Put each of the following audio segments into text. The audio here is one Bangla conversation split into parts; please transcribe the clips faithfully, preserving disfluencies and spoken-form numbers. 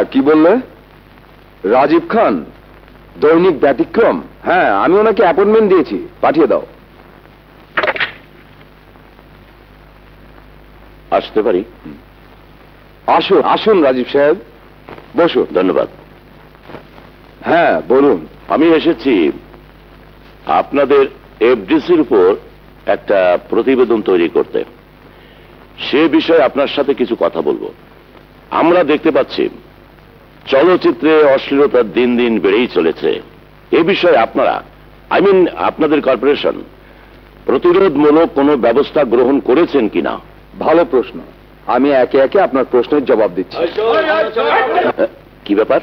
কি বললে? রাজীব খান দৈনিক ব্যতিক্রম? হ্যাঁ, আমি ওনাকে অ্যাপয়েন্টমেন্ট দিয়েছি, পাঠিয়ে দাও। আসতে পারি? আসুন আসুন রাজীব সাহেব, বসুন। ধন্যবাদ। হ্যাঁ বলুন। আমি এসেছি আপনাদের এফডিসির উপর একটা প্রতিবেদন তৈরি করতে। সে বিষয়ে আপনার সাথে কিছু কথা বলবো। আমরা দেখতে পাচ্ছি চলচ্চিত্রে অশ্লীলতার দিন দিন বেড়েই চলেছে। এ বিষয়ে আপনারা, আই মিন আপনাদের কর্পোরেশন, প্রতিরোধমূলক কোনো ব্যবস্থা গ্রহণ করেছেন কিনা? ভালো প্রশ্ন, আমি একে একে আপনার প্রশ্নের জবাব দিচ্ছি। কি ব্যাপার?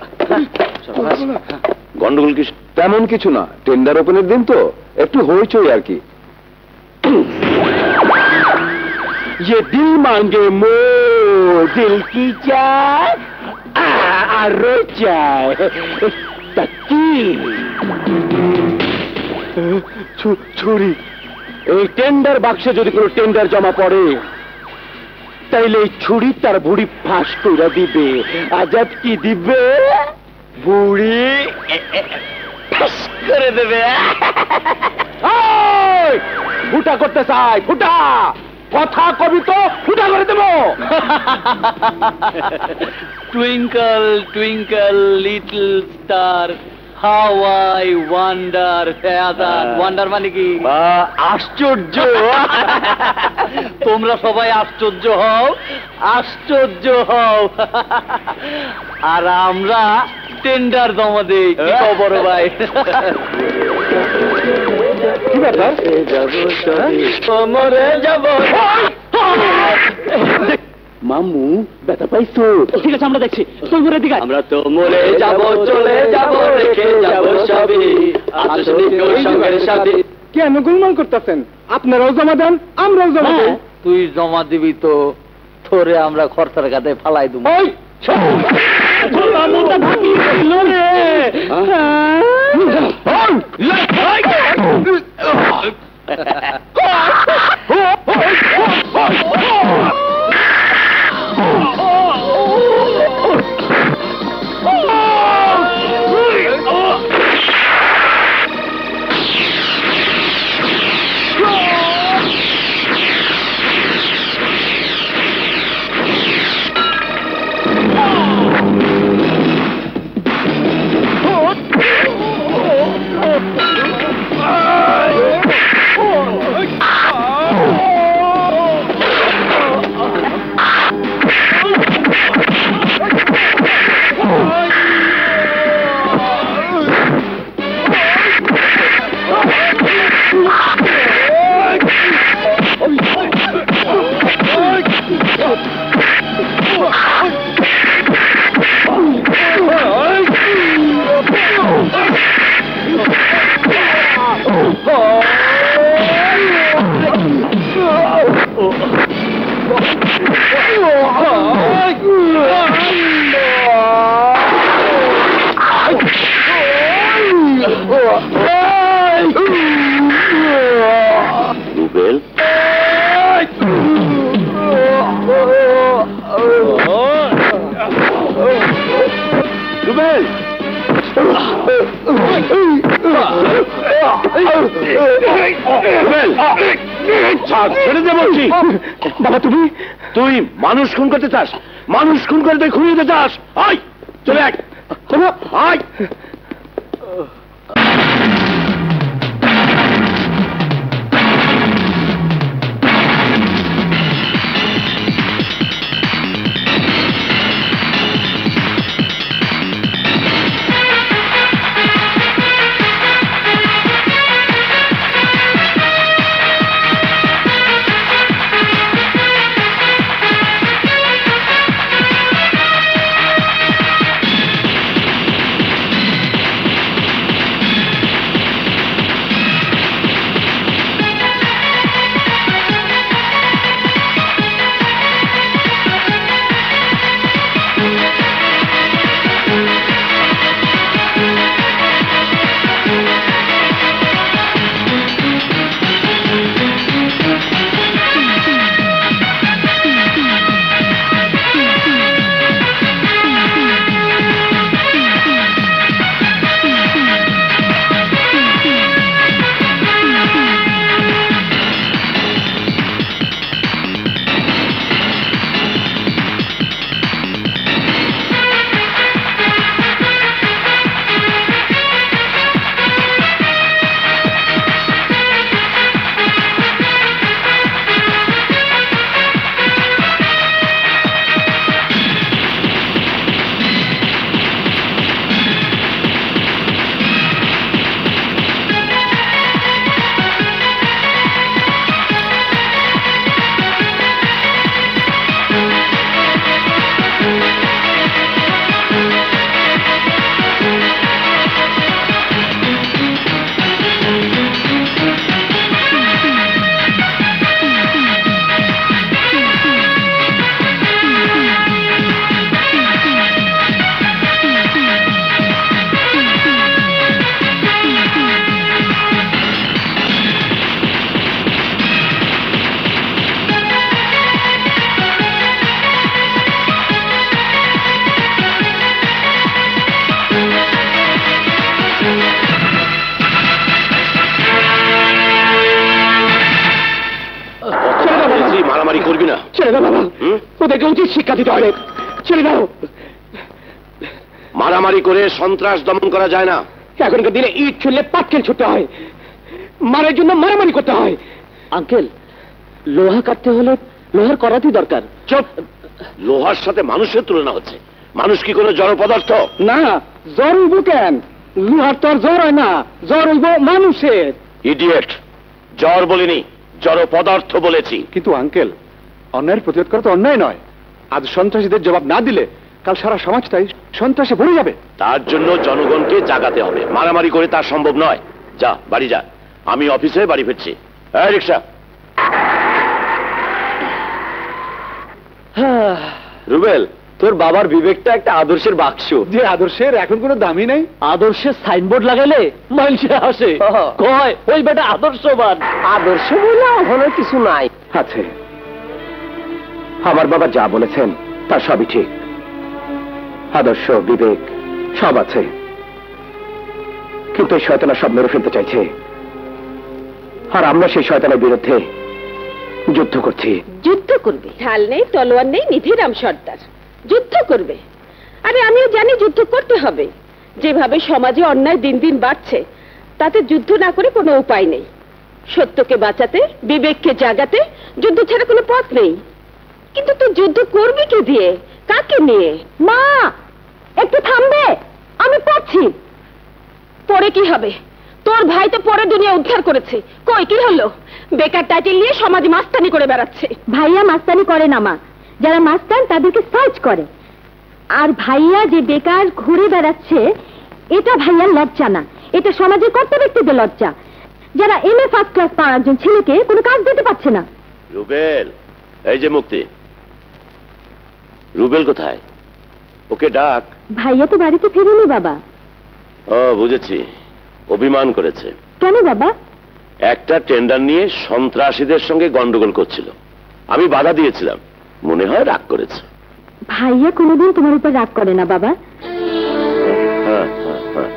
গন্ডগোল কি? তেমন কিছু না, টেন্ডার ওপেনের দিন তো একটু হইচই আর কি। ये दिल मांगे मो दिल की चाय আর চায় ছুরি। এই টেন্ডার বাক্সে যদি কোনো টেন্ডার জমা পড়ে তাইলে এই ছুরি তার বুড়ি ফাঁস করে দিবে। আজাদ কি দিবে? বুড়ি ফাঁস করে দেবে। ফুটা করতে চাই, ফুটা কথা কবি তো ফুটা করে দেব। Twinkle twinkle little star how I wonder. Wonder মানে কি? আশ্চর্য। তোমরা সবাই আশ্চর্য হও, আশ্চর্য হও, আর আমরা টেন্ডার জমা দেই। কি খবর ভাই? কি ব্যাপার? মরে যাব। মামু ব্যথা পাইছো? ঠিক আছে, আমরা দেখছি। তুই মরে দিকে। আমরা তো মরে যাব, চলে যাব, রেখে যাব সবই। সঙ্গের সাথে কেন গোলমাল করতেছেন? আপনারাও জমা দেন, আমরাও জমা দেই। তুই জমা দিবি তো তোরে আমরা খরচার কাছে ফালাই দেব। রুবেল, রুবেল, ছেড়ে দে বলছি। বাবা তুমি তুই মানুষ খুন করতে চাস? মানুষ খুন করে তুই খুঁড়িয়ে দিতে চাস? আয় চলে আয়, আয়। ছেড়ে দাও বাবা, ওদেরকে উচিত শিক্ষা দিতে হবে, ছেড়ে দাও। মারামারি করে সন্ত্রাস দমন করা যায় না। এখনকার দিনে ইট ছুড়লে পাটকেল ছুটতে হয়, মারার জন্য মারামারি করতে হয়। আঙ্কেল, লোহা কাটতে হলে লোহার করাতেই দরকার। চুপ! লোহার সাথে মানুষের তুলনা হচ্ছে। মানুষ কি কোনো জড় পদার্থ? না, জ্বর হইব কেন? লোহার তো আর জ্বর হয় না, জ্বর হইব মানুষের। ইডিয়েট! জ্বর বলিনি, জড় পদার্থ বলেছি। কিন্তু আঙ্কেল, অন্যায়ের প্রতিরোধ করা তো অন্যায় নয়। আজ সন্ত্রাসীদের জবাব না দিলে কাল সারা সমাজটাই সন্ত্রাসে ভরে যাবে। তার জন্য জনগণকে জাগাতে হবে। মারামারি করে তা সম্ভব নয়। যা, বাড়ি যা, আমি অফিসে বাড়ি ফিরছি। এই রিক্সা। রুবেল, তোর বাবার বিবেকটা একটা আদর্শের বাক্স, যে আদর্শের এখন কোনো দামই নাই। আদর্শের সাইনবোর্ড লাগাইলে মানুষে আসে, কয় ওই বেটা আদর্শবান। আদর্শ বলে ওখানে কিছু নাই। আছে, আমার বাবা যা বলেছেন তা সবই ঠিক। আদর্শ, বিবেক সব আছে, কিন্তু এই শয়তানা সব মেরে ফেলতে চাইছে। আর আমরা সেই শয়তানের বিরুদ্ধে যুদ্ধ করছি। যুদ্ধ করবে, ঢাল নেই, তলোয়ার নেই, নিধিরাম সর্দার যুদ্ধ করবে। আরে আমিও জানি যুদ্ধ করতে হবে। যেভাবে সমাজে অন্যায় দিন দিন বাড়ছে, তাতে যুদ্ধ না করে কোনো উপায় নেই। সত্যকে বাঁচাতে, বিবেককে জাগাতে যুদ্ধ ছাড়া কোনো পথ নেই। কিন্তু তুই যুদ্ধ করবি কি দিয়ে, কাকে নিয়ে? মা, একটু থামবে, আমি পড়ছি। পরে কি হবে? তোর ভাই তো পরে দুনিয়া উদ্ধার করেছে। কই, কি হলো? বেকার টাইটেল নিয়ে সমাজে মাস্তানি করে বেড়াচ্ছে। ভাইয়া মাস্তানি করে না মা, যারা মাস্তান তাদেরকে সার্চ করে। আর ভাইয়া যে বেকার ঘুরে বেড়াচ্ছে, এটা ভাইয়ার লজ্জা না, এটা সমাজের কর্তা ব্যক্তিদের লজ্জা, যারা এম এ ফার্স্ট ক্লাস পাওয়ার একজন ছেলেকে কোনো কাজ দিতে পারছে না। রুবেল, এই যে মুক্তি। রুবেল কোথায়? ওকে ডাক। ভাইয়া তো বাড়িতে ফিরেনি বাবা। ও, বুঝেছি, অভিমান করেছে। কেন বাবা? একটা টেন্ডার নিয়ে সন্ত্রাসীদের সঙ্গে গন্ডগোল করছিল, আমি বাধা দিয়েছিলাম, মনে হয় রাগ করেছে। ভাইয়া কোনোদিন তোমার উপর রাগ করে না বাবা। হ্যাঁ হ্যাঁ হ্যাঁ।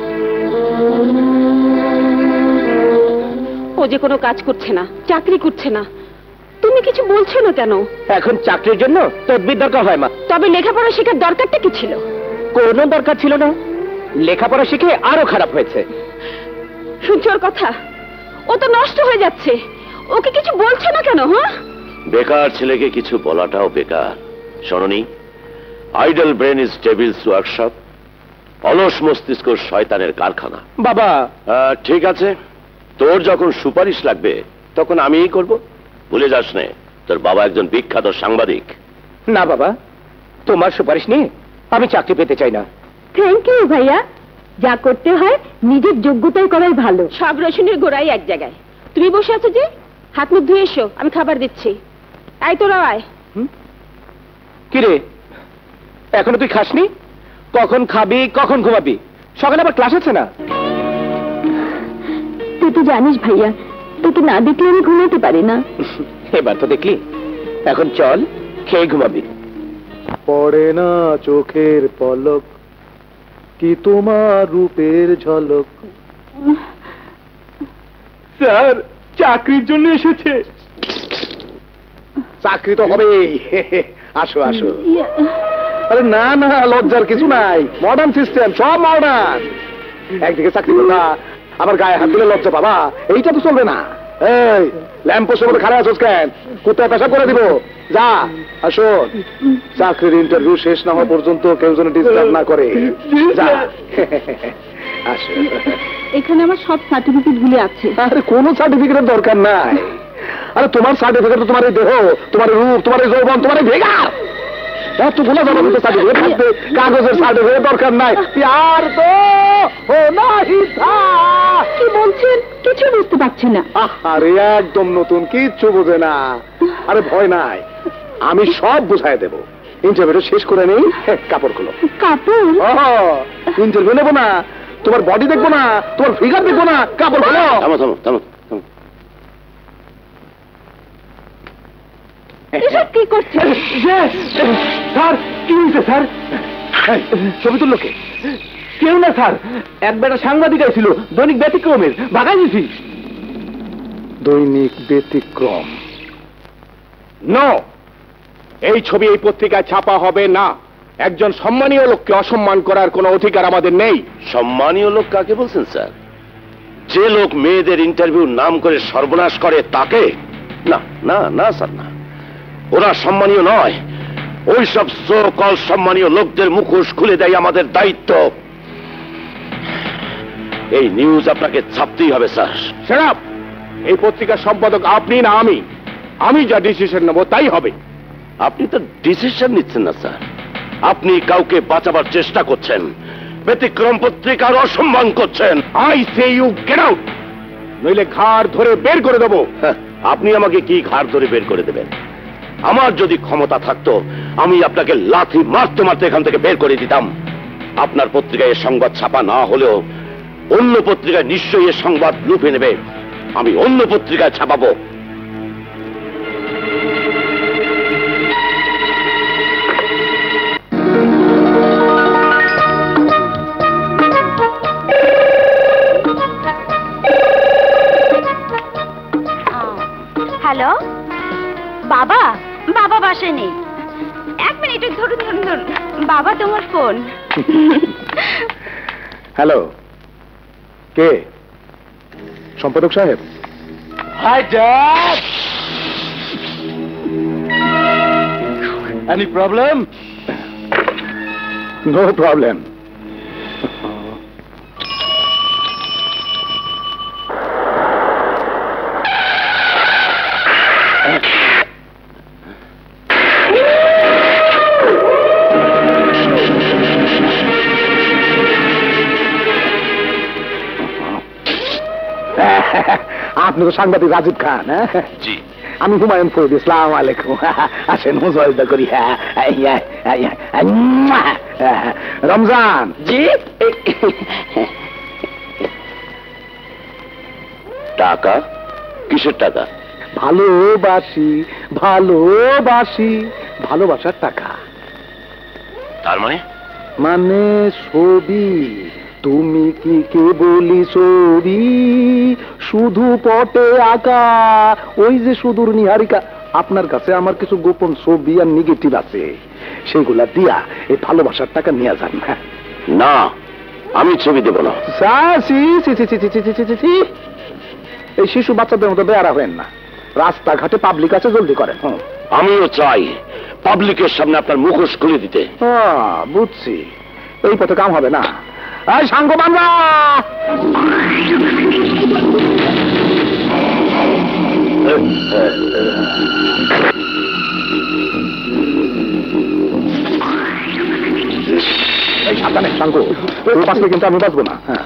ও যে কোনো কাজ করছে না, চাকরি করছে না, তুমি কিছু বলছো না কেন? এখন চাকরির জন্য তদবির দরকার হয় মা। তবে লেখাপড়া শেখার দরকারটা কি ছিল? কোনো দরকার ছিল না, লেখাপড়া শিখে আরো খারাপ হয়েছে। শুনছো ওর কথা? ও তো নষ্ট হয়ে যাচ্ছে, ওকে কিছু বলছো না কেন? হ্যাঁ, বেকার ছেলেকে কিছু বলাটাও বেকার। শোনি, idle brain is devil's workshop. অলস মস্তিষ্ক শয়তানের কারখানা। বাবা, ঠিক আছে, তোর যখন সুপারিশ লাগবে তখন আমিই করব। ভুলে যাস নে, তোর বাবা একজন বিখ্যাত সাংবাদিক। না বাবা, তোমার সুপারিশ নিয়ে আমি চাকরি পেতে চাই না। থ্যাংক ইউ ভাইয়া, যা করতে হয় নিজের যোগ্যতায় করাই ভালো। সব রসুনের গোড়াই এক জায়গায়। তুমি বসে আছো যে, হাত মুখ ধুয়ে এসো, আমি খাবার দিচ্ছি। আয় তোরা আয়। কিরে, এখনো তুই খাসনি? কখন খাবি, কখন ঘুমাবি? সকালে আবার ক্লাস আছে না? তুই তো জানিস ভাইয়া, তোকে না দেখলে আমি ঘুমাতে পারি না। এবার তো দেখলি, এখন চল খেয়ে ঘুমাবি। পড়ে না চোখের পলক, কি তোমার রূপের ঝলক। স্যার, চাকরির জন্য এসেছে। চাকরি তো হবেই। আসো আসো। আরে না না, লজ্জার কিছু নাই, মডার্ন সিস্টেম, সব মডার্ন। একদিকে চাকরি করবা, আবার গায়ে হাত দিলে লজ্জা বাবা, এইটা তো চলবে না। এই ল্যাম্পোস্টের মধ্যে খারাপ আছোস কেন? কোথায় পেশা করে দিব, যা। আসো, চাকরির ইন্টারভিউ শেষ না হওয়া পর্যন্ত কেউ যেন ডিস্টার্ব না করে, যা। আসো। এখানে আমার সব সার্টিফিকেট গুলি আছে। আরে কোনো সার্টিফিকেটের দরকার নাই। আরে তোমার সার্টিফিকেট তো তোমার এই দেহ, তোমার এই রূপ, তোমার এই যৌবন, তোমার এই ভেগা। এত ভোলা যাবে সার্টিফিকেট থাকবে, কাগজের সার্টিফিকেট দরকার নাই। আর তো কি বলছেন? কিছু বুঝতে পারছি না। আরে একদম নতুন, কিচ্ছু বোঝে না। আরে ভয় নাই, আমি সব বুঝাই দেবো। ইন্টারভিউটা শেষ করে নেই, কাপড় খুলো। কাপড়? ইন্টারভিউ নেবো না, তোমার বডি দেখবো না, তোমার ফিগার দেখবো না, কাপড় খুলো। থামো থামো থামো থামো। এসব কি করছে? স্যার, কি হয়েছে স্যার? ছবি তুললো কে? কেউ না স্যার, এক বেটা সাংবাদিক ছিল, দৈনিক ব্যতিক্রমের, ভাগাই দিছি। দৈনিক ব্যতিক্রম? নো, এই ছবি এই পত্রিকায় ছাপা হবে না। একজন সম্মানীয় লোককে অসম্মান করার কোনো অধিকার আমাদের নেই। সম্মানীয় লোক কাকে বলছেন স্যার? যে লোক মেয়েদের ইন্টারভিউ নাম করে সর্বনাশ করে তাকে? না না না স্যার, না, ওরা সম্মানীয় নয়। ওই সব সো কল সম্মানীয় লোকদের মুখোশ খুলে দেয় আমাদের দায়িত্ব। এই নিউজ আপনাকে ছাপতেই হবে স্যার। Shut up! এই পত্রিকার সম্পাদক আপনি না আমি? আমি যা ডিসিশন নেব তাই হবে। আপনি তো ডিসিশন নিচ্ছেন না স্যার, আপনি কাউকে বাঁচাবার চেষ্টা করছেন, ব্যতিক্রম পত্রিকার অসম্মান করছেন। I say you get out, নইলে ঘাড় ধরে বের করে দেবো। আপনি আমাকে কি ঘাড় ধরে বের করে দেবেন? আমার যদি ক্ষমতা থাকতো আমি আপনাকে লাথি মারতে মারতে এখান থেকে বের করে দিতাম। আপনার পত্রিকায় সংবাদ ছাপা না হলেও অন্য পত্রিকায় নিশ্চয়ই এ সংবাদ লুফে নেবে। আমি অন্য পত্রিকায় ছাপাবো। হ্যালো বাবা, বাবা বাসায় নেই। এক মিনিট ধরুন ধরুন ধরুন বাবা, তোমার ফোন। হ্যালো, কে? সম্পাদক সাহেব? Hi dad, any problem? No problem. আপনি তো সাংবাদিক রাজীব খান? জি। আমি হুমায়ুন ফরিদি। আসসালামু আলাইকুম। আসেন, মুজওয়াজদা করি। রমজান জি। টাকা? কিসের টাকা? ভালোবাসি ভালোবাসি, ভালোবাসার টাকা। তার মানে? মানে ছবি। তুমি কি কে বলি ছবি, শুধু পটে আঁকা, ওই যে সুদূর নিহারিকা। আপনার কাছে আমার কিছু গোপন ছবি আর নেগেটিভ আছে, সেগুলা দিয়া এই ভালোবাসার টাকা নিয়ে যান। না, আমি ছবি দেব না। এই শিশু বাচ্চাদের মতো বেয়ারা হবেন না। রাস্তাঘাটে পাবলিক আছে, জলদি করেন। আমিও চাই পাবলিকের সামনে আপনার মুখোশ খুলে দিতে। বুঝছি, এই পথে কাম হবে না। এই সাঙ্গ বাংলা, এই সাবধানে সাঙ্গ, ওই বাঁচলে কিন্তু আমি বাঁচবো না। হ্যাঁ,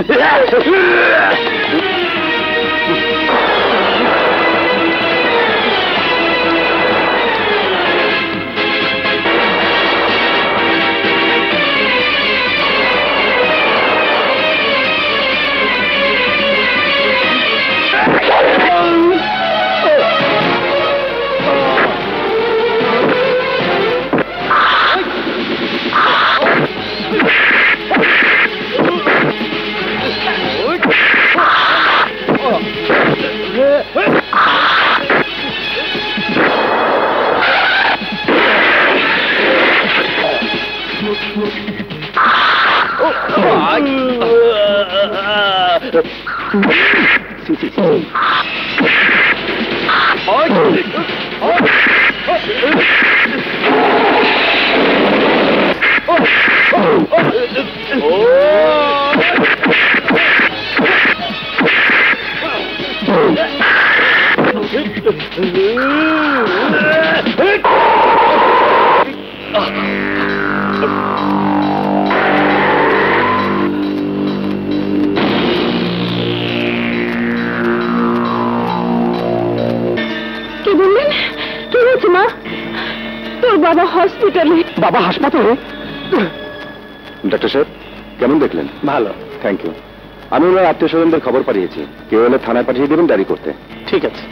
বাবা হসপিটালে। বাবা হাসপাতালে? ডাক্তার সাহেব কেমন দেখলেন? ভালো, থ্যাংক ইউ। আমি ওনার আত্মীয় স্বজনদের খবর পাঠিয়েছি, কেউ হলে থানায় পাঠিয়ে দেবেন ডায়েরি করতে। ঠিক আছে।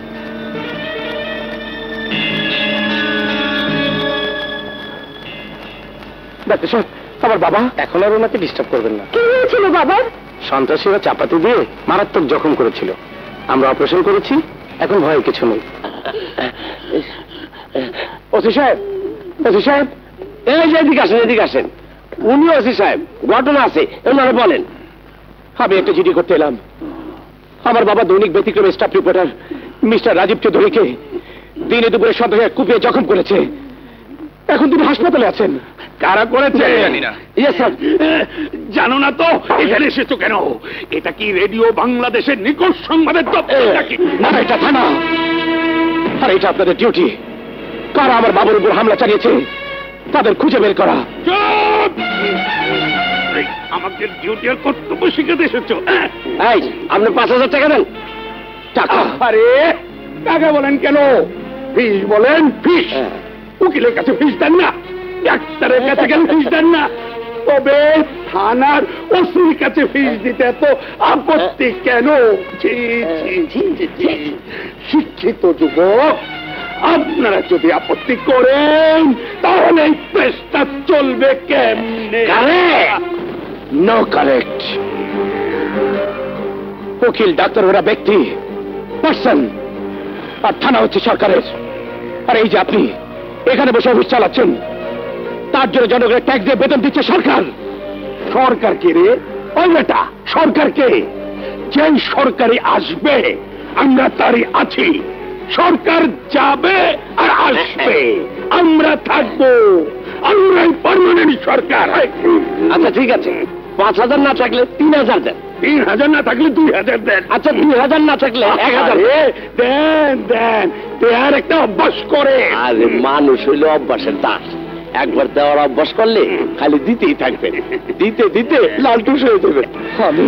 ডাক্তার সাহেব, আমার বাবা। এখন আর ওনাকে ডিস্টার্ব করবেন না। কি হয়েছিল বাবার? সন্ত্রাসীরা চাপাতি দিয়ে মারাত্মক জখম করেছিল। আমরা অপারেশন করেছি, এখন ভয়ের কিছু নেই। ওসি সাহেব, ওসি সাহেব, এই যে এদিকে আসেন, এদিকে আসেন। উনি ওসি সাহেব, ঘটনা আছে, ওনারা বলেন। আমি একটা চিঠি করতে এলাম। আমার বাবা দৈনিক ব্যতিক্রমে স্টাফ রিপোর্টার মিস্টার রাজীব চৌধুরীকে দিনে দুপুরে সন্দেহে কুপিয়ে জখম করেছে। এখন তিনি হাসপাতালে আছেন। কারা করেছে জানি না। Yes sir. জানো না তো এখানে এসেছো কেন? এটা কি রেডিও বাংলাদেশের নিকট সংবাদের দপ্তর নাকি? না, এটা থানা। আর এটা আপনাদের ডিউটি। কারা আমার বাবার উপর হামলা চালিয়েছে তাদের খুঁজে বের করা। আমাদের ডিউটি আর কর্তব্য শিখাতে এসেছো। এই, আপনি পাঁচ হাজার টাকা দেন। টাকা? আরে টাকা বলেন কেন? ফিস বলেন, ফিস। উকিলের কাছে ফিস দেন না, ডাক্তারের কাছে গেলে ফিস দেন না, তবে থানার ওসির কাছে ফিস দিতে এত আপত্তি কেন? শিক্ষিত যুবক, আপনারা যদি আপত্তি করেন তাহলে এই পেশটা চলবে কেমনে? No correct. উকিল ডাক্তার ওরা ব্যক্তি, পার্সন, আর থানা হচ্ছে সরকারের। আর এই যে আপনি এখানে বসে অফিস চালাচ্ছেন, তার জন্য জনগণের ট্যাক্স দিয়ে বেতন দিচ্ছে সরকার। সরকার কে রে? ওই বেটা সরকারকে। যেই সরকারি আসবে আমরা তারই আছি। সরকার যাবে আর আসবে, আমরা থাকবো। আমরাই পার্মানেন্ট সরকার। আচ্ছা ঠিক আছে, পাঁচ হাজার না থাকলে তিন হাজার দেন। তিন হাজার না থাকলে দুই হাজার দেন। আচ্ছা দুই হাজার না থাকলে এক হাজার দেন। দেন দেয়ার একটা অভ্যাস করে। আরে মানুষ হইলে অভ্যাসের দাস। একবার দেওয়ার অভ্যাস করলে খালি দিতেই থাকবেন, দিতে দিতে লালটুস হয়ে যাবে। আমি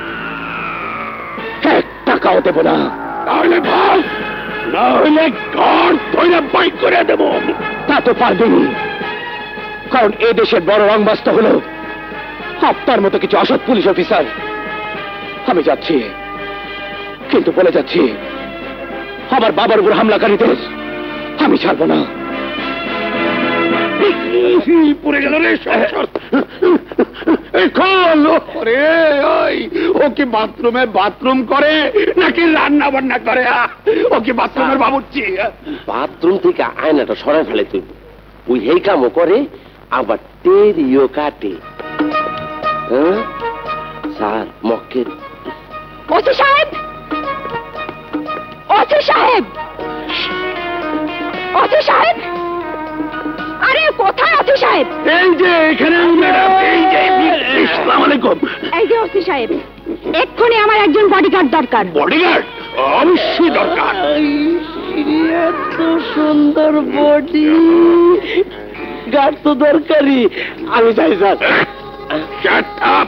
এক টাকাও দেবো না। তাহলে ভাই, না হলে ঘর ধরে বাই করে দেব। তা তো পারবেনি, কারণ এ দেশের বড় রংবাস্ত হলো আপনার মতো কিছু অসৎ পুলিশ অফিসার। আমি যাচ্ছি, কিন্তু বলে যাচ্ছি আমার বাবার উপর হামলাকারীদের আমি ছাড়বো না। পড়ে গেল রে। ও কি বাথরুমে বাথরুম করে নাকি রান্না বান্না করে? ও কি বাথরুমের বাবুর্চি? বাথরুম থেকে আয়নাটা সরাই ফেলে তুই। ওই এই কামও করে, আবার টেরিও কাটে। স্যার মক্কেল। ওসি সাহেব, ওসি সাহেব, ওসি সাহেব, আরে কোথায় ওসি সাহেব? এই যে এখানে। এই যে আসসালামু আলাইকুম। এই যে ওসি সাহেব, এক্ষুনি আমার একজন বডিগার্ড দরকার। বডিগার্ড? অবশ্যই দরকার। এত সুন্দর বডি গার্ড তো দরকারই। আমি চাই স্যার। শাট আপ।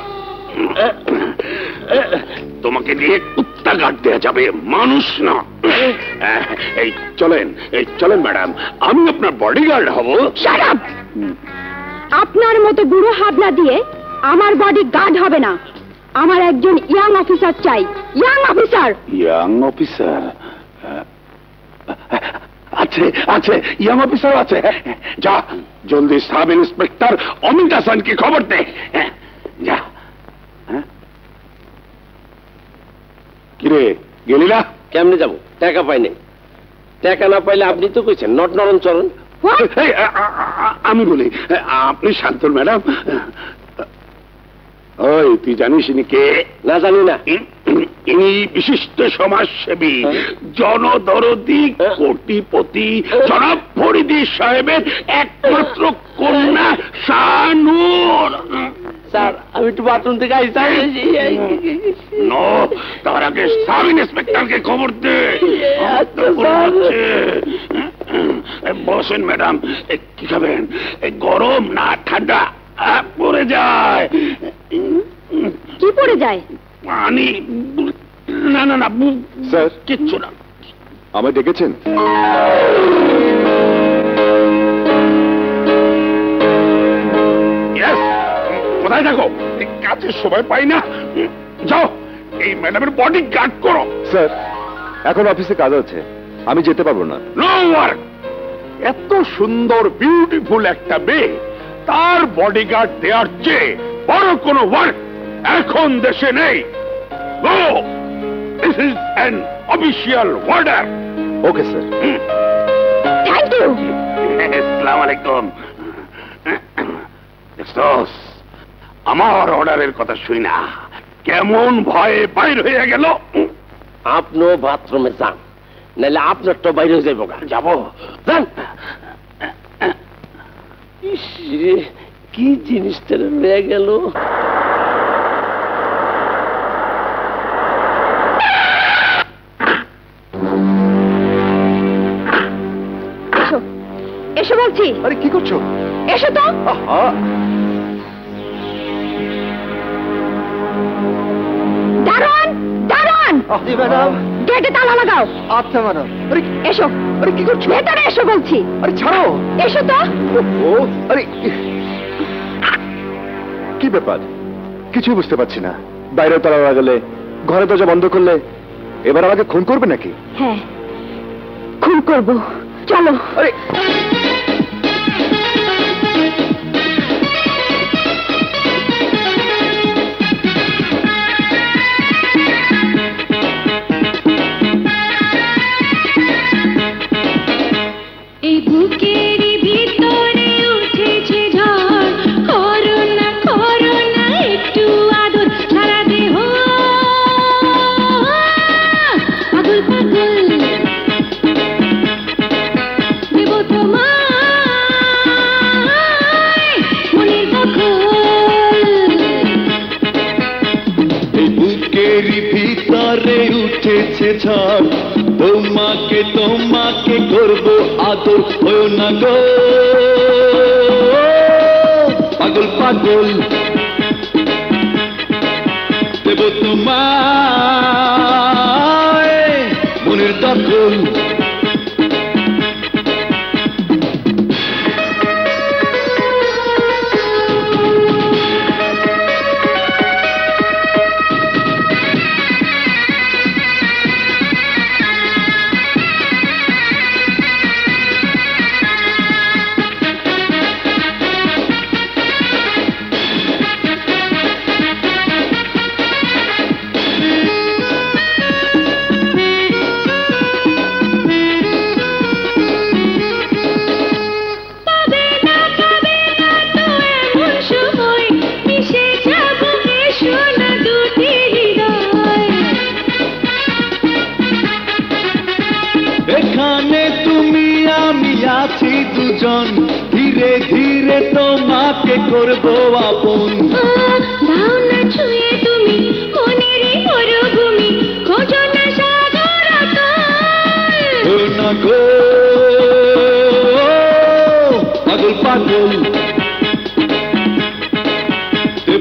তোমাকে দিয়ে কুত্তা গার্ড দেওয়া যাবে, মানুষ না। এই চলেন, এই চলেন ম্যাডাম, আমি আপনার বডিগার্ড হব। Shut up. আপনার মতো বুড়ো হাবলা দিয়ে আমার বডি গার্ড হবে না। আমার একজন ইয়াং অফিসার চাই। Young officer. ইয়াং অফিসার আছে? আছে, ইয়াং অফিসার আছে। যা জলদি সাব ইন্সপেক্টর অমিত হাসানকে খবর দে। যা। কিরে গেলি না? কেমনে যাবো? টাকা পাইনি। টাকা না পাইলে আপনি তো কইছেন নট নরম চরণ। আমি বলি, আপনি শান্তর ম্যাডাম। ওই তুই জানিস ইনি কে? না জানি না। ইনি বিশিষ্ট সমাজসেবী, জনদরদি, কোটিপতি জনাব ফরিদি সাহেবের একমাত্র কন্যা শাহনুর। স্যার আমি একটু বাথরুম থেকে আইসা। নো, তার আগে সাব ইন্সপেক্টরকে খবর দে। বসেন ম্যাডাম, কি খাবেন? গরম না ঠান্ডা? পড়ে যায়। কি পড়ে যায়? পানি। না না না স্যার, কিচ্ছু না। আমায় ডেকেছেন? কোথায় থাকো? কাজের সময় পাই না। যাও এই ম্যাডামের বডি গার্ড করো। স্যার এখন অফিসে কাজ আছে, আমি যেতে পারবো না। No work. এত সুন্দর বিউটিফুল একটা মেয়ে, তার বডিগার্ড দেওয়ার চেয়ে বড় কোনো ওয়ার্ক এখন দেশে নেই। Go, this is an official order. Okay sir. Thank চাচু। আসসালামু আলাইকুম। আমার অর্ডারের কথা শুই না কেমন ভয়ে বাইর হয়ে গেল। আপনিও বাথরুমে যান, নাহলে আপনার তো বাইরে হয়ে যাবো। যাবো, যান। কি জিনিসটা রয়ে গেল। এসো এসো বলছি। আরে কি করছো? এসো তো। দারোয়ান, দারোয়ান, ম্যাডাম গেটে তালা লাগাও। আচ্ছা ম্যাডাম। আরে এসো। আরে কি করছো? ভেতরে এসো বলছি। আরে ছাড়ো। এসো তো। ও আরে কি ব্যাপার? কিছুই বুঝতে পারছি না। বাইরে তালা লাগালে, ঘরে দরজা বন্ধ করলে, এবার আমাকে খুন করবে নাকি? হ্যাঁ, খুন করবো। চলো। আরে তোমাকে তোমাকে করবো আদর, হয়েও না গো পাগল পাগল, দেব তোমায় মনের দখল। ধীরে ধীরে তোমাকে করবো আপন, দাও না ছুঁয়ে তুমি মনেরই মরুভূমি, খোঁজো না সাগর আতল না গো পাগল পাগল, দেব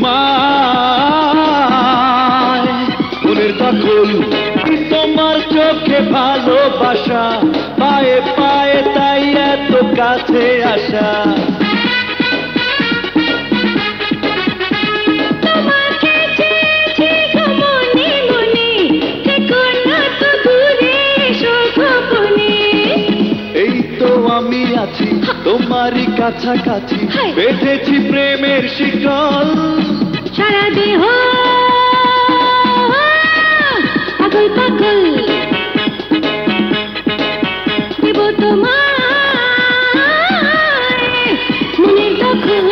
তোমায় মনের দখল। তোমার চোখে ভালোবাসা, পায়ে পায়ে তাই এত কাছে আসা। তোমাকে চেয়েছি গো মনে মনে, থেকো না তো দূরে এসো গোপনে। এই তো আমি আছি তোমারই কাছাকাছি, বেঁধেছি প্রেমের শিকল। সারা দেহ পাগল পাগল, দেব তোমায় মনের দখল।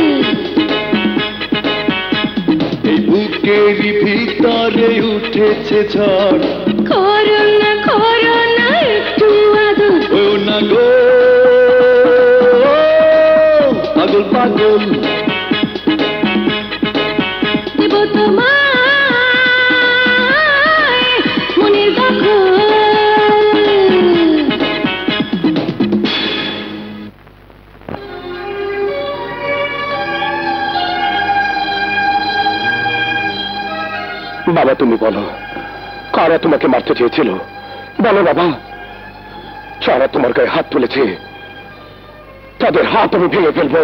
এই বুকেরই ভিতরে উঠেছে ঝড়, করো না করো না একটু আদর, ও না গো পাগল পাগল, দেব তোমায় মনের দখল। বাবা তুমি বলো, কারা তোমাকে মারতে চেয়েছিল? বলো বাবা। যারা তোমার গায়ে হাত তুলেছে তাদের হাত আমি ভেঙে ফেলবো।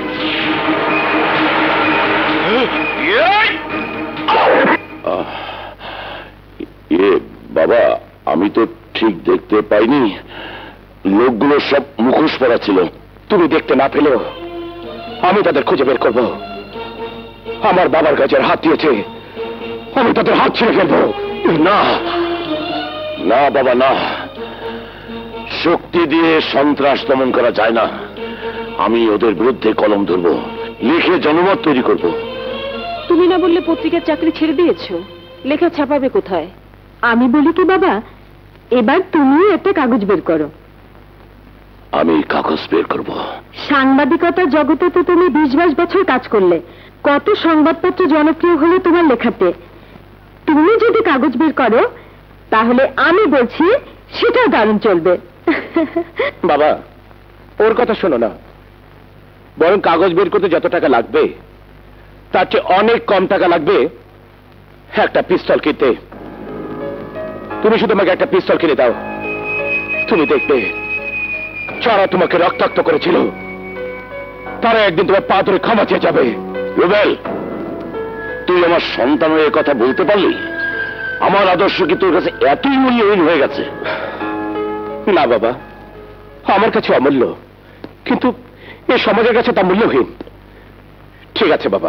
এ বাবা, আমি তো ঠিক দেখতে পাইনি, লোকগুলো সব মুখোশ পরা ছিল। তুমি দেখতে না পেলেও আমি তাদের খুঁজে বের করবো। আমার বাবার গাছের হাত দিয়েছে, আমি তাদের হাত ছিঁড়ে ফেলবো। না না বাবা না, শক্তি দিয়ে সন্ত্রাস দমন করা যায় না। আমি ওদের বিরুদ্ধে কলম ধরবো, লিখে জনমত তৈরি করব। তুমি না বললে পত্রিকার চাকরি ছেড়ে দিয়েছো, লেখা ছাপাবে কোথায়? আমি বলি কি বাবা, এবার তুমি একটা কাগজ বের করো। আমি কাগজ বের করব? সাংবাদিকতার জগতে তো তুমি বিশ বাইশ বছর কাজ করলে, কত সংবাদপত্র জনপ্রিয় হলো তোমার লেখাতে। তুমি যদি কাগজ বের করো তাহলে আমি বলছি সেটাও দারুণ চলবে। বাবা, ওর কথা শোনো না, বরং কাগজ বের করতে যত টাকা লাগবে তার চেয়ে অনেক কম টাকা লাগবে একটা পিস্তল কিনতে। তুমি শুধু আমাকে একটা পিস্তল কিনে দাও, তুমি দেখবে যারা তোমাকে রক্তাক্ত করেছিল তারা একদিন তোমার পা ধরে ক্ষমা চেয়ে যাবে। রুবেল, তুই আমার সন্তানের কথা বলতে পারলি? আমার আদর্শ কি তোর কাছে এতই মূল্যহীন হয়ে গেছে? না বাবা, আমার কাছে অমূল্য, কিন্তু এই সমাজের কাছে তা মূল্যহীন। ঠিক আছে বাবা,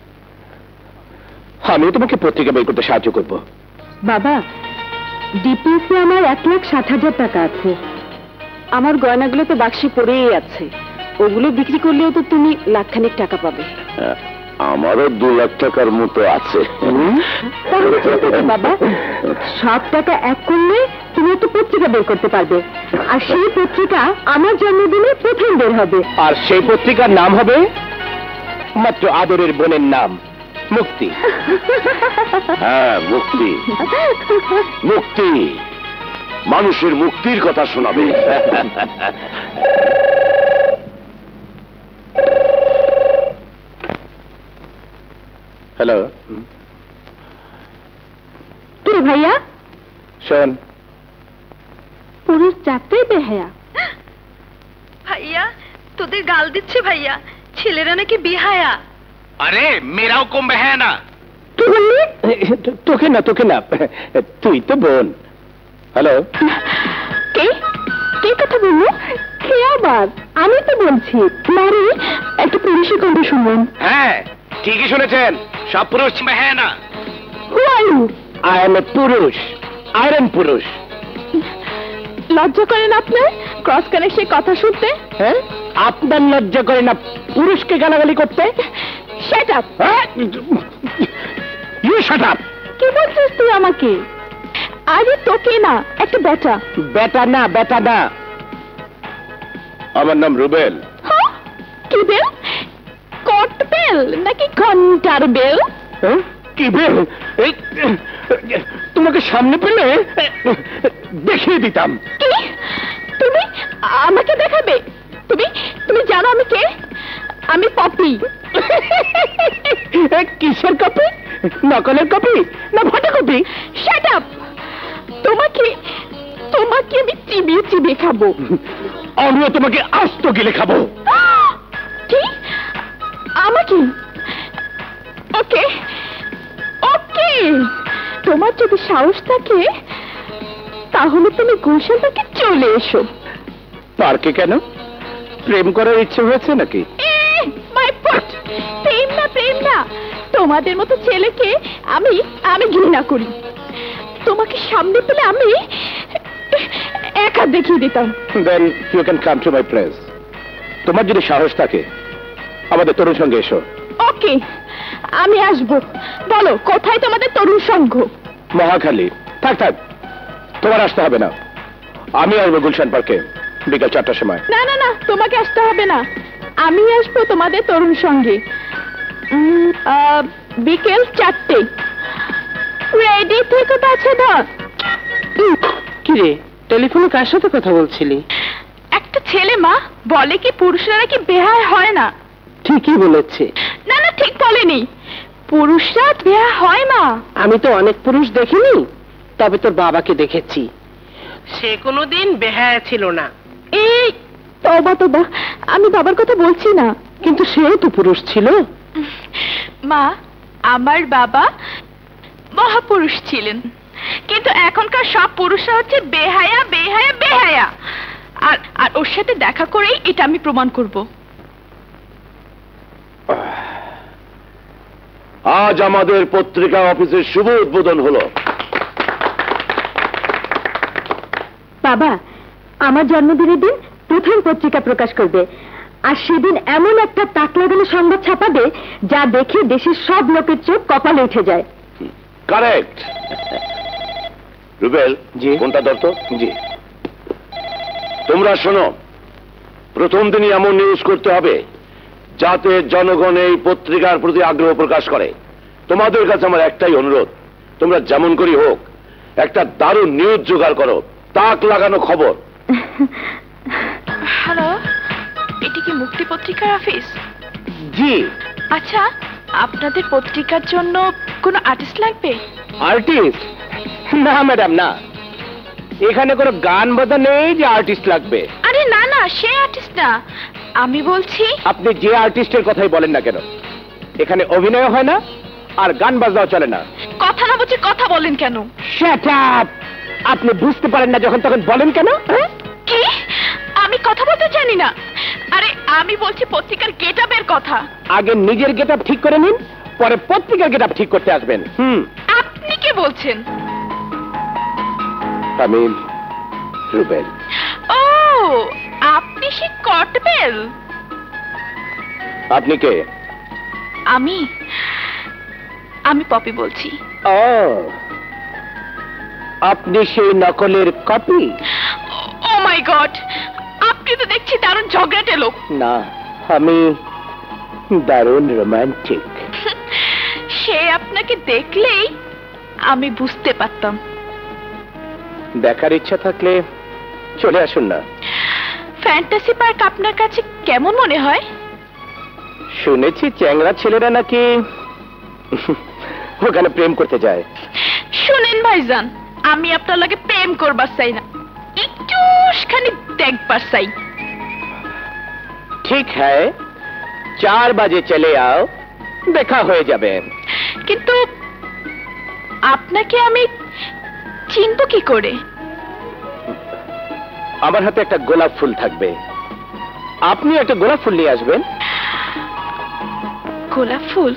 আমিও তোমাকে পত্রিকা বের করতে সাহায্য করব। বাবা, ডিপিএসে আমার এক লাখ ষাট হাজার টাকা আছে। আমার গয়নাগুলো তো বাক্সে পড়েই আছে, ওগুলো বিক্রি করলেও তো তুমি লাখখানেক টাকা পাবে। আমারও দু লাখ টাকার মতো আছে। বাবা, সব টাকা এক করলে তুমি একটা পত্রিকা বের করতে পারবে, আর সেই পত্রিকা আমার জন্মদিনে প্রথম বের হবে। আর সেই পত্রিকার নাম হবে মাত্র আদরের বোনের নাম, মুক্তি। হ্যাঁ, মুক্তি। মুক্তি মানুষের মুক্তির কথা শোনাবে। হ্যালো, কে ভাইয়া? শোন, পুরুষ চাকরি বেহায়া। ভাইয়া, তোদের গাল দিচ্ছে ভাইয়া, ছেলেরা নাকি বেহায়া। আরে মেয়েরাও কম বেহায়া না। কি বললি? তোকে না, তোকে না, তুই তো বোন। হ্যালো, কে কে কথা বললো? কে আবার? আমি তো বলছি নারী একটা পুরুষের কথা শুনুন। হ্যাঁ, ঠিকই শুনেছেন, সব পুরুষ বেহায়া না। Who are you? I am a পুরুষ, আয়রন পুরুষ। লজ্জা করেন আপনার ক্রস কানেকশন কথা শুনতে? হ্যাঁ, আপনার লজ্জা করে না পুরুষকে গালাগালি করতে? Shut up. You shut up. কি বলছিস তুই আমাকে? আরে তোকে না, একটা বেটা। বেটা না, বেটা না, আমার নাম রুবেল। হ্যাঁ, কি বেল? কট বেল নাকি ঘন্টার বেল? কি বেল? এই তোমাকে সামনে পেলে দেখিয়ে দিতাম। কি? তুমি আমাকে দেখাবে? তুমি তুমি জানো আমি কে? আমি পপি। কিসের কপি? নকলের কপি না ফটো কপি? Shut up. তোমাকে তোমাকে আমি চিবিয়ে চিবিয়ে খাবো। আমিও তোমাকে আস্ত গিলে খাবো। কি? আমাকে? ওকে ওকে, তোমার যদি সাহস থাকে তাহলে তুমি গুলশান থেকে চলে এসো। পার্কে কেন? প্রেম করার ইচ্ছে হয়েছে নাকি? My foot! প্রেম না, প্রেম না, তোমাদের মতো ছেলেকে আমি আমি ঘৃণা করি। তোমাকে সামনে পেলে আমি একা দেখিয়ে দিতাম। Then you can come to my place. তোমার যদি সাহস থাকে আমাদের তরুণ সঙ্গে এসো। ওকে, আমি আসবো। বলো কোথায় তোমাদের তরুণ সংঘ? মহাখালী। থাক থাক, তোমার আসতে হবে না, আমি আসবো গুলশান পার্কে বিকাল চারটার সময়। না না না, তোমাকে আসতে হবে না, আমি আসবো তোমাদের তরুণ সঙ্গে বিকেল চারটে। রেডি থেকে আছে না? কি রে, টেলিফোনে কার সাথে কথা বলছিলি? একটা ছেলে মা বলে কি পুরুষরা নাকি বেহায়া হয় না। ঠিকই বলেছে। না না, ঠিক বলেনি, পুরুষরা বেহায়া হয় না। আমি তো অনেক পুরুষ দেখিনি, তবে তোর বাবাকে দেখেছি, সে কোনোদিন বেহায়া ছিল না। এই তবা তবা, আমি বাবার কথা বলছি না। কিন্তু সেও তো পুরুষ ছিল। মা, আমার বাবা মহাপুরুষ ছিলেন, কিন্তু এখনকার সব পুরুষরা হচ্ছে বেহায়া বেহায়া বেহায়া। আর আর ওর সাথে দেখা করেই এটা আমি প্রমাণ করব। আজ আমাদের পত্রিকা অফিসের শুভ উদ্বোধন হলো। বাবা, আমার জন্মদিনের দিন প্রথম পত্রিকা প্রকাশ করবে, আর সেদিন এমন একটা তাক লাগানো সংবাদ ছাপাবে যা দেখে দেশের সব লোকের চোখ কপালে উঠে যায়। কারেক্ট। রুবেল, জি কোনটা ধরতো? জি। তোমরা শোনো, প্রথম দিনই এমন নিউজ করতে হবে যাতে জনগণ এই পত্রিকার প্রতি আগ্রহ প্রকাশ করে। তোমাদের কাছে আমার একটাই অনুরোধ, তোমরা যেমন করি হোক একটা দারুণ নিউজ জোগাড় করো, তাক লাগানো খবর। হ্যালো, এটি কি মুক্তি পত্রিকার অফিস? জি। আচ্ছা, আপনাদের পত্রিকার জন্য কোনো আর্টিস্ট লাগবে? আর্টিস্ট? না ম্যাডাম, না, এখানে কোনো গান বাজা নেই যে আর্টিস্ট লাগবে। আরে না না, সে আর্টিস্ট না, আমি বলছি আপনি যে আর্টিস্টের কথাই বলেন না কেন, এখানে অভিনয় হয় না আর গান বাজনাও চলে না। কথা না বুঝে কথা বলেন কেন? Shut up! আপনি বুঝতে পারেন না যখন তখন বলেন কেন? কি? আমি কথা বলতে জানি না? আরে আমি বলছি পত্রিকার গেটআপের কথা। আগে নিজের গেটআপ ঠিক করে নিন, পরে পত্রিকার গেটআপ ঠিক করতে আসবেন। হুম। আপনি কি বলছেন? আমি রুবেল। ও, আপনি সে কটবেল। আপনি কে? আমি আমি পপি বলছি। ও, আপনি সেই নকলের কপি? ও মাই গড, আপনি তো দেখছি দারুণ ঝগড়াটে লোক। না, আমি দারুণ রোমান্টিক। সে আপনাকে দেখলেই আমি বুঝতে পারতাম। দেখার ইচ্ছা থাকলে চলে আসুন না। ফ্যান্টাসি পার্ক আপনার কাছে কেমন মনে হয়? শুনেছি চ্যাংড়া ছেলেরা নাকি ওখানে প্রেম করতে যায়। শুনেন ভাইজান, আমি আপনার লাগে প্রেম করবার চাই না, একটু খানি দেখবার চাই। ঠিক হ্যায়, চার বাজে চলে আও, দেখা হয়ে যাবে। কিন্তু আপনাকে আমি চিনব কি করে? আমার হাতে একটা গোলাপ ফুল থাকবে, আপনি একটা গোলাপ ফুল নিয়ে আসবেন। গোলাপ ফুল?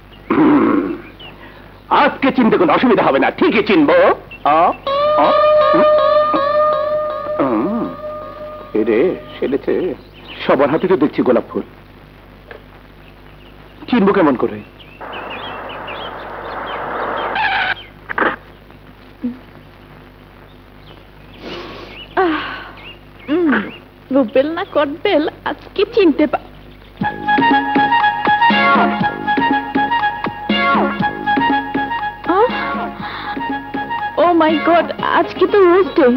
আজকে চিনতে কোনো অসুবিধা হবে না, ঠিকই চিনবো। রে সেলেছে, সবার হাতে তো দেখছি গোলাপ ফুল, চিনবো কেমন করে? রুবেল না কটবেল আজকে চিনতে পা। ও মাই গড, আজকে তো রোজ ডে।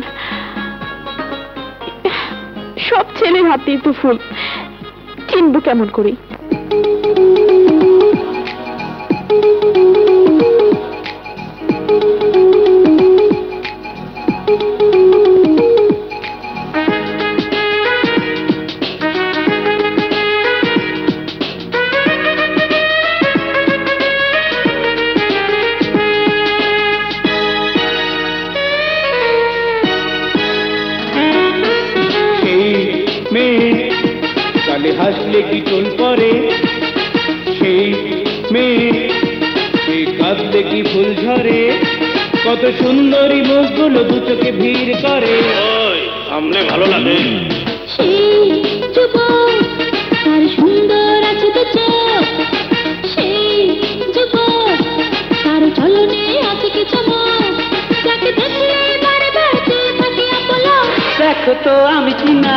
সব ছেলের হাতেই তো ফুল, চিনবো কেমন করে? হাসলে কি চুল পরে, সেই মেয়ে সে কাঁদলে কি ফুল ঝরে, কত সুন্দরী মুখগুলো দু চোখে ভিড় করে। সামনে ভালো লাগে। সেই যুবক তার সুন্দর আছে তো চোখ, সেই যুবক তার চলনে আছে কি চমক, যাকে দেখলে বারে বাড়তে থাকে আপলক। দেখো তো আমি চিনা,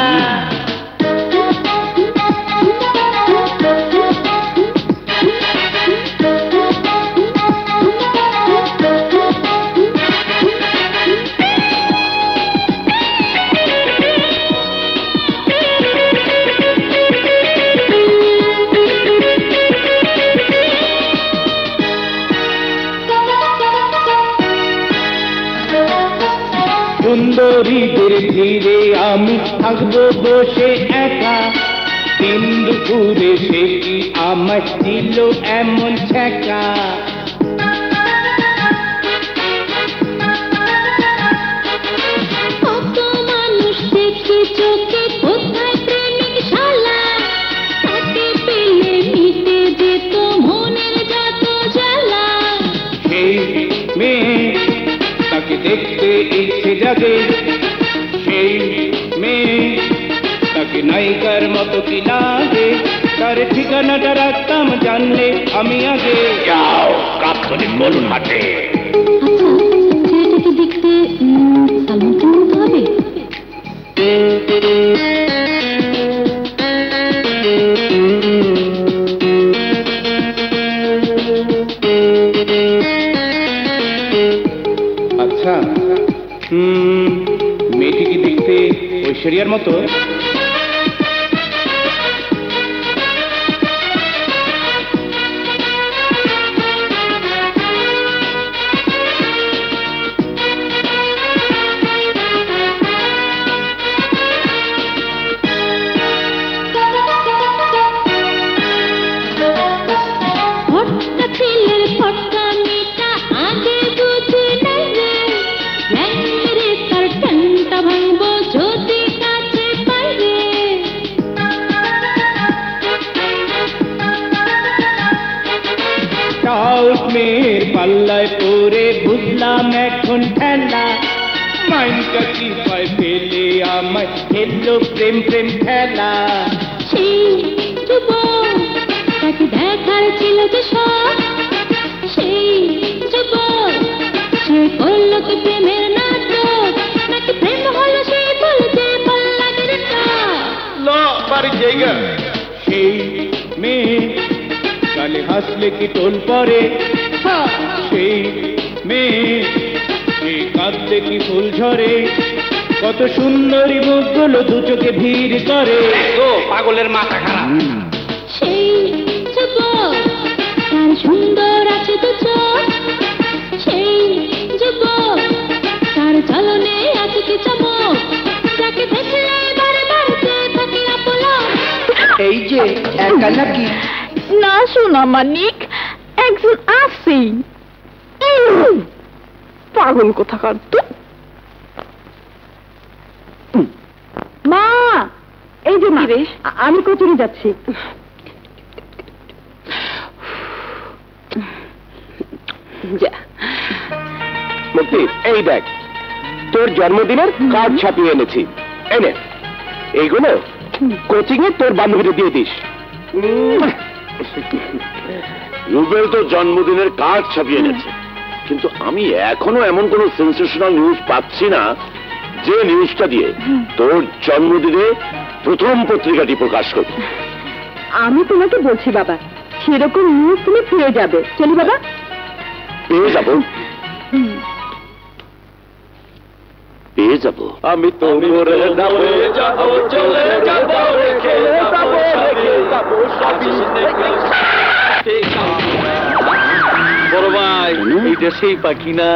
সুন্দরীদের ধীরে আমি থাকবো বসে একা, দিন দুপুরে সে কি আমার ছিল এমন ছ্যাঁকা। কত মানুষ দেখে চোখে কোথায় প্রেমিক শালা, তাকে পেলে মিটে যেত মনের যত জ্বালা। সেই মেয়ে তাকে দেখতে ইচ্ছে জাগে, সেই নায়িকার মতো কি লাগে, তার ঠিকানাটা রাখতাম জানলে আমি আগে। যাও কাপ্তনি বলুন হাটে। আচ্ছা, ছেলেটাকে দেখতে সালমানকে মতো হবে? আচ্ছা, হুম, মেয়েটি কি দেখতে ঐশ্বরিয়ার মতো? পাল্লায় পরে বুঝলাম এখন ঠেলা, মাইনটা কি পায় পেলে আমায় খেললো প্রেম প্রেম খেলা। সেই যুবক তাকে দেখার ছিল যে শখ, সেই যুবক সে করলো কি প্রেমের নাটক, নাকি প্রেম হলো সেই বলতে পাল্লাদের লো বাড়ি জায়গা। সেই মেয়ে গালে হাসলে কি টোল পরে, সেই মেয়ে সেই কাঁদলে কি ফুল ঝরে, কত সুন্দরী মুখগুলো দু চোখে ভিড় করে। ও পাগলের মাথা খারাপ। সেই যুবক তার সুন্দর আছে দু চোখ, সেই যুবক তার চলনে আছে কি চমক, যাকে দেখলে বারে বারে থাকে আপলা। এই যে একা নাকি? না শোনা মানিক, একজন আছে। পাগল কোথাকার তো। মা, এই যে মা, আমি কচুরি যাচ্ছি। মুক্তি, এই দেখ তোর জন্মদিনের কার্ড ছাপিয়ে এনেছি, এনে এইগুলো কোচিং এ তোর বান্ধবীদের দিয়ে দিস। রুবেল তো জন্মদিনের কার্ড ছাপিয়ে এনেছে, কিন্তু আমি এখনো এমন কোন সেন্সেশনাল নিউজ পাচ্ছি না যে নিউজটা দিয়ে তোর জন্মদিনে প্রথম পত্রিকাটি প্রকাশ করবে। আমি তোমাকে বলছি বাবা, সেরকম নিউজ তুমি পেয়ে যাবে। চলি বাবা? পেয়ে যাব, পেয়ে যাব। আমি তো মরে যাব, যাব চলে যাব, রেখে যাব, রেখে যাব সবই। বড় ভাই, এইটা সেই পাখি না?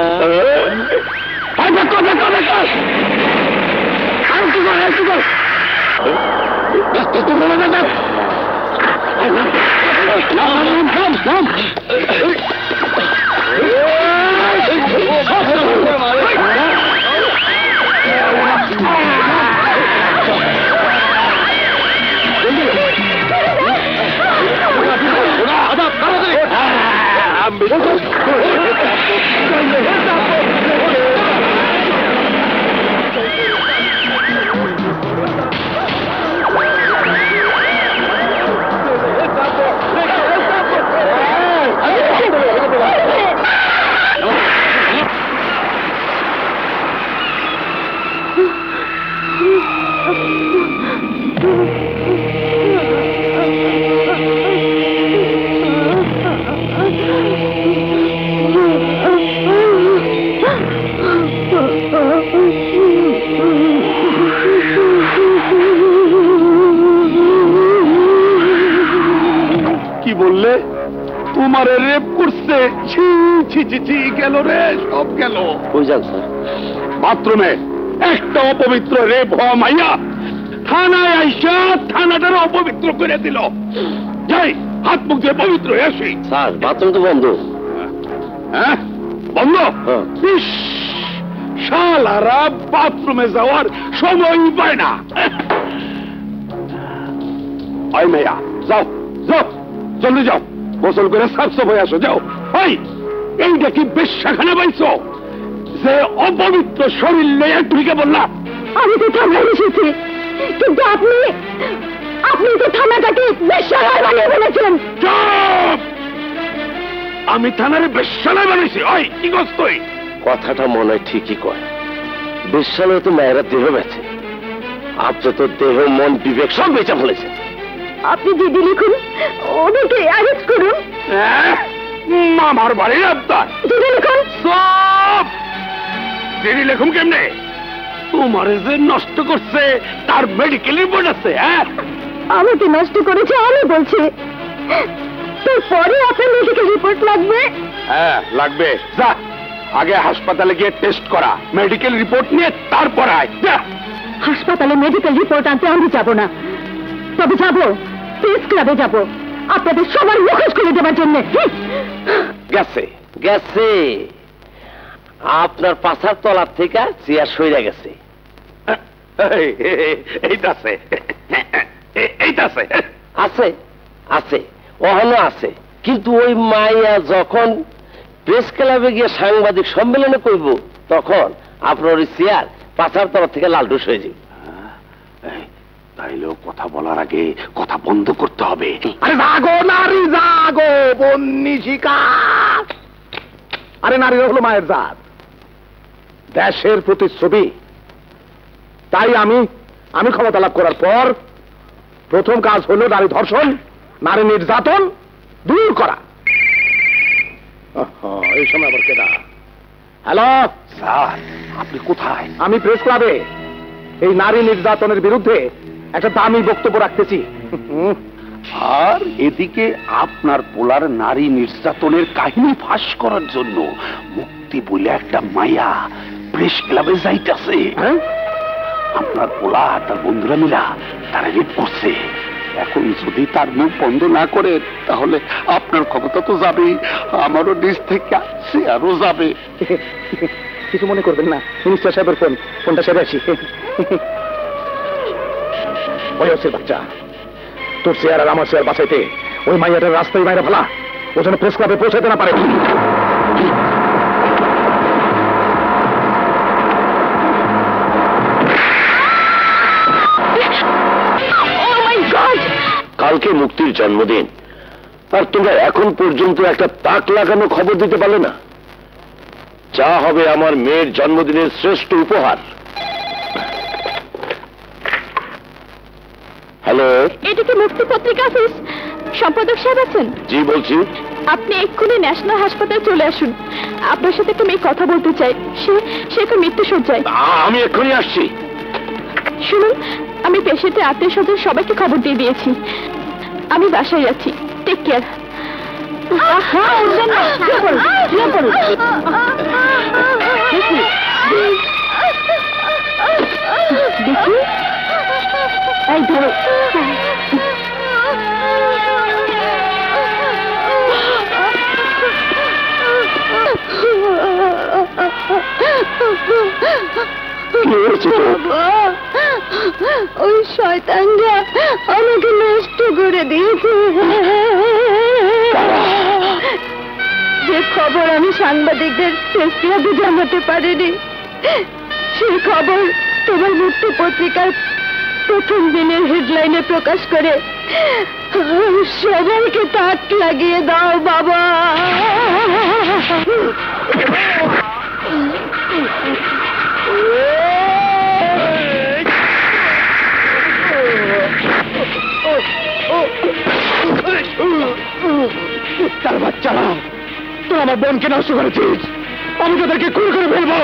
কি বললে? তোমারে রেপ করছে? ছি ছি ছি ছি, গেল রে, সব গেল। কই যাও স্যার? বাথরুমে একটা অপবিত্র রেপ হওয়া মাইয়া থানায় আইসা থানাটার অপবিত্র করে দিল। যাই হাত মুখ দিয়ে পবিত্র হয়ে আসি। স্যার বাথরুম তো বন্ধ। হ্যাঁ বন্ধ? ইস, শালারা বাথরুমে যাওয়ার সময় পায় না। ওই মেয়া, যাও যাও, জলদি যাও, গোসল করে সাফ সাফ হয়ে আসো, যাও। ওই এইটা কি বেশ্যাখানা পাইছো যে অপবিত্র শরীর নিয়ে ঢুকে বললাম? আমি তো থানায় এসেছি, কিন্তু আপনি আপনি তো থানাটাকে বেশ্যালয় বানিয়ে ফেলেছেন। চুপ! আমি থানার বেশ্যালয় বানিয়েছি? ওই কি করছ তুই? কথাটা মনে হয় ঠিকই কয়। বেশ্যালয় তো মেয়েরা দেহ বেছে, আপনি তো দেহ মন বিবেক সব বেচা ফেলেছেন। আপনি দিদি লিখুন, ওদেরকে অ্যারেস্ট করুন। আমার বাড়ির আবদার। দিদি লিখুন। সব দিদি লিখুন কেমনে? তোমার যে নষ্ট করছে তার মেডিকেল রিপোর্ট আছে। হ্যাঁ, আমাকে নষ্ট করেছে আমি বলছি, তারপরে আপনার মেডিকেল রিপোর্ট লাগবে। হ্যাঁ লাগবে। যা আগে হাসপাতালে গিয়ে টেস্ট করা, মেডিকেল রিপোর্ট নিয়ে তারপর আয়। যা। হাসপাতালে মেডিকেল রিপোর্ট আনতে আমি যাব না, তবে যাব প্রেস ক্লাবে যাব আপনাদের সবার মুখোশ করে দেওয়ার জন্য। গেছে গেছে আপনার পাছার তলার থেকে চেয়ার সইরা গেছে। এইটাছে এইটাছে আছে আছে ওখানে আছে, কিন্তু ওই মাইয়া যখন প্রেস ক্লাবে গিয়ে সাংবাদিক সম্মেলনে করব তখন আপনার ওই চেয়ার পাছার তলা থেকে লালডুস হয়ে যাবে। তাইলেও কথা বলার আগে কথা বন্ধ করতে হবে। আরে জাগো নারী জাগো, বন্নি শিকার। আরে নারীরা হলো মায়ের জাত, দেশের প্রতিচ্ছবি। তাই আমি আমি ক্ষমতা লাভ করার পর প্রথম কাজ হলো নারী ধর্ষণ, নারী নির্যাতন দূর করা। এই সময় আবার কেডা? হ্যালো স্যার, আপনি কোথায়? আমি প্রেস ক্লাবে এই নারী নির্যাতনের বিরুদ্ধে একটা দামি বক্তব্য রাখতেছি। আর এদিকে আপনার পোলার নারী নির্যাতনের কাহিনী ফাঁস করার জন্য মুক্তি বলে একটা মায়া প্রেস ক্লাবে যাইতেছে। আপনার পোলা তার বন্ধুরা মিলা তারা রেপ করছে। এখন যদি তার মুখ বন্ধ না করে তাহলে আপনার ক্ষমতা তো যাবেই, আমারও নিজ থেকে সে আরো যাবে। কিছু মনে করবেন না, মিনিস্টার সাহেবের ফোন, ফোনটা সেরে আসি। ওই হচ্ছে বাচ্চা, তোর চেয়ার আর আমার চেয়ার বাঁচাইতে ওই মাইয়াটার রাস্তায় বাইরে ফেলা, ও যেন প্রেস ক্লাবে পৌঁছাতে না পারে। কালকে মুক্তির জন্মদিন, আর তোমরা এখন পর্যন্ত একটা তাক লাগানো খবর দিতে পারলে না। যা হবে আমার মেয়ের জন্মদিনের শ্রেষ্ঠ উপহার। হ্যালো, এটা কি মুক্তি পত্রিকা অফিস? সম্পাদক সাহেব আছেন? জি বলছি। আপনি এক্ষুনি ন্যাশনাল হাসপাতালে চলে আসুন, আপনার সাথে একটা মেয়ে কথা বলতে চাই। সে সে এখন মৃত্যু সজ্জায়। আমি এক্ষুনি আসছি। শুনুন, আমি পেশেন্টের আত্মীয় স্বজন সবাইকে খবর দিয়ে দিয়েছি, আমি বাসায় যাচ্ছি। Take care. দেখি এই ধরো। ওই শয়তানরা আমাকে নষ্ট করে দিয়েছে। যে খবর আমি সাংবাদিকদের প্রেস ক্লাবে জানাতে পারিনি, সেই খবর তোমার মুক্তি পত্রিকার প্রথম দিনের হেডলাইনে প্রকাশ করে সবাইকে তাক লাগিয়ে দাও বাবা। তার বাচ্চারা, তোর আমার বোনকে নষ্ট করেছিস, আমি তোদেরকে খুন করে ফেলবো।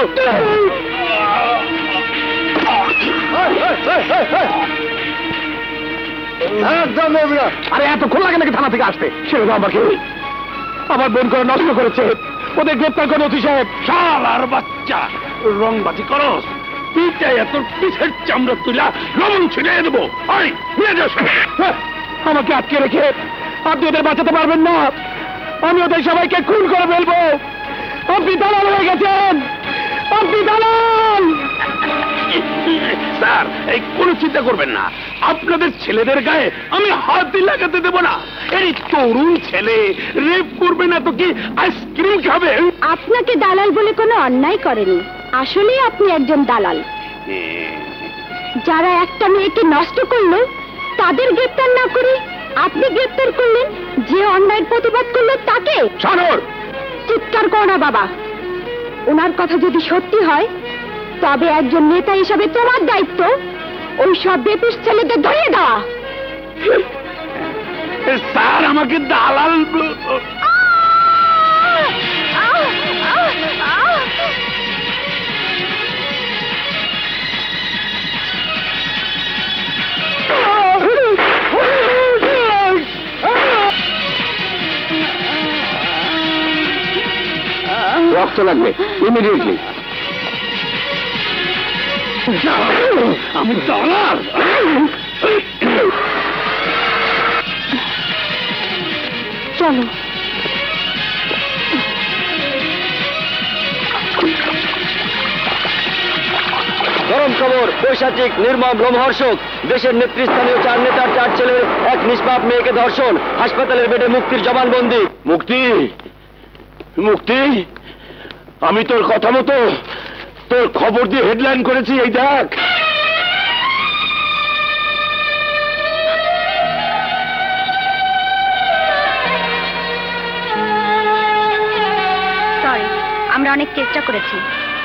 আরে এতক্ষণ লাগে নাকি থানা থেকে আসতে? ছেড়ে দাও আমাকে। আমার বোন করে নষ্ট করেছে, ওদের গ্রেপ্তার করো অতি সাহেব। শালার বাচ্চা, রংবাজি করস? পিটাই এত পিছের চামড়া তুলা লবণ ছিটিয়ে দেবো। ওই নিয়ে যাস। আমাকে আটকে রেখে আপনি ওদের বাঁচাতে পারবেন না, আমি ওদের সবাইকে খুন করে ফেলবো। আপনি দালাল হয়ে গেছেন, আপনি দালাল। স্যার, এই কোনো চিন্তা করবেন না, আপনাদের ছেলেদের গায়ে আমি হাতই লাগাতে দেব না। এই তরুণ ছেলে রেপ করবে না তো কি আইসক্রিম খাবে? আপনাকে দালাল বলে কোনো অন্যায় করেনি, আসলেই আপনি একজন দালাল। যারা একটা মেয়েকে নষ্ট করলো তাদের গ্রেপ্তার না করে আপনি গ্রেপ্তার করলেন যে অন্যায়ের প্রতিবাদ করলো তাকে। শাহনুর, চিৎকার করো না বাবা। ওনার কথা যদি সত্যি হয় তবে একজন নেতা হিসাবে তোমার দায়িত্ব ওই সব বেপিস ছেলেদের ধরিয়ে দেওয়া। স্যার আমাকে দালাল রক্ত লাগবে ইমিডিয়েটলি। আমি দালাল? চলো। গরম খবর, পৈশাচিক নির্মম রোমহর্ষক। দেশের নেতৃস্থানীয় চার নেতার চার ছেলের এক নিষ্পাপ মেয়েকে ধর্ষণ, হাসপাতালের বেডে মুক্তির জবানবন্দি। মুক্তি, মুক্তি, আমি তোর কথা মতো তোর খবর দিয়ে হেডলাইন করেছি, এই দেখ। সরি, আমরা অনেক চেষ্টা করেছি।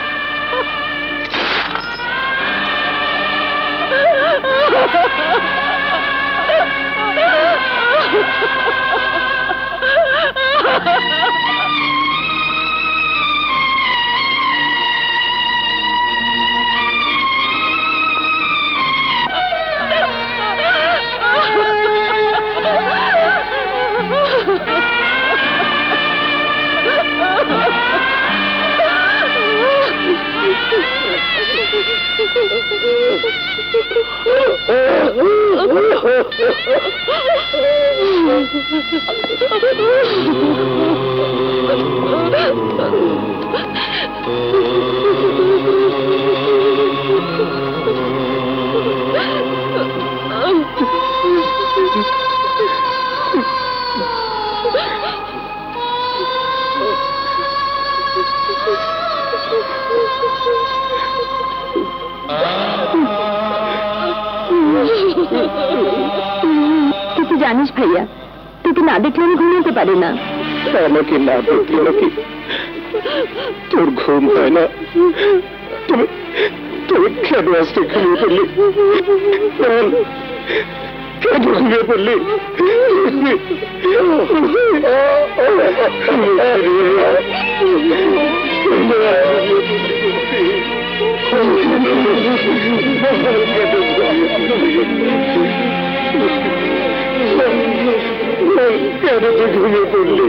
তুই জানিস ভাইয়া, তোকে না দেখলে আমি ঘুমাতে পারি না। আমাকে না দেখলে নাকি তোর ঘুম হয় না? তুমি তুমি কেন আজকে ঘুমিয়ে পড়লি? কেন ঘুমিয়ে পড়লি? কেন তুই ঘুমিয়ে পড়লি?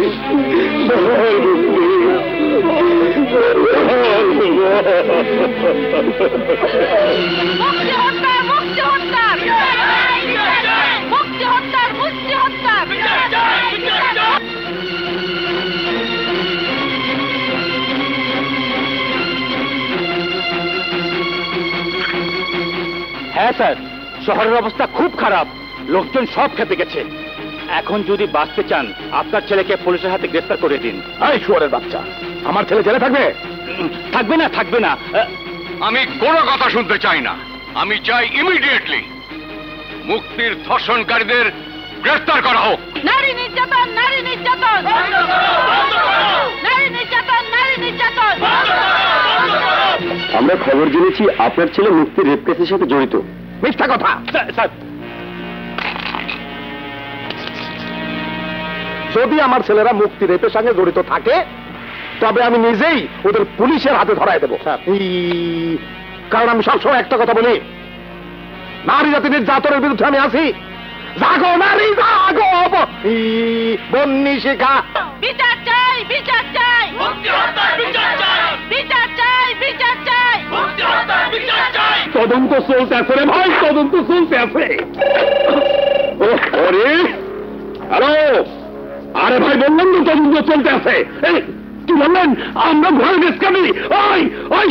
হ্যাঁ স্যার, শহরের অবস্থা খুব খারাপ, লোকজন সব খেতে গেছে। এখন যদি বাঁচতে চান আপনার ছেলেকে পুলিশের হাতে গ্রেফতার করে দিন। এই শুয়োরের বাচ্চা, আমার ছেলে জেলে থাকবে? থাকবে না, থাকবে না। আমি কোনো কথা শুনতে চাই না। আমি চাই ইমিডিয়েটলি মুক্তির ধর্ষণকারীদের গ্রেফতার করা হোক। নারী নির্যাতন, নারী নির্যাতন, নারী নির্যাতন, নারী নির্যাতন। আমরা খবর জেনেছি আপনার ছেলে মুক্তির রেপ কেসের সাথে জড়িত। মিথ্যা কথা। স্যার, যদি আমার ছেলেরা মুক্তি রেপের সঙ্গে জড়িত থাকে তবে আমি নিজেই ওদের পুলিশের হাতে ধরায় দেবো। কারণ আমি সবসময় একটা কথা বলি, নারী জাতি নির্যাতনের বিরুদ্ধে আমি আছি। জাগো নারী, জাগো। বন্নি শেখা, বিচার চাই, বিচার চাই, বিচার চাই, বিচার চাই। তদন্ত চলতে আছে রে ভাই, তদন্ত চলতে আছে। হ্যালো, আরে ভাই বললাম তো তদন্ত চলতে আছে। কি বললেন? আমরা ঘরে বেসকাবি। ওই ওই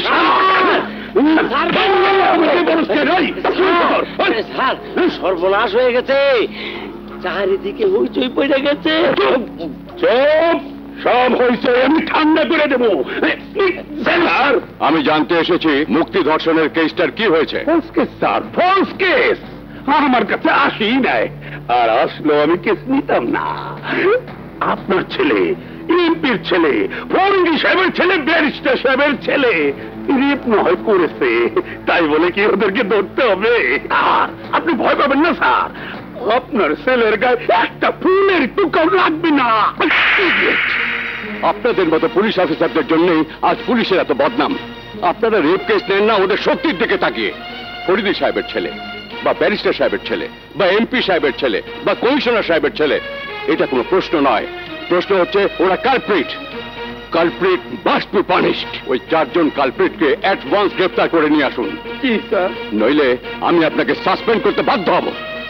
সর্বনাশ হয়ে গেছে, চারিদিকে হইচই পড়ে গেছে। চুপ, সব হয়েছে, আমি ঠান্ডা করে দেবো। স্যার, আমি জানতে এসেছি মুক্তি ধর্ষণের কেসটার কি হয়েছে। False case sir, false case. আমার কাছে আসি নাই, আর আসলো আমি কেস নিতাম না। আপনার ছেলে, এমপির ছেলে, ফরিদি সাহেবের ছেলে, ব্যারিস্টার সাহেবের ছেলে রেপ নয় করেছে, তাই বলে কি ওদেরকে ধরতে হবে? আপনি ভয় পাবেন না স্যার, আপনার ছেলের গায়ে একটা ফুলের টুকাও লাগবে না। আপনাদের মতো পুলিশ অফিসারদের জন্যই আজ পুলিশের এত বদনাম। আপনারা রেপ কেস নেন না ওদের শক্তির দিকে তাকিয়ে। ফরিদি সাহেবের ছেলে বা ব্যারিস্টার সাহেবের ছেলে বা এমপি সাহেবের ছেলে বা কমিশনার সাহেবের ছেলে, এটা কোনো প্রশ্ন নয়। প্রশ্ন হচ্ছে ওরা culprit. Culprit must be punished. ওই চারজন কালপ্রিটকে অ্যাডভান্স গ্রেফতার করে নিয়ে আসুন। জি স্যার, নইলে আমি আপনাকে সাসপেন্ড করতে বাধ্য হব।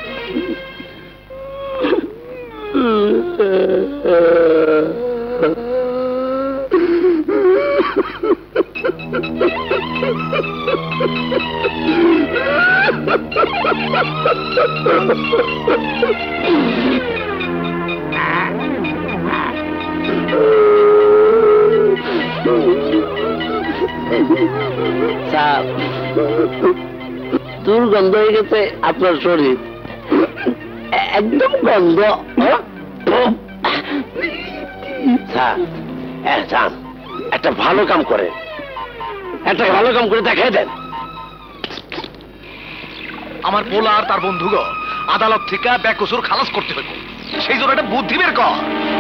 দুর্গন্ধ হয়ে গেছে আপনার শরীর, একদম গন্ধ। স্যার, একটা ভালো কাম করে, একটা ভালো কাম করে দেখাই দেন। আমার পোলা আর তার বন্ধুগো আদালত থেকে বেকসুর খালাস করতে হবে, সেই জন্য একটা বুদ্ধি বের কর।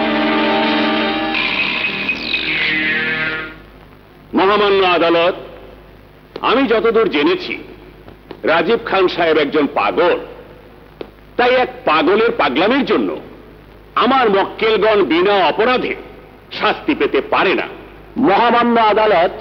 মহামান্য আদালত, আমি যতদূর জেনেছি রাজীব খান সাহেব একজন পাগল, তাই এক পাগলের পাগলামির জন্য আমার মক্কেলগণ বিনা অপরাধে শাস্তি পেতে পারে না। মহামান্য আদালত,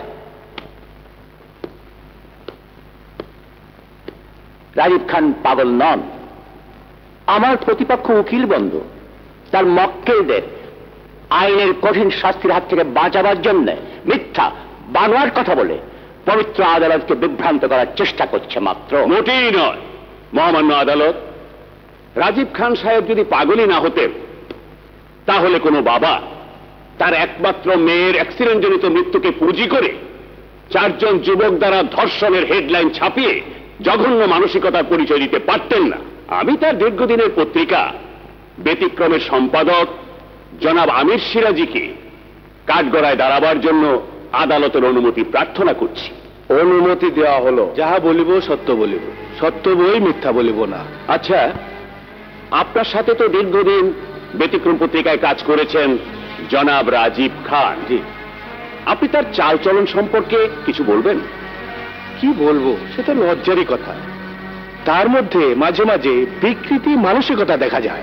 রাজীব খান পাগল নন। আমার প্রতিপক্ষ উকিল বন্ধু তার মক্কেলদের আইনের কঠিন শাস্তির হাত থেকে বাঁচাবার জন্য মিথ্যা বানোয়ার কথা বলে পবিত্র আদালতকে বিভ্রান্ত করার চেষ্টা করছে মাত্র। মোটেই নয় মহামান্য আদালত। রাজীব খান সাহেব যদি পাগলই না হতেন, তাহলে কোনো বাবা তার একমাত্র মেয়ের অ্যাক্সিডেন্টজনিত মৃত্যুকে পুঁজি করে চারজন যুবক দ্বারা ধর্ষণের হেডলাইন ছাপিয়ে জঘন্য মানসিকতার পরিচয় দিতে পারতেন না। আমি তার দীর্ঘদিনের পত্রিকা ব্যতিক্রমের সম্পাদক জনাব আমির সিরাজিকে কাঠগড়ায় দাঁড়াবার জন্য আদালতের অনুমতি প্রার্থনা করছি। অনুমতি দেওয়া হলো। যাহা বলিব সত্য বলিব, সত্য বই মিথ্যা বলিব না। আচ্ছা, আপনার সাথে তো দীর্ঘদিন ব্যতিক্রম পত্রিকায় কাজ করেছেন জনাব রাজীব খান। জি, আপনি তার চালচলন সম্পর্কে কিছু বলবেন? কি বলবো, সে তো লজ্জারই কথা। তার মধ্যে মাঝে মাঝে বিকৃতি মানসিকতা দেখা যায়।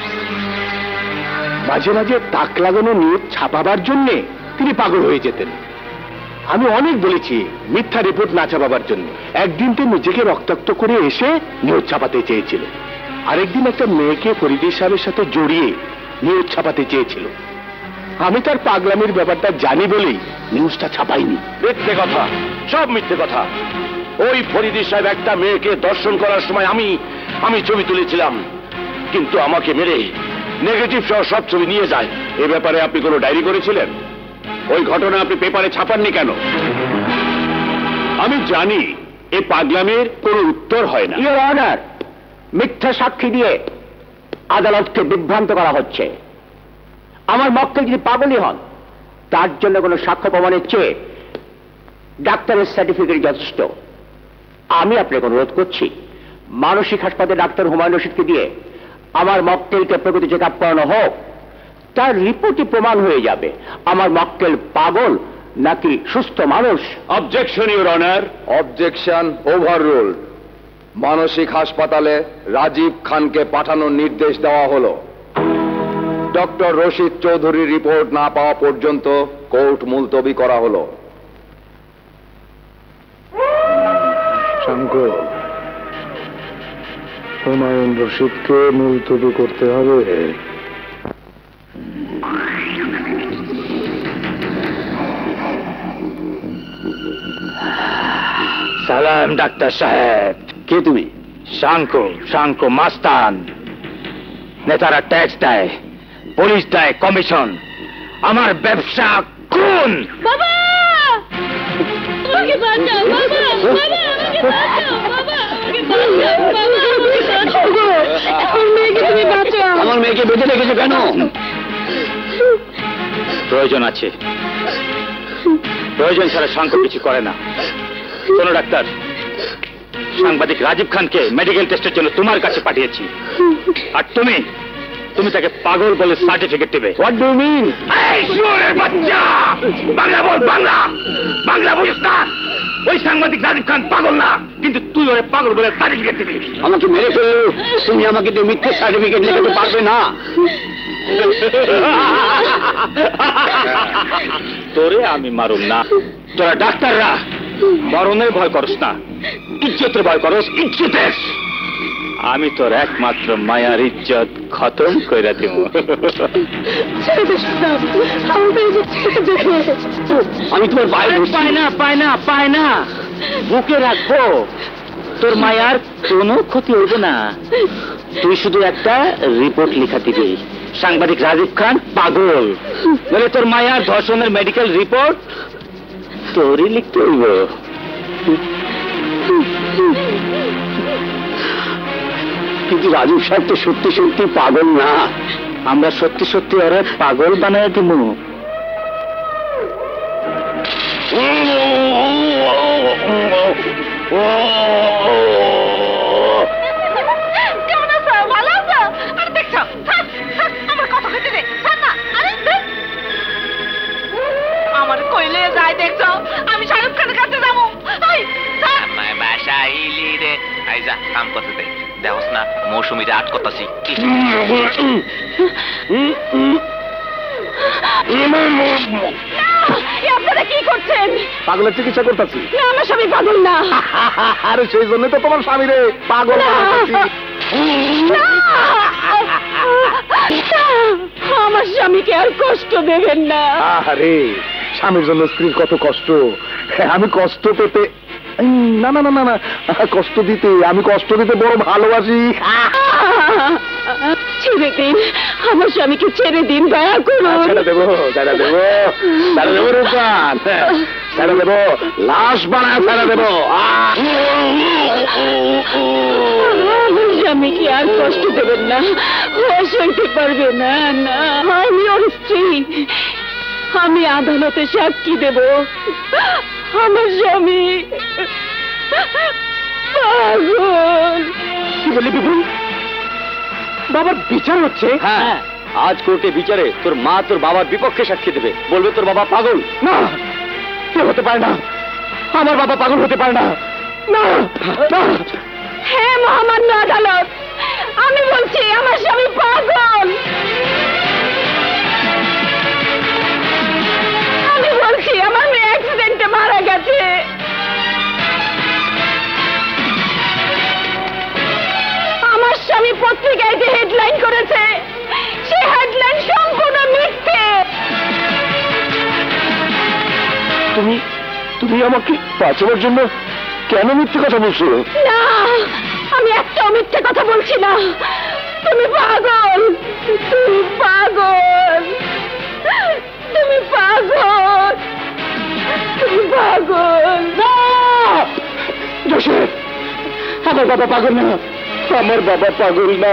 মাঝে মাঝে তাক লাগানো নিউজ ছাপাবার জন্যে তিনি পাগল হয়ে যেতেন। আমি অনেক বলেছি মিথ্যা রিপোর্ট না ছাপাবার জন্য। একদিন তো নিজেকে রক্তাক্ত করে এসে নিউজ ছাপাতে চেয়েছিল, আরেকদিন একটা মেয়েকে ফরিদি সাহেবের সাথে জড়িয়ে নিউজ ছাপাতে চেয়েছিল। আমি তার পাগলামির ব্যাপারটা জানি বলেই নিউজটা ছাপাইনি। মিথ্যে কথা, সব মিথ্যে কথা। ওই ফরিদি সাহেব একটা মেয়েকে দর্শন করার সময় আমি আমি ছবি তুলেছিলাম, কিন্তু আমাকে মেরে নেগেটিভ সহ সব ছবি নিয়ে যায়। এ ব্যাপারে আপনি কোনো ডায়েরি করেছিলেন? ওই ঘটনা আপনি পেপারে ছাপাননি কেন? আমি জানি এই পাগলামির কোনো উত্তর হয় না। ইওর অনার, মিথ্যা সাক্ষী দিয়ে আদালতকে বিভ্রান্ত করা হচ্ছে। আমার মক্কেল যদি পাগলই হন, তার জন্য কোনো সাক্ষ্য প্রমাণের চেয়ে ডাক্তারের সার্টিফিকেট যথেষ্ট। আমি আপনাকে অনুরোধ করছি, মানসিক হাসপাতালে ডাক্তার হুমায়ুন রশিদকে দিয়ে আমার মক্কেলকে প্রকৃতি চেক আপ করানো হোক। তার রিপোর্টে প্রমাণ হয়ে যাবে আমার মক্কেল পাগল নাকি সুস্থ মানুষ। Objection your honour. Objection overruled. মানসিক হাসপাতালে রাজীব খানকে পাঠানোর নির্দেশ দেওয়া হলো। ডক্টর রশিদ চৌধুরীর রিপোর্ট না পাওয়া পর্যন্ত কোর্ট মুলতবি করা হলো। শঙ্কর, হুমায়ুন রশিদকে মুলতবি করতে হবে। সালাম ডাক্তার সাহেব। কে তুমি? শাঙ্কো। শাঙ্কো মাস্তান। নেতারা ট্যাক্স দেয়, পুলিশ দেয় কমিশন, আমার ব্যবসা খুন। বাবা আমাকে বাঁচাও, বাবা বাবা আমাকে বাঁচাও, বাবা আমাকে বাঁচাও, বাবা আমাকে বাঁচাও। আমার মেয়েকে তুমি বাঁচাও। আমার মেয়েকে বেঁধে রেখেছো কেন? প্রয়োজন আছে, প্রয়োজন ছাড়া শান্ত কিছু করে না। শোনো ডাক্তার, সাংবাদিক রাজীব খানকে মেডিকেল টেস্টের জন্য তোমার কাছে পাঠিয়েছি, আর তুমি তুমি তাকে পাগল বলে সার্টিফিকেট দেবে। What do mean? এই শুয়োরের বাচ্চা, বাংলা বল, বাংলা বাংলা বলিস না। ওই সাংবাদিক রাজীব খান পাগল না, কিন্তু তুই ওরে পাগল বলে সার্টিফিকেট দিবি। আমাকে মেরে ফেললো, তুমি আমাকে দিয়ে মিথ্যে সার্টিফিকেট লেখাতে পারবে না। তোরে আমি মারুম না। তোরা ডাক্তাররা মরণের ভয় করস না, ইজ্জতের ভয় করস, ইজ্জতের। আমি তোর একমাত্র মায়ার ইজ্জত খতম করে দেব। আমি তোর বাইরে পাই না, পাই না, পাই না, বুকে রাখবো। তোর মায়ার কোনো ক্ষতি হইবে না। তুই শুধু একটা রিপোর্ট লেখা দিবি, সাংবাদিক রাজীব খান পাগল বলে তোর মায়ার ধর্ষণের মেডিকেল রিপোর্ট তোরই লিখতে হইব। কিন্তু রাজীব সাহেব তো সত্যি সত্যি পাগল না। আমরা সত্যি সত্যি ওরা পাগল বানায় দিব। আমার কইলে যাই দেখছো আমি শাহরুখ খানের কাছে যাবো। বাসাইলি রে আইজা কাম করতে দে, দেখোস না মৌসুমীরা আট করতাছি। আপনারা কি করছেন? পাগলের চিকিৎসা করতেছি। না, আমার স্বামী পাগল না। আরে সেই জন্য তো তোমার স্বামীরে পাগল বানাচ্ছি। আমার স্বামীকে আর কষ্ট দেবেন না। আরে স্বামীর জন্য স্ত্রীর কত কষ্ট। আমি কষ্ট পেতে না না না না না কষ্ট দিতে আমি কষ্ট দিতে বড় ভালোবাসি। ছেড়ে দিন, আমার স্বামীকে ছেড়ে দিন, দয়া করুন। ছেড়ে দেবো, ছেড়ে দেবো, ছেড়ে দেবো রূপসান, ছেড়ে দেবো, লাশ বানায় ছেড়ে দেবো। আমার স্বামীকে আর কষ্ট দেবেন না, ও সইতে পারবে না। না, আমি ওর স্ত্রী, আমি আদালতে সাক্ষী দেব। আমার স্বামী পাগল। কি বলি বিপুল? বাবার বিচার হচ্ছে? হ্যাঁ, আজ কোর্টে বিচারে তোর মা তোর বাবার বিপক্ষে সাক্ষী দেবে, বলবে তোর বাবা পাগল। না, কে হতে পারে না, আমার বাবা পাগল হতে পারে না। না, হ্যাঁ মহামান্য আদালত, আমি বলছি আমার স্বামী পাগল। আমি বলছি আমার মেয়ে অ্যাক্সিডেন্টে মারা গেছে। আমার স্বামী পত্রিকায় যে হেডলাইন করেছে সে হেডলাইন সম্পূর্ণ মিথ্যে। তুমি তুমি আমাকে বাঁচানোর জন্য কেন মিথ্যে কথা বলছো? না, আমি একটা মিথ্যে কথা বলছি না। তুমি পাগল, তুমি পাগল, তুমি পাগল, তুমি পাগল। জোসেফ, আমার বাবা পাগল না, আমার বাবা পাগল না।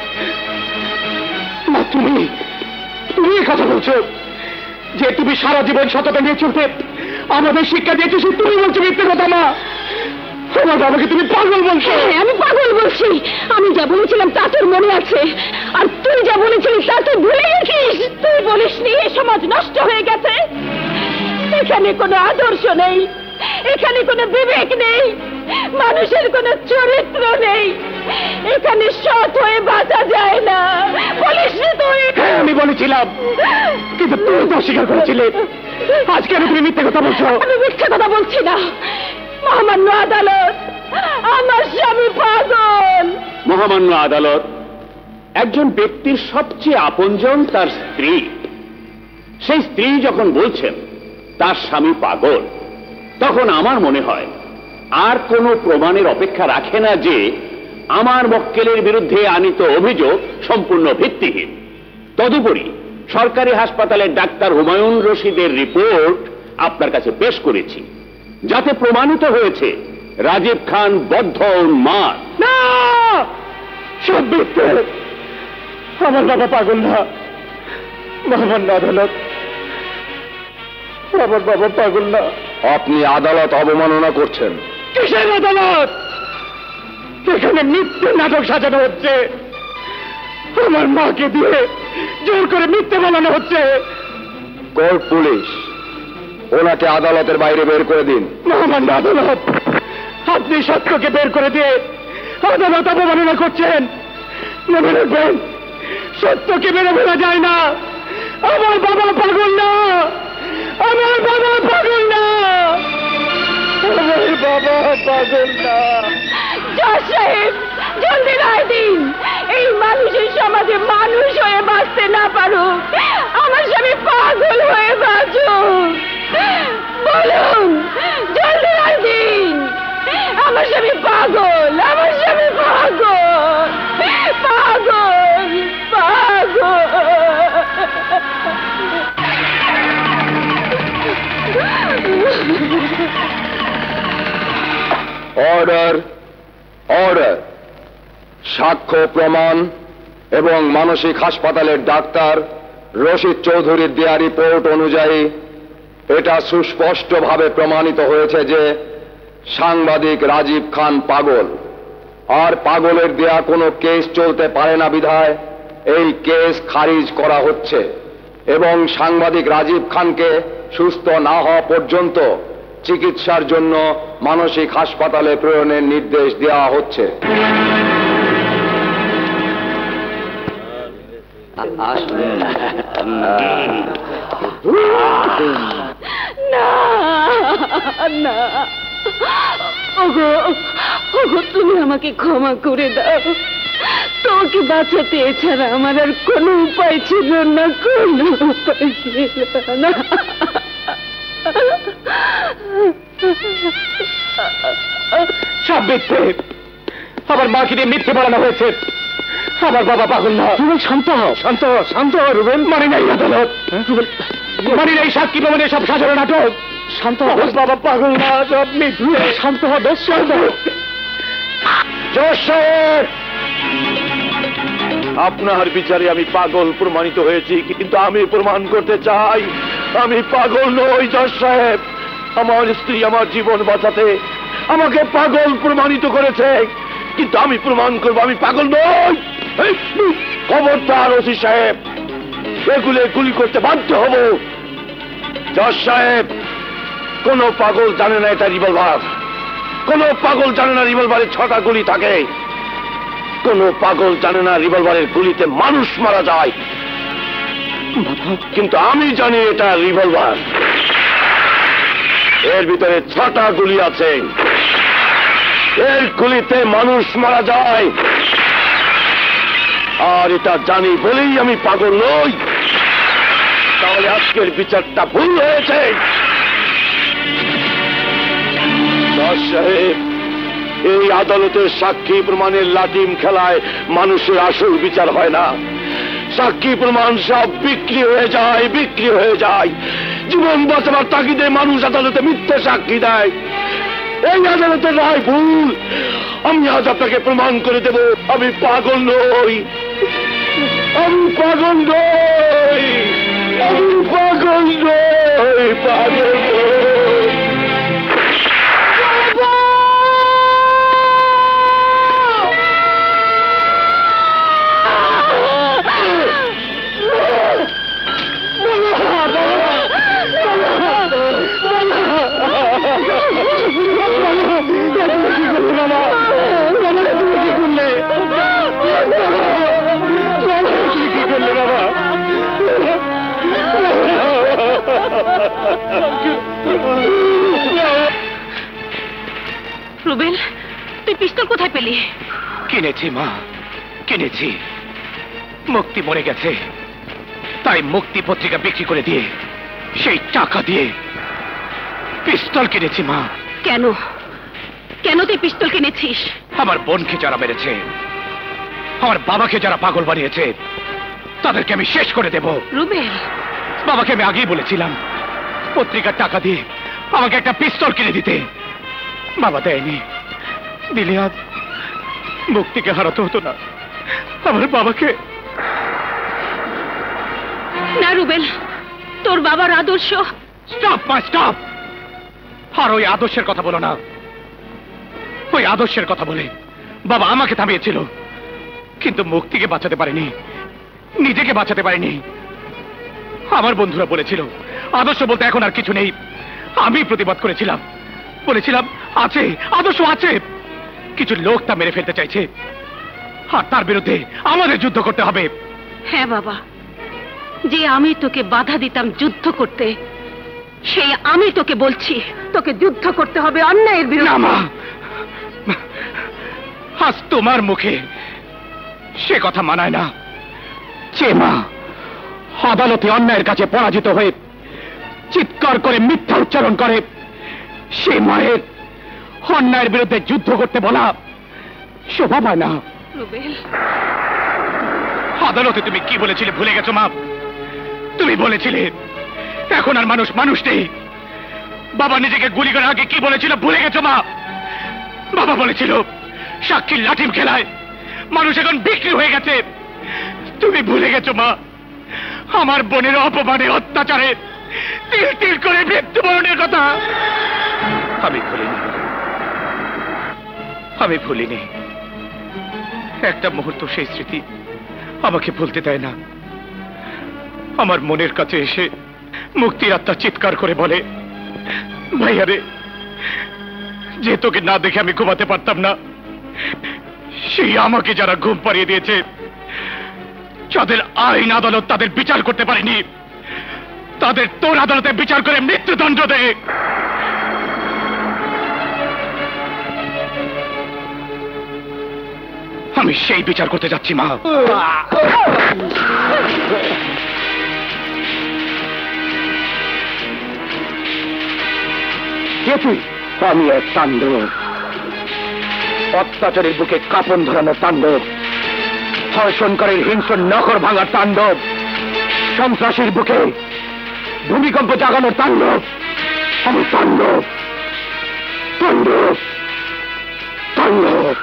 না, তুমি তুমি এই কথা বলছো যে তুমি সারা জীবন সততা নিয়ে চলতে আমাদের শিক্ষা দিয়েছো, সে তুমি বলছো মিথ্যে কথা। মা, আমার বাবাকে তুমি পাগল বলছো। আমি পাগল বলছি, আমি যা বলেছিলাম তা তোর মনে আছে, আর তুই যা বলেছিলি তা তুই ভুলে গেছিস। তুই বলিসনি এই সমাজ নষ্ট হয়ে গেছে, এখানে কোনো আদর্শ নেই, এখানে কোনো বিবেক নেই, মানুষের কোনো চরিত্র নেই, এখানে সৎ হয়ে বাঁচা যায় না। বলিসনি তুই? হ্যাঁ, আমি বলেছিলাম, কিন্তু তুই তো অস্বীকার করেছিলে। আজকে তুমি মিথ্যে কথা বলছো। আমি মিথ্যে কথা বলছি না। মহামান্য আদালত, আমার স্বামী পাগল। মহামান্য আদালত, একজন ব্যক্তির সবচেয়ে আপনজন তার স্ত্রী। সেই স্ত্রী যখন বলছেন তার স্বামী পাগল, তখন আমার মনে হয় আর কোনো প্রমাণের অপেক্ষা রাখে না যে আমার মক্কেলের বিরুদ্ধে আনিত অভিযোগ সম্পূর্ণ ভিত্তিহীন। তদুপরি সরকারি হাসপাতালের ডাক্তার হুমায়ুন রশিদের রিপোর্ট আপনার কাছে পেশ করেছি, যাতে প্রমাণিত হয়েছে রাজীব খান বদ্ধ উন্মাদ। না, সব মিথ্যে। আমার বাবা পাগল না, মহামান্য আদালত, আমার বাবা পাগল না। আপনি আদালত অবমাননা করছেন। কিসের আদালত? এখানে মিথ্যে নাটক সাজানো হচ্ছে। আমার মাকে দিয়ে জোর করে মিথ্যে বলানো হচ্ছে। কোর্ট পুলিশ, ওনাকে আদালতের বাইরে বের করে দিন। মহামান্য আদালত, আপনি সত্যকে বের করে দিয়ে আদালত অবমাননা করছেন। মনে রাখবেন, সত্যকে মেরে ফেলা যায় না। আমার বাবা পাগল না, আমার বাবা পাগল না, আমার বাবা পাগল না। জজ সাহেব, জলদি রায় দিন। এই মানুষের সমাজে মানুষ হয়ে বাঁচতে না পারুক, আমার স্বামী পাগল হয়ে বাঁচুক। বলুন, জলদি রায় দিন। আমার স্বামী পাগল, আমার স্বামী পাগল, পাগল, পাগল। Order, order. সাক্ষ্য প্রমাণ এবং মানসিক হাসপাতালের ডাক্তার রশিদ চৌধুরীর দেয়া রিপোর্ট অনুযায়ী এটা সুস্পষ্টভাবে প্রমাণিত হয়েছে যে সাংবাদিক রাজীব খান পাগল, আর পাগলের দেয়া কোনো কেস চলতে পারে না বিধায় এই কেস খারিজ করা হচ্ছে এবং সাংবাদিক রাজীব খানকে সুস্থ না হওয়া পর্যন্ত চিকিৎসার জন্য মানসিক হাসপাতালে প্রেরণের নির্দেশ দেওয়া হচ্ছে। না না, ওগো ওগো, তুমি আমাকে ক্ষমা করে দাও। তোকে বাঁচাতে এছাড়া আমার আর কোনো উপায় ছিল না, কোনো উপায় ছিল না। সব মিথ্যে। আমার মাকে দিয়ে মিথ্যে বলানো হয়েছে। আমার বাবা পাগল না। রুবেল, শান্ত হও, শান্ত হও, শান্ত হও রুবেল। মানে নাই আদালত, রুবেল মানে নাই সাক্ষী প্রমাণে সব সাজানো নাটক। শান্ত হও, বাবা পাগল না, সব মিথ্যে। শান্ত হও, বেশ শান্ত হও। জজ সাহেব, আপনার বিচারে আমি পাগল প্রমাণিত হয়েছি, কিন্তু আমি প্রমাণ করতে চাই আমি পাগল নই। জজ সাহেব, আমার স্ত্রী আমার জীবন বাঁচাতে আমাকে পাগল প্রমাণিত করেছে, কিন্তু আমি প্রমাণ করবো আমি পাগল নই। খবরদার ওসি সাহেব, এগুলো গুলি করতে বাধ্য হব। জজ সাহেব, কোন পাগল জানে না এটা রিভলভার, কোন পাগল জানে না রিভলভারে ছটা গুলি থাকে, কোন পাগল জানে না রিভলভারের গুলিতে মানুষ মারা যায়, কিন্তু আমি জানি এটা রিভলভার। এর ভিতরে ছটা গুলি আছে, এর গুলিতে মানুষ মারা যায়, আর এটা জানি বলেই আমি পাগল নই। তাহলে আজকের বিচারটা ভুল হয়েছে। জজ সাহেব, এই আদালতের সাক্ষী প্রমাণের লাটিম খেলায় মানুষের আসল বিচার হয় না। সাক্ষী প্রমাণ সব বিক্রি হয়ে যায়, বিক্রি হয়ে যায়। জীবন বাঁচাবার তাগিদে মানুষ আদালতে মিথ্যে সাক্ষী দেয়। এই আদালতের রায় ভুল। আমি আজ আপনাকে প্রমাণ করে দেব আমি পাগল নই, আমি পাগল নই, আমি পাগল নই, পাগল নই। রুবেল, তুই পিস্তল কোথায় পেলি? কিনেছি মা, কিনেছি। মুক্তি মরে গেছে, তাই মুক্তি পত্রিকা বিক্রি করে দিয়ে সেই টাকা দিয়ে পিস্তল কিনেছি মা। কেন কেন তুই পিস্তল কিনেছিস? আমার বোনকে যারা মেরেছে, আমার বাবাকে যারা পাগল বানিয়েছে, তাদেরকে আমি শেষ করে দেব। রুবেল, বাবাকে আমি আগেই বলেছিলাম পত্রিকার টাকা দিয়ে আমাকে একটা পিস্তল কিনে দিতে। বাবা দেয়নি। দিলে আজ মুক্তিকে হারাতে হতো না আমার বাবাকে। না রুবেল, তোর বাবার আদর্শ। স্টপ মা স্টপ। আর ওই আদর্শের কথা বলো না। ওই আদর্শের কথা বলে বাবা আমাকে থামিয়েছিল, কিন্তু মুক্তিকে বাঁচাতে পারেনি, নিজেকে বাঁচাতে পারেনি। আমার বন্ধুরা বলেছিল আদর্শ বলতে এখন আর কিছু নেই। আমি প্রতিবাদ করেছিলাম, বলেছিলাম আছে, আদর্শ আছে। কিছু লোক তা মেরে ফেলতে চাইছে, আর তার বিরুদ্ধে আমাদের যুদ্ধ করতে হবে। হ্যাঁ বাবা, যে আমি তোকে বাধা দিতাম যুদ্ধ করতে, সেই আমি তোকে বলছি তোকে যুদ্ধ করতে হবে অন্যায়ের বিরুদ্ধে। মা, আজ তোমার মুখে সে কথা মানায় না। যে মা আদালতে অন্যায়ের কাছে পরাজিত হয়ে চিৎকার করে মিথ্যা উচ্চারণ করে, সে মায়ের অন্যায়ের বিরুদ্ধে যুদ্ধ করতে বলা শোভা পায় না। আদালতে তুমি কি বলেছিলে ভুলে গেছো মা? তুমি বলেছিলে এখন আর মানুষ মানুষ নেই। বাবা নিজেকে গুলি করার আগে কি বলেছিল ভুলে গেছো মা? বাবা বলেছিল সাক্ষীর লাঠিম খেলায় মানুষ এখন বিক্রি হয়ে গেছে। তুমি ভুলে গেছো মা আমার বোনের অপমানে অত্যাচারে তিল তিল করে মৃত্যুবরণের কথা? আমি ভুলিনি, আমি ভুলিনি। একটা মুহূর্ত সেই স্মৃতি আমাকে ভুলতে দেয় না। আমার মনের কাছে এসে মুক্তির আত্মা চিৎকার করে বলে, ভাইয়া রে, যে তোকে না দেখে আমি ঘুমাতে পারতাম না, সেই আমাকে যারা ঘুম পাড়িয়ে দিয়েছে, যাদের আইন আদালত তাদের বিচার করতে পারেনি, তাদের তোর আদালতে বিচার করে মৃত্যুদণ্ড দেয়। আমি সেই বিচার করতে যাচ্ছি মা। আমি এক তাণ্ডব, অত্যাচারের বুকে কাপন ধরানো তাণ্ডব, ধর্ষণকারীর হিংস্র নখর ভাঙার তাণ্ডব, সন্ত্রাসীর বুকে ভূমিকম্প জাগানোর তাণ্ডব। আমি তাণ্ডব, তাণ্ডব, তাণ্ডব।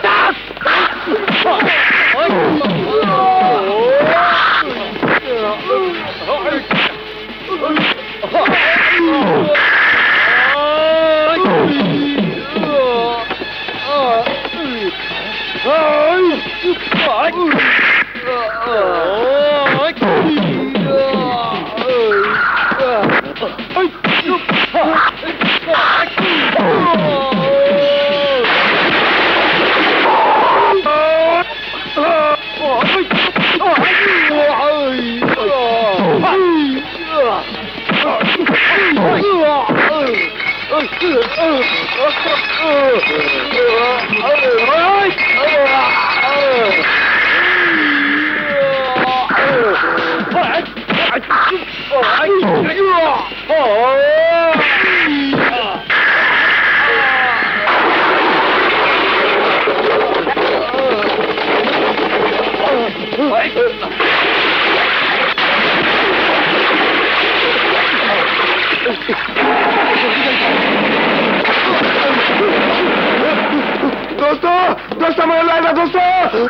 दोस्तों दोस्तों मेरे लाइला दोस्तों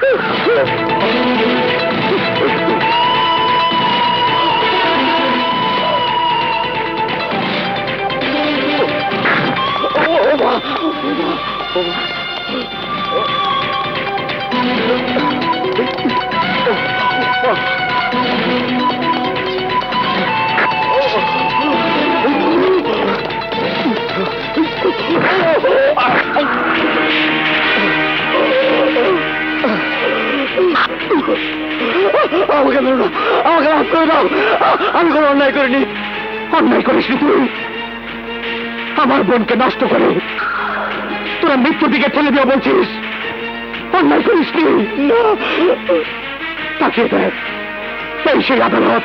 আমাকে মেরো না, আমাকে মাফ করে দাও। আমি কোনো অন্যায় করিনি। অন্যায় করিসনি তুই। আমার বোনকে নষ্ট করে তোরা মৃত্যুর দিকে ঠেলে দিয়ে বলছিস অন্যায় করিসনি। না, তাকিয়ে দেখ, এই সেই আদালত।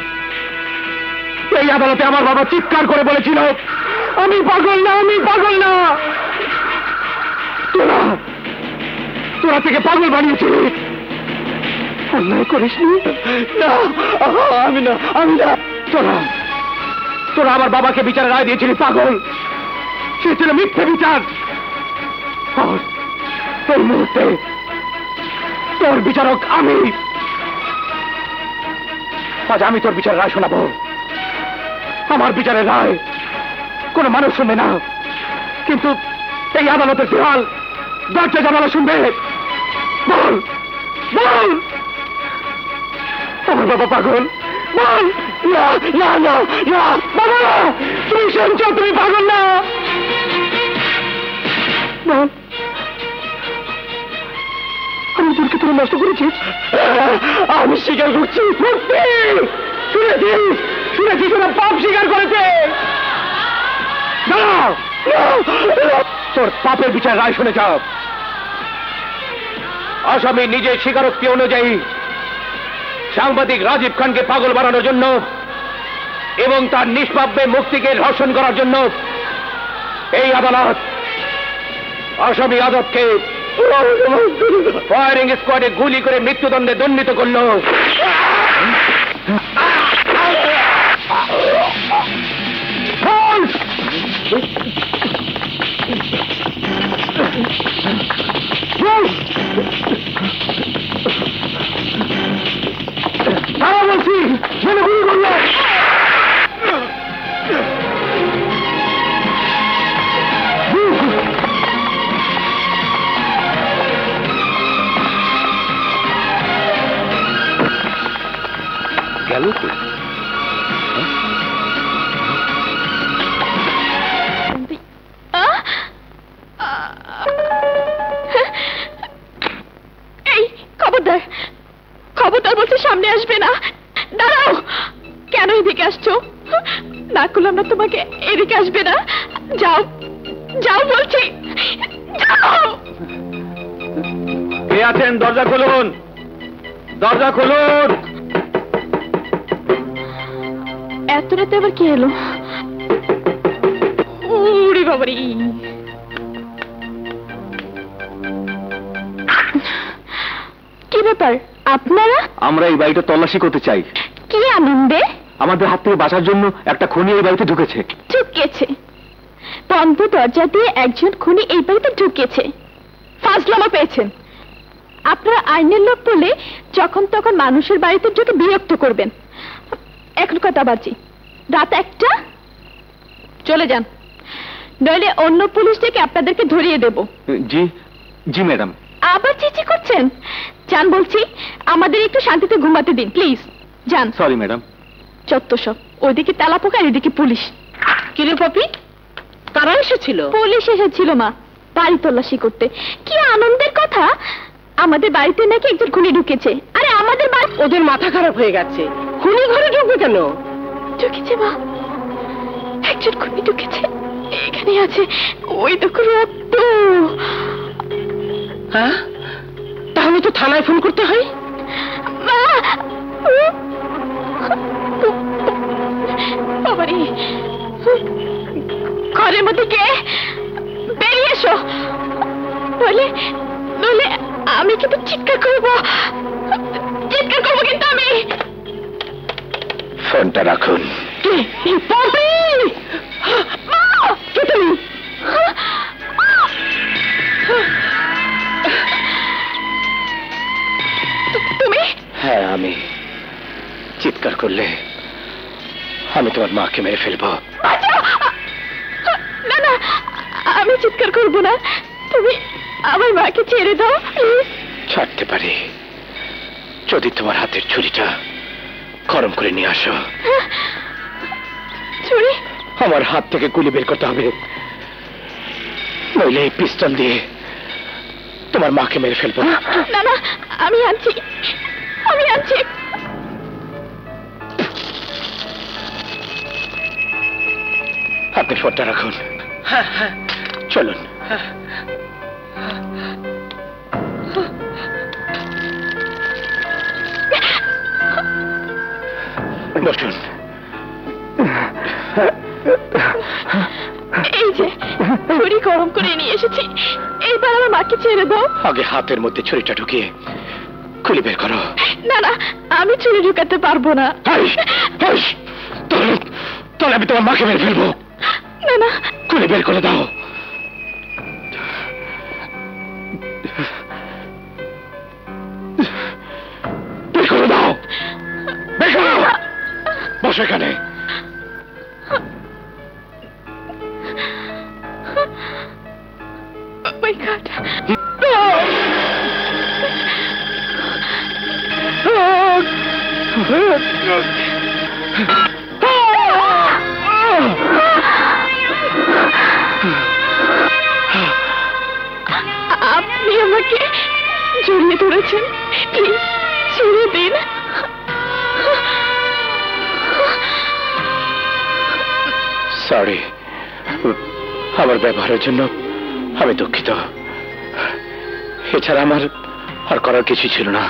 এই আদালতে আমার বাবা চিৎকার করে বলেছিল আমি পাগল না, আমি পাগল না। তোরা তোরা থেকে পাগল বানিয়েছিস। অন্যায় করিসনি? না, আমি না, আমি না। তোরা তোরা আমার বাবাকে বিচারের রায় দিয়েছিলি পাগল। সে ছিল মিথ্যে বিচার। তোর মুহূর্তে তোর বিচারক আমি। আজ আমি তোর বিচারের রায় শোনাবো। আমার বিচারের রায় কোন মানুষ শুনবে না, কিন্তু এই আদালতের দেওয়াল দরজা জানালা শুনবে। বল বল, আমার বাবা পাগল? বল। না না না না বাবা, তুমি শুনছ? তুমি পাগল না? বল, আমি তোরকে তুমি নষ্ট করেছি? আমি স্বীকার করছি। শুনেছিস শুনেছিস ওরা পাপ স্বীকার করেছে। তোর পাপের বিচার রায় শুনে যাও। আসামি নিজের স্বীকারোক্তি অনুযায়ী সাংবাদিক রাজীব খানকে পাগল বানানোর জন্য এবং তার নিষ্পাপে মুক্তিকে ধর্ষণ করার জন্য এই আদালত আসামি আজবকে ফায়ারিং স্কোয়াডে গুলি করে মৃত্যুদণ্ডে দণ্ডিত করল। বলছি মনে গুলি করল। গেল তো? এই খবরদার, খবরদার বলছে, সামনে আসবে না। দাঁড়াও। কেন এদিকে আসছো? না করলাম না তোমাকে, এদিকে আসবে না। যাও যাও বলছি, যাও। কে আছেন? দরজা খুলুন, দরজা খুলুন। এত রাতে আবার কে এলো? উড়ি বাবারি। কি ব্যাপার আপনারা? আমরা এই বাড়িটা তল্লাশি করতে চাই। কি আনন্দে? আমাদের হাত থেকে বাঁচার জন্য একটা খুনি এই বাড়িতে ঢুকেছে। ঢুকেছে? বন্ধ দরজা দিয়ে একজন খুনি এই বাড়িতে ঢুকেছে। ফাজলামো পেয়েছেন। আপনারা আইনের লোক বলে যখন তখন মানুষের বাড়িতে ঢুকে বিরক্ত করবেন। এখন কথা বাজি, রাত একটা চলে যান, নইলে অন্য পুলিশ থেকে আপনাদেরকে ধরিয়ে দেব। জি জি ম্যাডাম। আবার চিচি করছেন? যান বলছি, আমাদের একটু শান্তিতে ঘুমাতে দিন প্লিজ। যান। Sorry madam. চত্ব সব, ওইদিকে তেলা পোকা আর এদিকে পুলিশ। কিরে পপি, তারা এসেছিল? পুলিশ এসেছিল মা, বাড়ি তল্লাশি করতে। কি আনন্দের কথা, আমাদের বাড়িতে নাকি একজন খুনি ঢুকেছে। আরে আমাদের বাড়ি। ওদের মাথা খারাপ হয়ে গেছে। খুনি ঘরে ঢুকবে কেন? ঢুকেছে মা, একজন খুনি ঢুকেছে। এখানে আছে, ওই দেখো রক্ত। হ্যাঁ, তাহলে তো থানায় ফোন করতে হয়। মা, বাবারে, ঘরের মধ্যে কে? বেরিয়ে এসো, নইলে নইলে আমি কিন্তু চিৎকার করবো, চিৎকার করবো কিন্তু আমি। ফোনটা রাখুন। পপি, মা, কে তুমি? তুমি? হ্যাঁ আমি। চিৎকার করলে আমি তোমার মাকে মেরে ফেলবো। না না, আমি চিৎকার করবো না, তুমি আমার মাকে ছেড়ে দাও। ছাড়তে পারি যদি তোমার হাতের ছুরিটা গরম করে নিয়ে আসো। ছুরি? আমার হাত থেকে গুলি বের করতে হবে, নইলে এই পিস্তল দিয়ে তোমার মাকে মেরে ফেলবো। না না, আমি আনছি, আমি আনছি। আপনি ফোনটা রাখুন। হ্যাঁ হ্যাঁ, চলুন। বসুন। এই যে ছুরি গরম করে নিয়ে এসেছি, এইবার আমার মাকে ছেড়ে দাও। আগে হাতের মধ্যে ছুরিটা ঢুকিয়ে খুলে বের করো। না না, আমি চুরি ঢুকাতে পারবো না। তাহলে আমি তোমার মাকে মেরে ফেলবো। না না, খুলে বের করে দাও। বের করে দাও, বের করো। বসো এখানে। Oh my God. আপনি আমাকে জড়িয়ে ধরেছেন, প্লিজ ছেড়ে দিন। সরি, আমার ব্যবহারের জন্য আমি দুঃখিত। এছাড়া আমার আর করার কিছু ছিল না।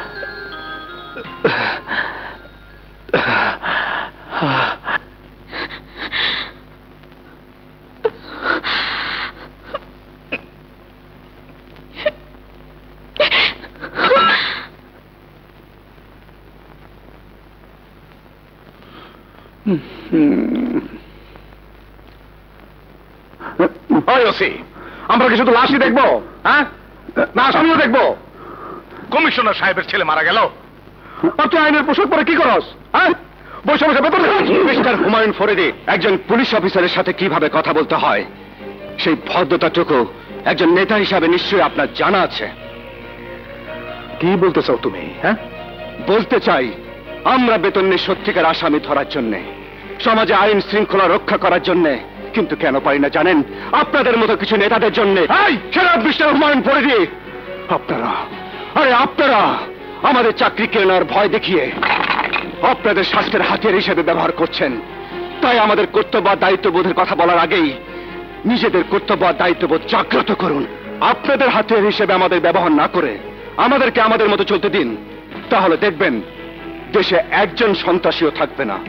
আমরা কি শুধু লাশই দেখবো? হ্যাঁ, না আসামিও দেখবো? কমিশনার সাহেবের ছেলে মারা গেল, আর তুই আইনের পোশাক পরে কি করস? হ্যাঁ, বসে বসে বেতন খাস? মিস্টার হুমায়ুন ফরিদি, একজন পুলিশ অফিসারের সাথে কিভাবে কথা বলতে হয় সেই ভদ্রতাটুকু একজন নেতা হিসাবে নিশ্চয়ই আপনার জানা আছে। কি বলতে চাও তুমি? হ্যাঁ, বলতে চাই আমরা বেতন নিই সত্যিকার আসামি ধরার জন্যে, সমাজে আইন শৃঙ্খলা রক্ষা করার জন্যে, কিন্তু কেন পারি না জানেন? আপনাদের মতো কিছু নেতাদের জন্য। মিস্টার হুমায়ুন ফরিদি, আপনারা আরে আপনারা আমাদের চাকরি কেনার ভয় দেখিয়ে আপনাদের স্বাস্থ্যের হাতিয়ার হিসেবে ব্যবহার করছেন। তাই আমাদের কর্তব্য দায়িত্ববোধের কথা বলার আগেই নিজেদের কর্তব্য দায়িত্ববোধ জাগ্রত করুন। আপনাদের হাতিয়ার হিসেবে আমাদের ব্যবহার না করে আমাদেরকে আমাদের মতো চলতে দিন, তাহলে দেখবেন দেশে একজন সন্ত্রাসীও থাকবে না।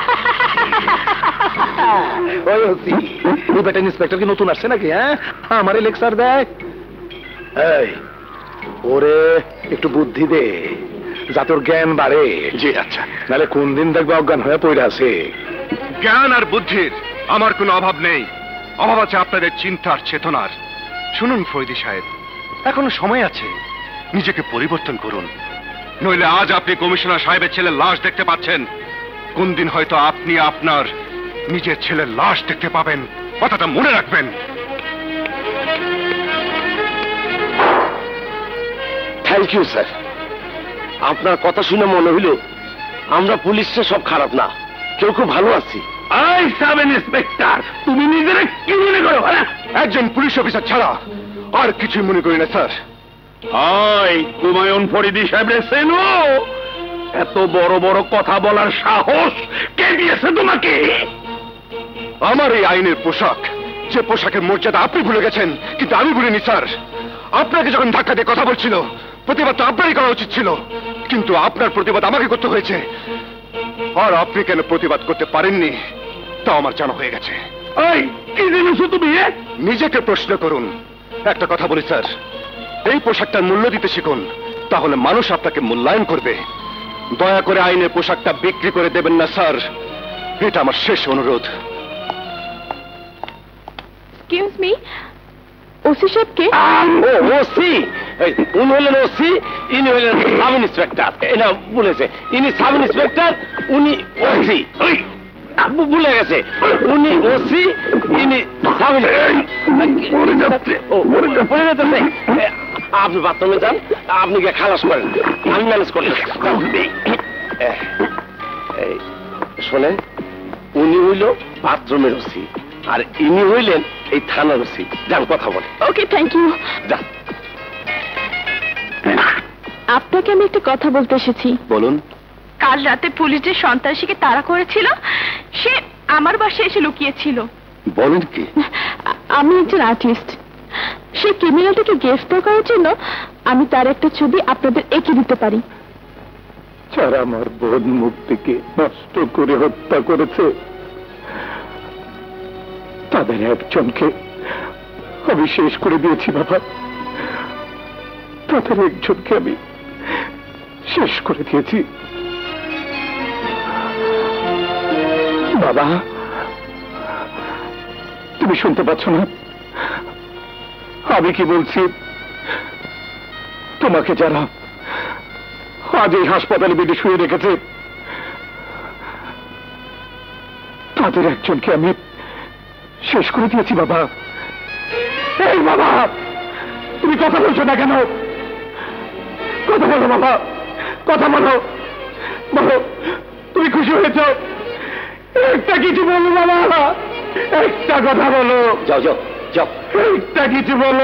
ওই বেটা ইন্সপেক্টর কি নতুন আসছে নাকি? হ্যাঁ, আমারে লেকচার দেয়। এই ওরে একটু বুদ্ধি দে, যাতে ওর জ্ঞান বাড়ে। জি আচ্ছা। নাহলে কোন দিন দেখবে অজ্ঞান হয়ে পড়ে আছে। জ্ঞান আর বুদ্ধির আমার কোনো অভাব নেই, অভাব আছে আপনাদের চিন্তার চেতনার। শুনুন ফরিদি সাহেব, এখনো সময় আছে, নিজেকে পরিবর্তন করুন, নইলে আজ আপনি কমিশনার সাহেবের ছেলের লাশ দেখতে পাচ্ছেন, কোন দিন হয়তো আপনি আপনার নিজের ছেলের লাশ দেখতে পাবেন। কথাটা মনে রাখবেন। Thank you sir. আপনার কথা শুনে মনে হইল আমরা পুলিশরা সব খারাপ না, কেউ খুব ভালো আছি। এই সাব ইন্সপেক্টর, তুমি নিজের কি মনে করো? একজন পুলিশ অফিসার ছাড়া আর কিছুই মনে করি না স্যার। ওই হুমায়ুন ফরিদি সাহেবের চেনো? এত বড় বড় কথা বলার সাহস কে দিয়েছে তোমাকে? আমার এই আইনের পোশাক, যে পোশাকের মর্যাদা আপনি ভুলে গেছেন, কিন্তু আমি ভুলিনি স্যার। আপনাকে যখন ধাক্কা দিয়ে কথা বলছিল, প্রতিবাদ তো আপনারই করা উচিত ছিল, কিন্তু আপনার প্রতিবাদ আমাকে করতে হয়েছে। আর আপনি কেন প্রতিবাদ করতে পারেননি তা আমার জানা হয়ে গেছে। এই কি জেনেছো তুমি? নিজেকে প্রশ্ন করুন। একটা কথা বলি স্যার, এই পোশাকটার মূল্য দিতে শিখুন, তাহলে মানুষ আপনাকে মূল্যায়ন করবে। দয়া করে আইনের পোশাকটা বিক্রি করে দেবেন না স্যার, এটা আমার শেষ অনুরোধ। এক্সকিউজ মি, ওসি সাহেব কে? ও ওসি, উনি হলেন ওসি, ইনি হলেন সাব ইন্সপেক্টর। এটা বলেছে, ইনি সাব ইন্সপেক্টর, উনি ওসি। ভুলে গেছে, উনি ওসি, ইনি সাব ইন্সপেক্টর। আপনি বাথরুমে যান, আপনি গিয়ে খালাস করেন, আমি ম্যানেজ করতে। শোনেন, উনি হইল বাথরুমের ওসি, আর ইনি হইলেন এই থানার ওসি। যান কথা বলে। Okay, thank you. যান। আপনাকে আমি একটা কথা বলতে এসেছি। বলুন। কাল রাতে পুলিশ যে সন্ত্রাসীকে তাড়া করেছিল, সে আমার বাসায় এসে লুকিয়েছিল। বলেন কি? আমি একজন আর্টিস্ট, সেই ক্রিমিনালটাকে গ্রেফতার করার জন্য আমি তার একটা ছবি আপনাদের এঁকে দিতে পারি। যারা আমার বোন মুক্তিকে নষ্ট করে হত্যা করেছে, তাদের একজনকে আমি শেষ করে দিয়েছি বাবা। তাদের একজনকে আমি শেষ করে দিয়েছি। বাবা, তুমি শুনতে পাচ্ছ না আমি কি বলছি? তোমাকে যারা আজ এই হাসপাতালে বেডে শুয়ে রেখেছে তাদের একজনকে আমি শেষ করে দিয়েছি বাবা। এই বাবা, তুমি কথা বলছো না কেন? কথা বলো বাবা, কথা বলো, বলো তুমি খুশি হয়েছ? একটা কিছু বলো বাবা, একটা কথা বলো। যাও যাও যাও, একটা কিছু বলো।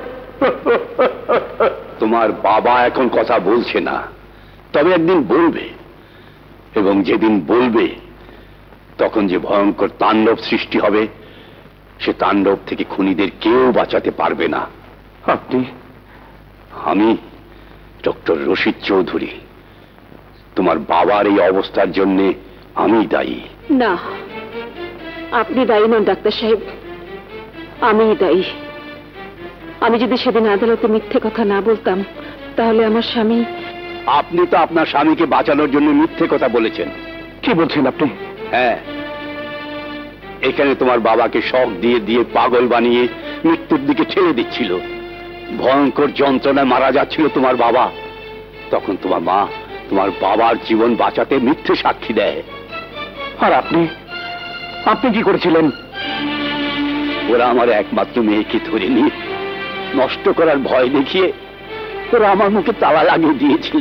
তোমার বাবা এখন কথা বলছে না, তবে একদিন বলবে, এবং যেদিন বলবে তখন যে ভয়ঙ্কর তাণ্ডব সৃষ্টি হবে সে তাণ্ডব থেকে খুনিদের কেউ বাঁচাতে পারবে না। আপনি? আমি ডক্টর রশিদ চৌধুরী। তোমার বাবার এই অবস্থার জন্য আমি দায়ী। না, আপনি দায়ী নন ডাক্তার সাহেব, আমি দায়ী। আমি যদি সেদিন আদালতে মিথ্যে কথা না বলতাম তাহলে আমার স্বামী। আপনি তো আপনার স্বামীকে বাঁচানোর জন্য মিথ্যে কথা বলেছেন। কি বলছেন আপনি? হ্যাঁ, এখানে তোমার বাবাকে শক দিয়ে দিয়ে পাগল বানিয়ে মৃত্যুর দিকে ঠেলে দিচ্ছিল। ভয়ঙ্কর যন্ত্রণায় মারা যাচ্ছিল তোমার বাবা। তখন তোমার মা তোমার বাবার জীবন বাঁচাতে মিথ্যে সাক্ষী দেয়। আর আপনি আপনি কি করেছিলেন? ওরা আমার একমাত্র মেয়েকে ধরে নিয়ে নষ্ট করার ভয় দেখিয়ে ওরা আমার মুখে তালা লাগিয়ে দিয়েছিল।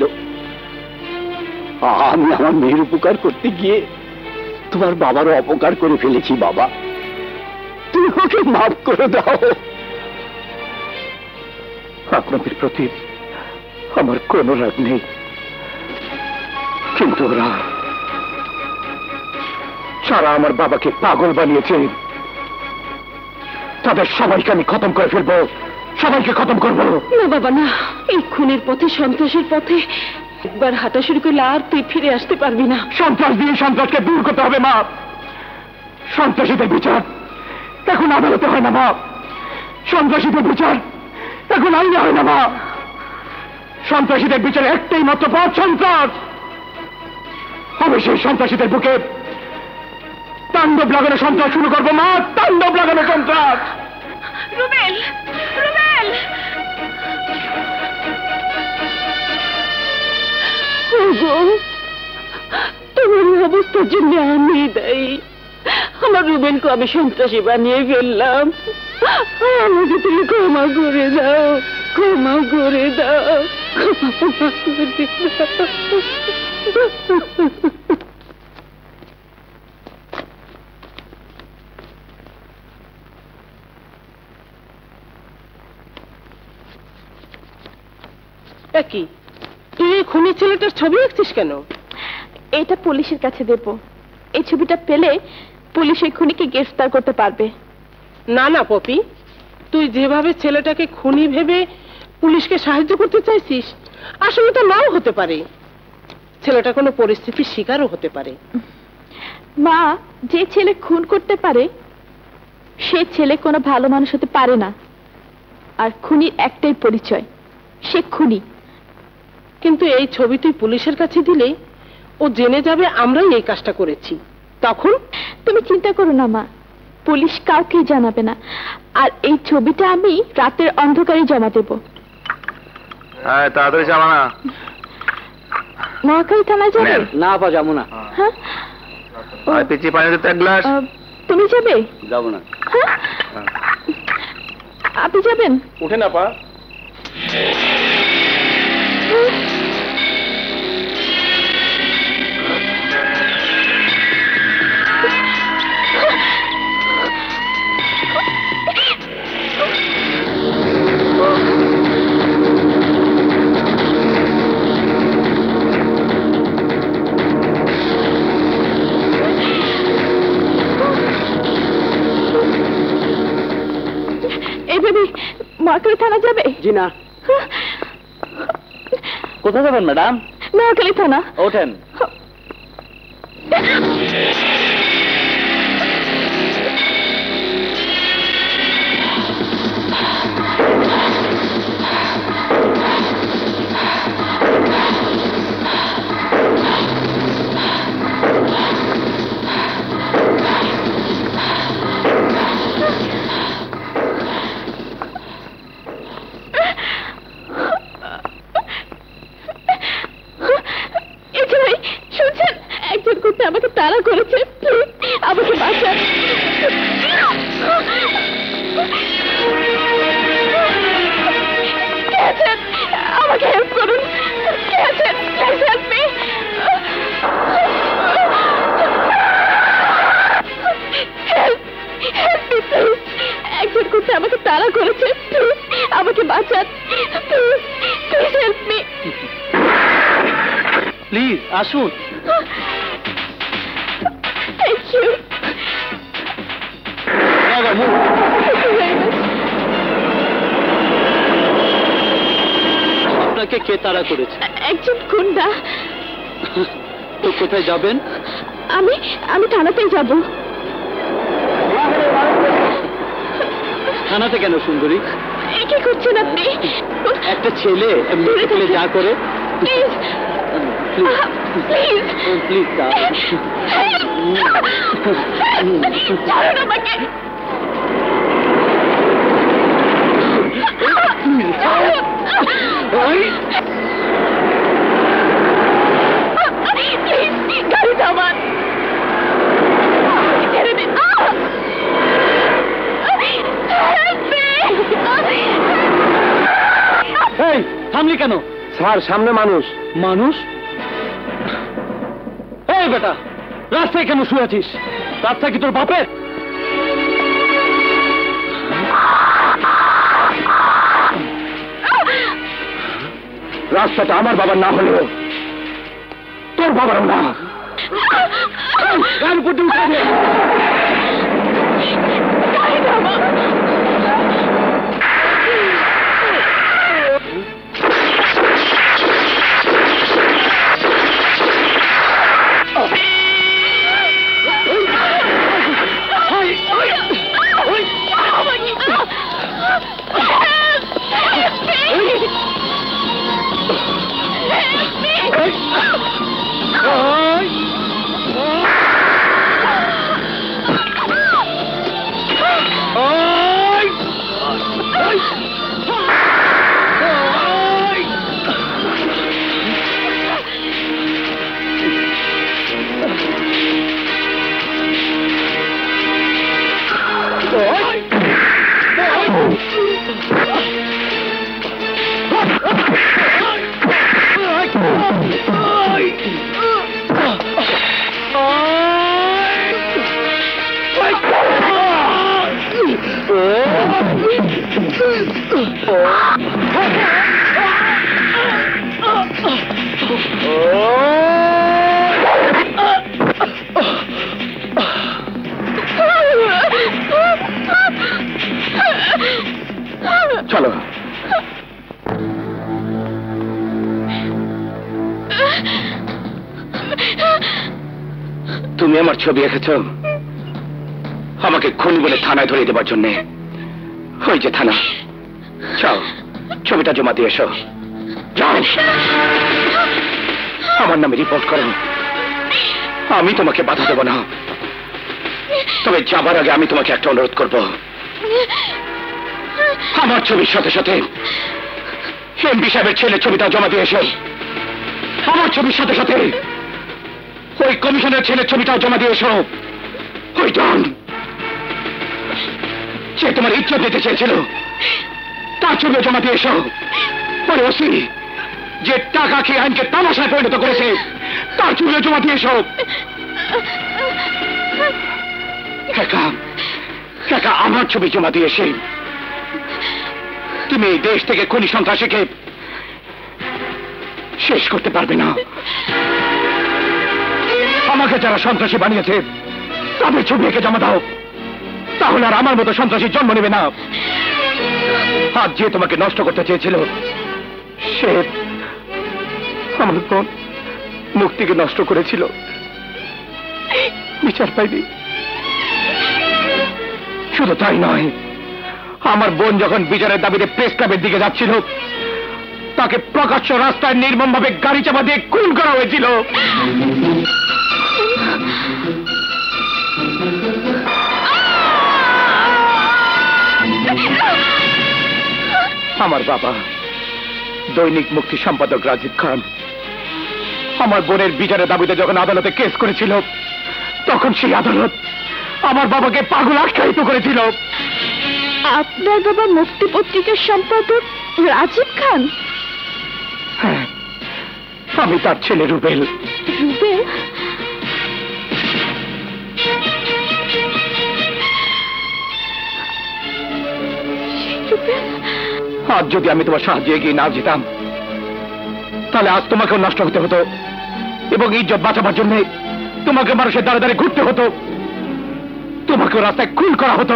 আমি আমার মেয়ের উপকার করতে গিয়ে তোমার বাবারও অপকার করে ফেলেছি। বাবা, তুমি ওকে মাফ করে দাও। আপনাদের প্রতি আমার কোনো রাগ নেই, কিন্তু ওরা যারা আমার বাবাকে পাগল বানিয়েছে তাদের সবাইকে আমি খতম করে ফেলবো, সবাইকে খতম করবো। না বাবা না, এই খুনের পথে, সন্ত্রাসের পথে একবার হাঁটা শুরু করলে আর তুই ফিরে আসতে পারবি না। সন্ত্রাস দিয়ে সন্ত্রাসকে দূর করতে হবে মা। সন্ত্রাসীদের বিচার এখন আদালতে হয় না মা, সন্ত্রাসীদের বিচার এখন আইনে হয় না মা। সন্ত্রাসীদের বিচারে একটাই মাত্র পথ, সন্ত্রাস। হবে সেই সন্ত্রাসীদের বুকে তাণ্ডব লাগানো সন্ত্রাস শুরু করবো মা, তাণ্ডব লাগানো সন্ত্রাস। রুবেল, রুবেল, তোমার অবস্থার জন্য আমি দায়ী। আমার রুবেলকে আমি সন্ত্রাসী বানিয়ে ফেললাম। আমাকে তুমি ক্ষমা করে দাও, ক্ষমা করে দাও, ক্ষমা করে দাও। কি তুই এই খুনি ছেলেটার ছবি আঁকছিস কেন? এটা পুলিশের কাছে দেব। এই ছবিটা পেলে পুলিশ এই খুনিকে গ্রেফতার করতে পারবে। না না পপি, তুই যেভাবে ছেলেটাকে খুনি ভেবে পুলিশকে সাহায্য করতে চাইছিস আসলে তো নাও হতে পারে। ছেলেটা কোনো পরিস্থিতির শিকারও হতে পারে। মা, যে ছেলে খুন করতে পারে সে ছেলে কোনো ভালো মানুষ হতে পারে না। আর খুনির একটাই পরিচয়, সে খুনি। কিন্তু এই ছবি তুই পুলিশের কাছে দিলে ও জেনে যাবে আমরাই এই কাজটা করেছি। তখন তুমি চিন্তা করো না মা, পুলিশ কাউকে জানাবে না। আর এই ছবিটা আমি রাতের অন্ধকারে জমা দেব। হ্যাঁ, তাড়াতাড়ি যাবা না। মহাখালী থানায় যাবে? না পা যাবো না। হ্যাঁ, আর পিছিয়ে পানি দিতে এক গ্লাস। তুমি যাবে? যাবো না। হ্যাঁ, আপনি যাবেন? উঠে না পা। মহাখালী থানা যাবে? জি না। কোথায় যাবেন ম্যাডাম? মহাখালী থানা। ওঠেন। তাড়া করেছে, প্লিজ আমাকে বাঁচান। আমাকে হেল্প করুন, একজন করতে আমাকে তাড়া করেছে, প্লিজ আমাকে বাঁচান, please please help me. Please আসুন। Thank you. আপনাকে কে তাড়া করেছে? একজন গুন্ডা। তো কোথায় যাবেন? আমি আমি থানাতেই যাব। থানাতে কেন সুন্দরী? কি করছেন আপনি? একটা ছেলে মেয়ে ছেলে যা করে। প্লিজ প্লিজ প্লিজ ছাড়ুন আমাকে। গাড়ি থামান, ছেড়ে দিন। এই থামলি কেন? স্যার সামনে মানুষ। মানুষ? এই বেটা রাস্তায় কেন শুয়ে আছিস? রাস্তা কি তোর বাপের? রাস্তাটা আমার বাবার না হলেও তোর বাবারও না। গান করতে উঠে দে। চলো। তুমি আমার ছবি এঁকেছ আমাকে খুনি বলে থানায় ধরে দেবার জন্যে। ওই যে থানা, যাও ছবিটা জমা দিয়ে এসো। যাও আমার নামে রিপোর্ট করো। আমি তোমাকে বাধা দেব না, তবে যাবার আগে আমি তোমাকে একটা অনুরোধ করব। আমার ছবির সাথে সাথে এমপি সাহেবের ছেলের ছবিটা জমা দিয়ে এসো। আমার ছবির সাথে সাথে ওই কমিশনের ছেলের ছবিটাও জমা দিয়ে এসো। ওই জন সে তোমার ইজ্জত দিতে চেয়েছিল তার ছবিও জমা দিয়ে এসো। ওই ওসি যে টাকা খেয়ে আইনকে তামাশায় পরিণত করেছে তার ছবিও জমা দিয়ে এসো। একা একা আমার ছবি জমা দিয়ে এসে তুমি এই দেশ থেকে খুনি সন্ত্রাসীকে শেষ করতে পারবে না। আমাকে যারা সন্ত্রাসী বানিয়েছে তাদের ছবি এঁকে জমা দাও, তাহলে আর আমার মতো সন্ত্রাসী জন্ম নেবে না। আজ যে তোমাকে নষ্ট করতে চেয়েছিল সে আমার বোন মুক্তিকে নষ্ট করেছিল, বিচার পাইনি। শুধু তাই নয়, আমার বোন যখন বিচারের দাবিতে প্রেস ক্লাবের দিকে যাচ্ছিল তাকে প্রকাশ্য রাস্তায় নির্মমভাবে গাড়ি চাপা দিয়ে খুন করা হয়েছিল। আমার বাবা দৈনিক মুক্তি সম্পাদক রাজীব খান আমার বোনের বিচারের দাবিতে যখন আদালতে কেস করেছিল তখন সেই আদালত আমার বাবাকে পাগল আখ্যায়িত করেছিল। আপনার বাবা মুক্তি পত্রিকার সম্পাদক রাজীব খান? হ্যাঁ, আমি তার ছেলে রুবেল। রুবেল? আজ যদি আমি তোমার সাহায্যে এগিয়ে না যেতাম তাহলে আজ তোমাকেও নষ্ট হতে হতো এবং ইজ্জত বাঁচাবার জন্য তোমাকে মানুষের দ্বারে দ্বারে ঘুরতে হতো, তোমাকেও রাস্তায় খুন করা হতো।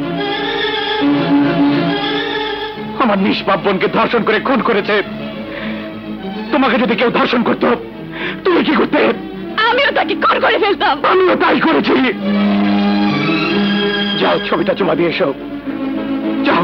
আমার নিষ্পাপ বোনকে ধর্ষণ করে খুন করেছে। তোমাকে যদি কেউ ধর্ষণ করত তুমি কি করতে? আমিও তাকে খুন করে ফেলতাম। আমিও তাই করেছি। যাও ছবিটা জমা দিয়ে এসো, যাও।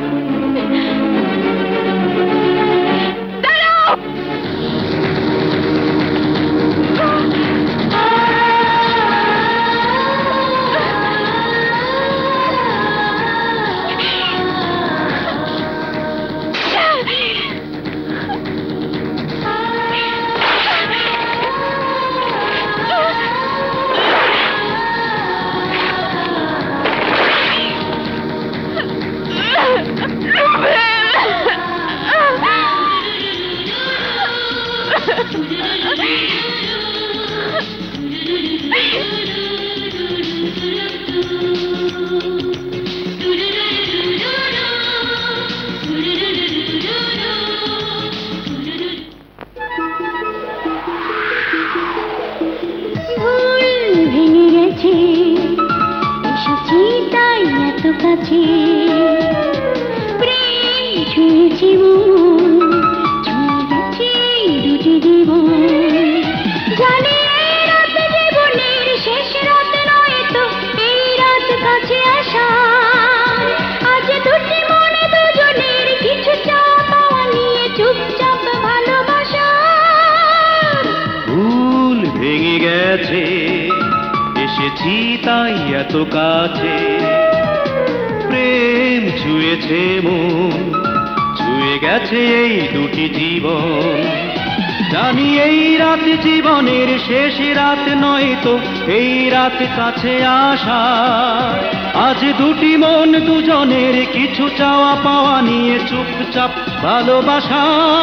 কাছে আসা আজ দুটি মন দুজনের কিছু চাওয়া পাওয়া নিয়ে চুপচাপ ভালোবাসা।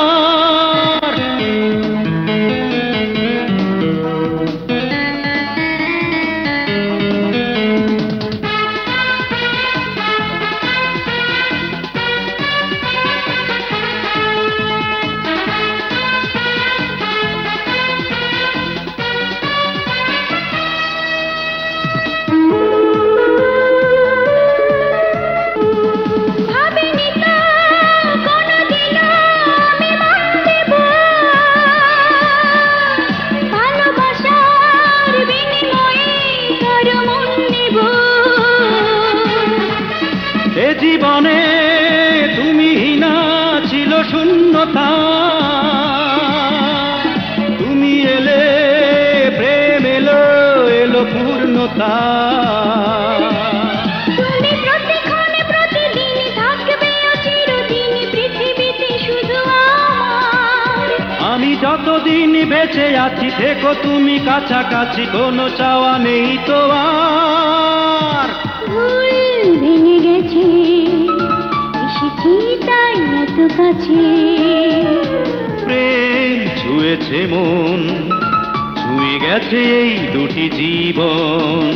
জীবনে তুমি না ছিল শূন্যতা, তুমি এলে প্রেম এলো এলো পূর্ণতা। তুমি প্রতিক্ষণে প্রতিদিন থাকবে চিরদিন পৃথিবীতে শুধু আমার। আমি যতদিন বেঁচে আছি থেকো তুমি কাছাকাছি, কোনো চাওয়া নেই তো আর। ভেঙে গেছে এসেছি তাই এত কাছে, প্রেম ছুঁয়েছে মন ছুঁয়ে গেছে এই দুটি জীবন।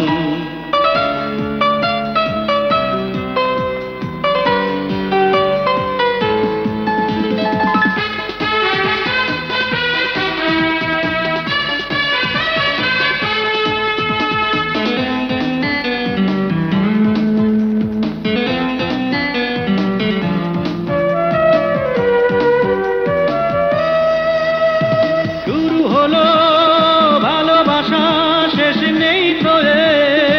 শুরু হলো ভালোবাসা শেষ নেই তো এর,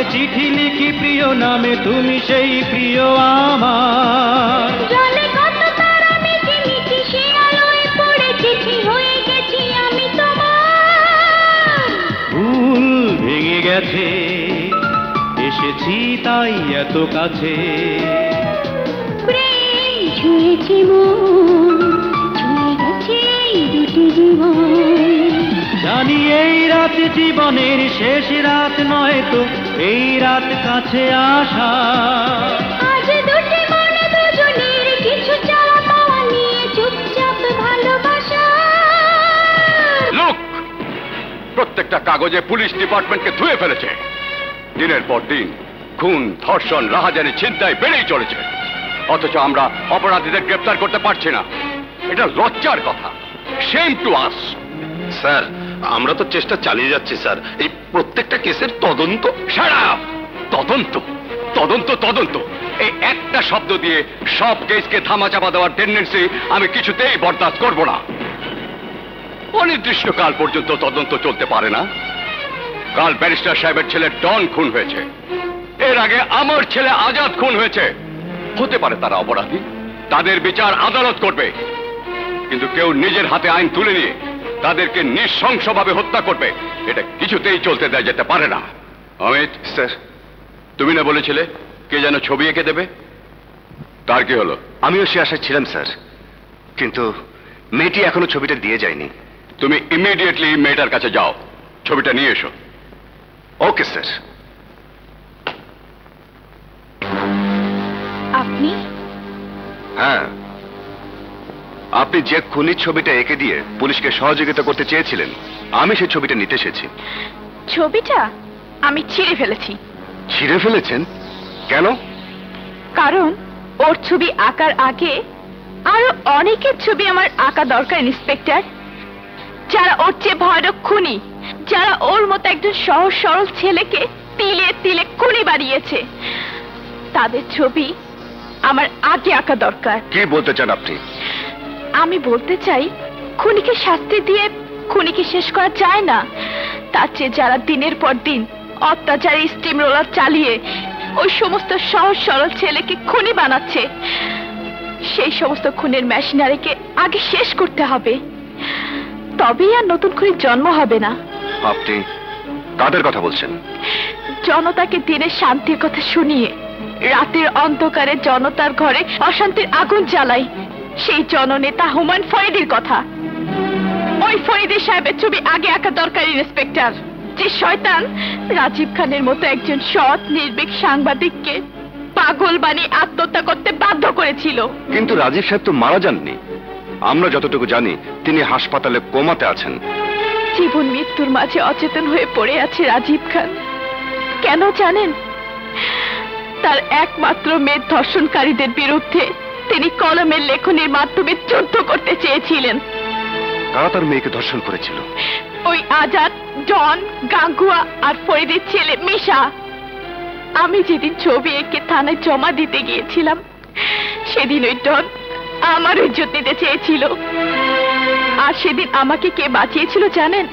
চিঠি লিখি প্রিয় নামে, তুমি সেই প্রিয় আমার। জলে কত তারা মিটি মিটি সে আলোয় পড়ে চিঠি হয়ে গেছি আমি তোমার। ভুল ভেঙে গেছে, এসেছি তাই এত কাছে। প্রেম ছুঁয়েছে মন, ছুঁয়ে গেছে এই দুটি জীবন। জানি এই রাত জীবনের শেষ রাত নয় তো, এই রাত কাছে আসা। আজ দুটি মনে দুজনের কিছু চাওয়া পাওয়া নিয়ে চুপচাপ ভালোবাসা। লোক প্রত্যেকটা কাগজে পুলিশ ডিপার্টমেন্টকে ধুয়ে ফেলেছে। দিনের পর দিন খুন, ধর্ষণ, রাহাজানি, ছিনতাই বেড়েই চলেছে, অথচ আমরা অপরাধীদের গ্রেফতার করতে পারছি না। এটা লজ্জার কথা। Shame to us. স্যার, আমরা তো চেষ্টা চালিয়ে যাচ্ছি স্যার, এই প্রত্যেকটা কেসের তদন্ত। Shut up! তদন্ত তদন্ত তদন্ত এই একটা শব্দ দিয়ে সব কেসকে ধামাচাপা দেওয়ার টেন্ডেন্সি আমি কিছুতেই বরদাস্ত করব না। অনির্দিষ্টকাল পর্যন্ত তদন্ত চলতে পারে না। কাল ব্যারিস্টার সাহেবের ছেলে ডন খুন হয়েছে, এর আগে আমার ছেলে আজাদ খুন হয়েছে। হতে পারে তারা অপরাধী, তাদের বিচার আদালত করবে, কিন্তু কেউ নিজের হাতে আইন তুলে নিয়ে তাদেরকে নৃশংসভাবে হত্যা করবে, এটা কিছুতেই চলতে দেওয়া যেতে পারে না। অমিত স্যার, তুমি না বলেছিলে কে যেন ছবি এঁকে দেবে? তার কি হলো? আমিও সে আশায় ছিলাম স্যার, কিন্তু মেয়েটি এখনো ছবিটা দিয়ে যায়নি। তুমি ইমিডিয়েটলি মেয়েটার কাছে যাও, ছবিটা নিয়ে এসো। Okay sir. আপনি? হ্যাঁ, আপনি যে খুনির ছবিটা এঁকে দিয়ে পুলিশকে সহযোগিতা করতে চেয়েছিলেন, আমি সেই ছবিটা নিতে এসেছি। ছবিটা আমি ছিঁড়ে ফেলেছি। ছিঁড়ে ফেলেছেন? কেন? কারণ ওর ছবি আঁকার আগে আরো অনেকের ছবি আমার আঁকা দরকার ইন্সপেক্টর, যারা ওর চেয়ে ভয়ানক খুনি, যারা ওর মতো একজন সহজ সরল ছেলেকে তিলে তিলে খুনি বানিয়েছে, তাদের ছবি আমার আগে আঁকা দরকার। কি বলতে চান আপনি? আমি বলতে চাই, খুনিকে শাস্তি দিয়ে খুনিকে শেষ করা যায় না, তার চেয়ে যারা দিনের পর দিন অত্যাচারী স্টিম রোলার চালিয়ে ওই সমস্ত সহজ সরল ছেলেকে খুনি বানাচ্ছে, সেই সমস্ত খুনের মেশিনারিকে আগে শেষ করতে হবে, তবেই আর নতুন খুনির জন্ম হবে না। আপনি কাদের কথা বলছেন? জনতাকে দিনের শান্তির কথা শুনিয়ে রাতের অন্ধকারে জনতার ঘরে অশান্তির আগুন জ্বালাই সেই জননেতা হুমায়ুন ফরিদির কথা। ওই ফরিদি সাহেবের ছবি আগে আঁকা দরকার ইন্সপেক্টর, যে শয়তান রাজীব খানের মতো একজন সৎ নির্ভীক সাংবাদিককে পাগল বানিয়ে আত্মহত্যা করতে বাধ্য করেছিল। কিন্তু রাজীব সাহেব তো মারা যাননি। আমরা যতটুকু জানি তিনি হাসপাতালে কোমাতে আছেন। জীবন মৃত্যুর মাঝে অচেতন হয়ে পড়ে আছে রাজীব খান। কেন জানেন? তার একমাত্র মেয়ে ধর্ষণকারীদের বিরুদ্ধে তিনি কলমের লেখনের মাধ্যমে যুদ্ধ করতে চেয়েছিলেন। কারা তার মেয়েকে ধর্ষণ করেছিল? ওই আজাদ, ডন, গাঙ্গুয়া আর ফরিদের ছেলে মিশা। আমি যেদিন ছবি এঁকে থানায় জমা দিতে গিয়েছিলাম, সেদিন ওই ডন আমার ইজ্জত নিতে চেয়েছিল। আর সেদিন আমাকে কে বাঁচিয়েছিল জানেন?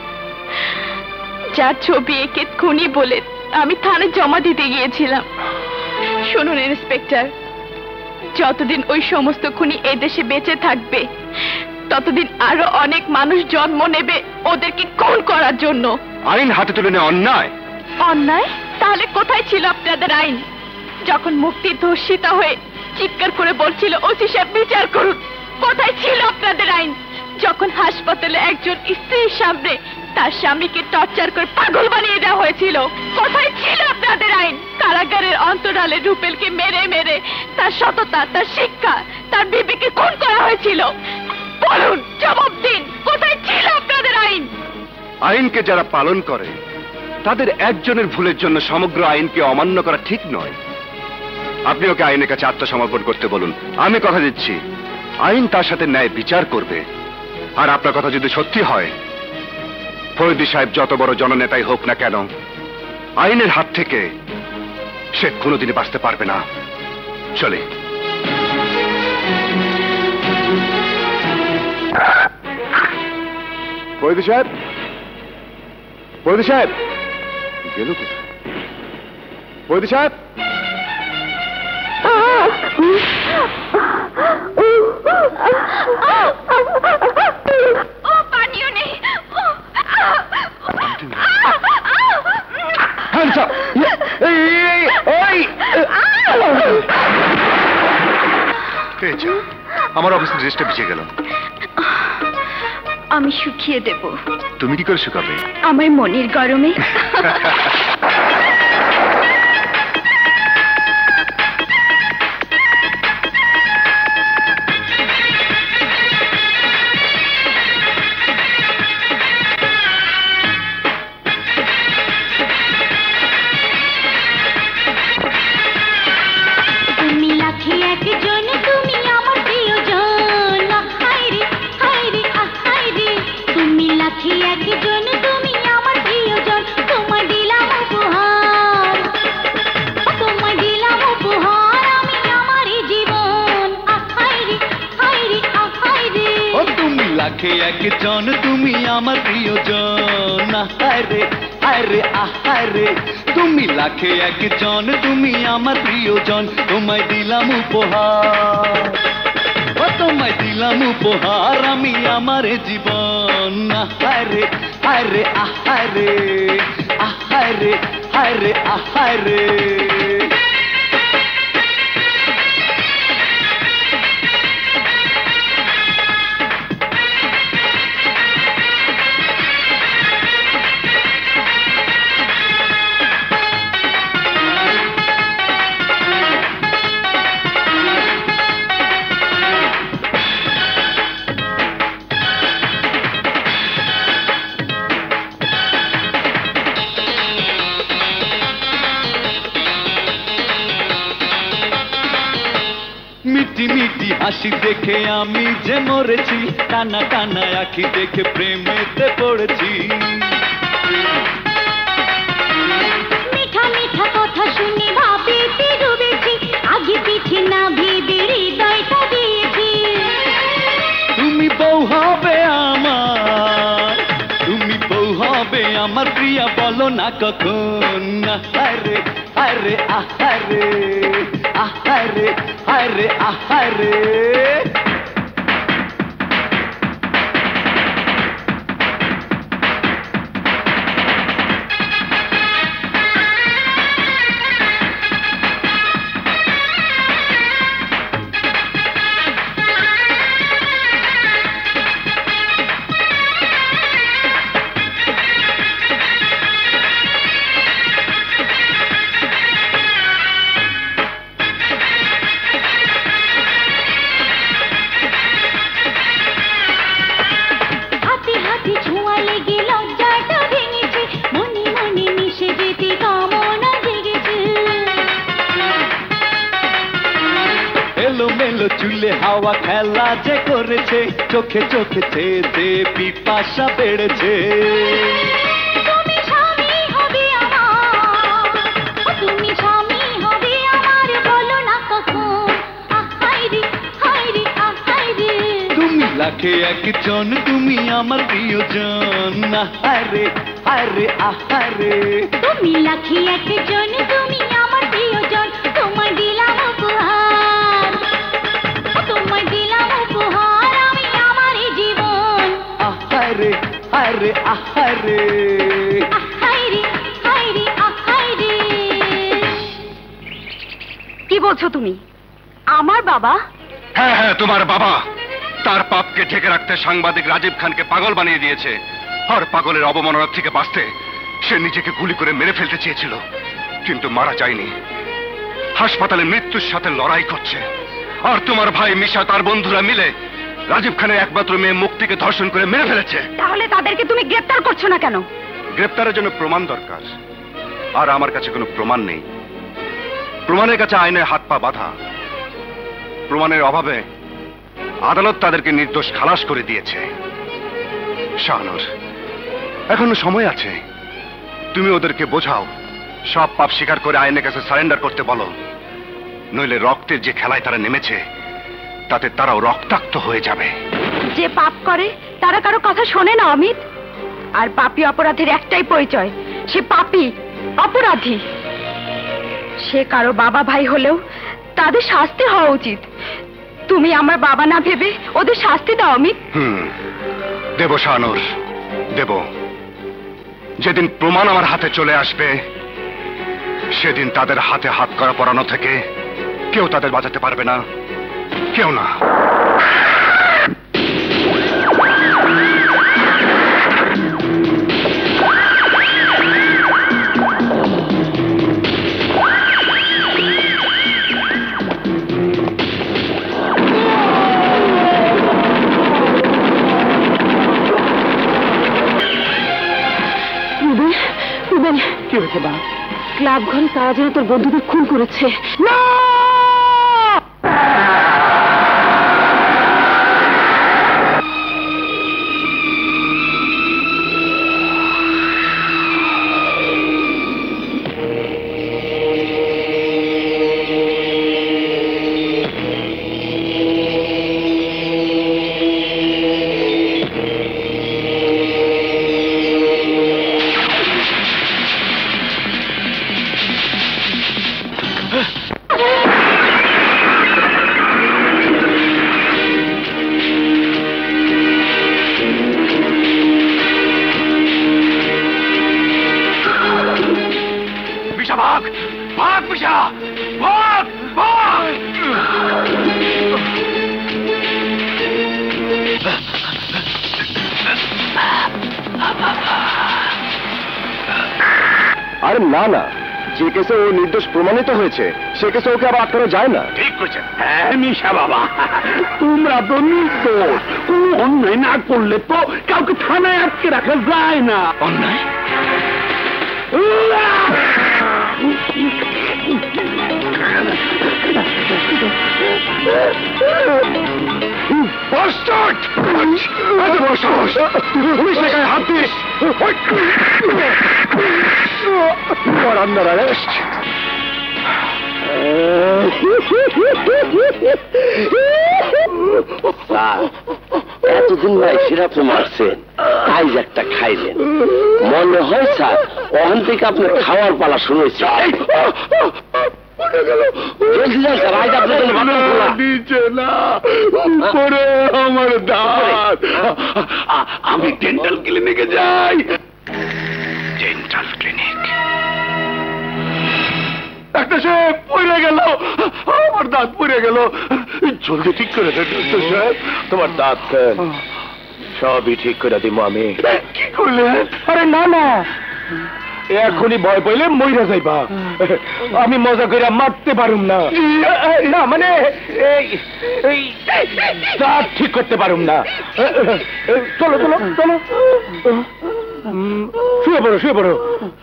যার ছবি এঁকে খুনি বলে আমি থানায় জমা দিতে গিয়েছিলাম। শুনুন ইন্সপেক্টর, যতদিন ওই সমস্ত খুনি এদেশে বেঁচে থাকবে, ততদিন আরো অনেক মানুষ জন্ম নেবে ওদেরকে খুন করার জন্য। আইন হাতে তুলে নেওয়া অন্যায়। অন্যায়? তাহলে কোথায় ছিল আপনাদের আইন? যখন মুক্তি ধর্ষিতা হয়ে চিৎকার করে বলছিল ওসি সাহেব বিচার করুন, কোথায় ছিল আপনাদের আইন? যখন হাসপাতালে একজন স্ত্রীর সামনে তার স্বামীকে টর্চার করে পাগল বানিয়ে দেওয়া হয়েছিল, কোথায় ছিল আপনাদের আইন? কারাগারের অন্তরালে রুবেলকে মেরে মেরে তার সততা, তার শিক্ষা, তার বিবিকে খুন করা হয়েছিল। বলুন, জবাব দিন, কোথায় ছিল আপনাদের আইন? আইনকে যারা পালন করে তাদের একজনের ভুলের জন্য সমগ্র আইনকে অমান্য করা ঠিক নয়। আপনি ওকে আইনের কাছে আত্মসমর্পণ করতে বলুন। আমি কথা দিচ্ছি, আইন তার সাথে ন্যায় বিচার করবে। আর আপনার কথা যদি সত্যি হয়, ফরিদি সাহেব যত বড় জননেতাই হোক না কেন, আইনের হাত থেকে সে কোনোদিনই বাঁচতে পারবে না। চলে। ফরিদি সাহেব, ফরিদি সাহেব গেল কোথায়? বৌদি সাহেব, পানিও নেই। আমার অফিসের ড্রেসটা ভিজে গেল। আমি শুকিয়ে দেব। তুমি কি করে শুকাবে? আমার মনির গরমে। একজন তুমি আমার প্রিয়জন, আহারে আরে আহারে তুমি লাখে একজন, তুমি আমার প্রিয়জন, তোমায় দিলাম উপহার, তোমায় দিলাম উপহার আমি আমার জীবন, আহারে আরে আহারে আহারে আরে আহারে। হাসি দেখে আমি যে মরেছি, টানা টানা আখি দেখে প্রেমেতে পড়েছি, মিঠা মিঠা কথা শুনে ভাবিতে ডুবেছি, আগে পিছে না ভেবে হৃদয়টা দিয়েছি। তুমি বউ হবে আমার, তুমি বউ হবে আমার প্রিয়া, বলো না কখন, আহারে আরে আহারে আহারে আরে আহারে। চুলে হাওয়া খেলা যে করেছে, চোখে চোখে চেয়ে পিপাসা বেড়েছে। তুমি স্বামী হবে আমার, তুমি স্বামী হবে আমার, বলো না কখন, আহাইরে হাইরে আহাইরে। তুমি লাখে একজন, তুমি আমার প্রিয়জন, আহারে আরে আহারে। তুমি লাখে একজন, তুমি আমার প্রিয়জন, তোমায় দিলাম উপহার, তোমায় দিলাম উপহার আমি আমার জীবন, আহারে আরে আহারে আহাইরে হাইরে আহাইরে। কি বলছো তুমি? আমার বাবা? হ্যাঁ হ্যাঁ তোমার বাবা। তার পাপকে ঢেকে রাখতে সাংবাদিক রাজীব খানকে পাগল বানিয়ে দিয়েছে, আর পাগলের অবমাননা থেকে বাঁচতে সে নিজেকে গুলি করে মেরে ফেলতে চেয়েছিল, কিন্তু মারা যায়নি, হাসপাতালে মৃত্যুর সাথে লড়াই করছে। আর তোমার ভাই মিশা তার বন্ধুরা মিলে রাজীব খানের একমাত্র মেয়ে মুক্তিকে ধর্ষণ করে মেরে ফেলেছে। তাহলে তাদেরকে তুমি গ্রেফতার করছো না কেন? গ্রেফতারের জন্য প্রমাণ দরকার, আর আমার কাছে কোনো প্রমাণ নেই। প্রমাণের কাছে আইনের হাত পা বাঁধা। প্রমাণের অভাবে আদালত তাদেরকে নির্দোষ খালাস করে দিয়েছে। শাহনুর, এখনো সময় আছে, তুমি ওদেরকে বোঝাও, সব পাপ স্বীকার করে আইনের কাছে সারেন্ডার করতে বলো, নইলে রক্তের যে খেলায় তারা নেমেছে তাতে তারাও রক্তাক্ত হয়ে যাবে। যে পাপ করে তারা কারো কথা শোনে না অমিত, আর পাপী অপরাধের একটাই পরিচয়, সে পাপী অপরাধী। সে কারো বাবা ভাই হলেও তাদের শাস্তি হওয়া উচিত। তুমি আমার বাবা না ভেবে ওদের শাস্তি দাও অমিত। হুম, দেব শাহনুর, দেব। যেদিন প্রমাণ আমার হাতে চলে আসবে সেদিন তাদের হাতে হাত করা পরানো থেকে কেউ তাদের বাঁচাতে পারবে না, কেউ না। কি হয়েছে বা? ক্লাব ঘরে তারা যেন তোর বন্ধুদের খুন করেছে। না! আরে না না, যে কেসে ও নির্দোষ প্রমাণিত হয়েছে সে কেসে ওকে আবার আটকানো যায় না। ঠিক করছেন। হ্যাঁ মিশা বাবা, তোমরা তো নির্দোষ। কোন অন্যায় না করলে তো কাউকে থানায় আটকে রাখা যায় না। অন্যায়? হাত দিস আন্ডার অ্যারেস্ট। এতদিন ভাই সিরাপ মারছেন, আইজ একটা খাইলেন, মনে হয় স্যার ওখান থেকে আপনার খাওয়ার পালা শুনেছি। আমার দাঁত। আমি ডেন্টাল ক্লিনিকে যাই। Dental clinic? ডাক্তার সাহেব পড়ে গেল, আমার দাঁত পড়ে গেল, জলদি ঠিক করে দেন ডাক্তার সাহেব। তোমার দাঁত সবই ঠিক করে দিব আমি। কি করলেন? আরে না না, এখনই ভয় পাইলে মইরা যাইবা। আমি মজা করে মারতে পারুম না। না মানে এই দাঁত ঠিক করতে পারুম না। চলো চলো চলো, শুয়ে পড়ো শুয়ে পড়ো।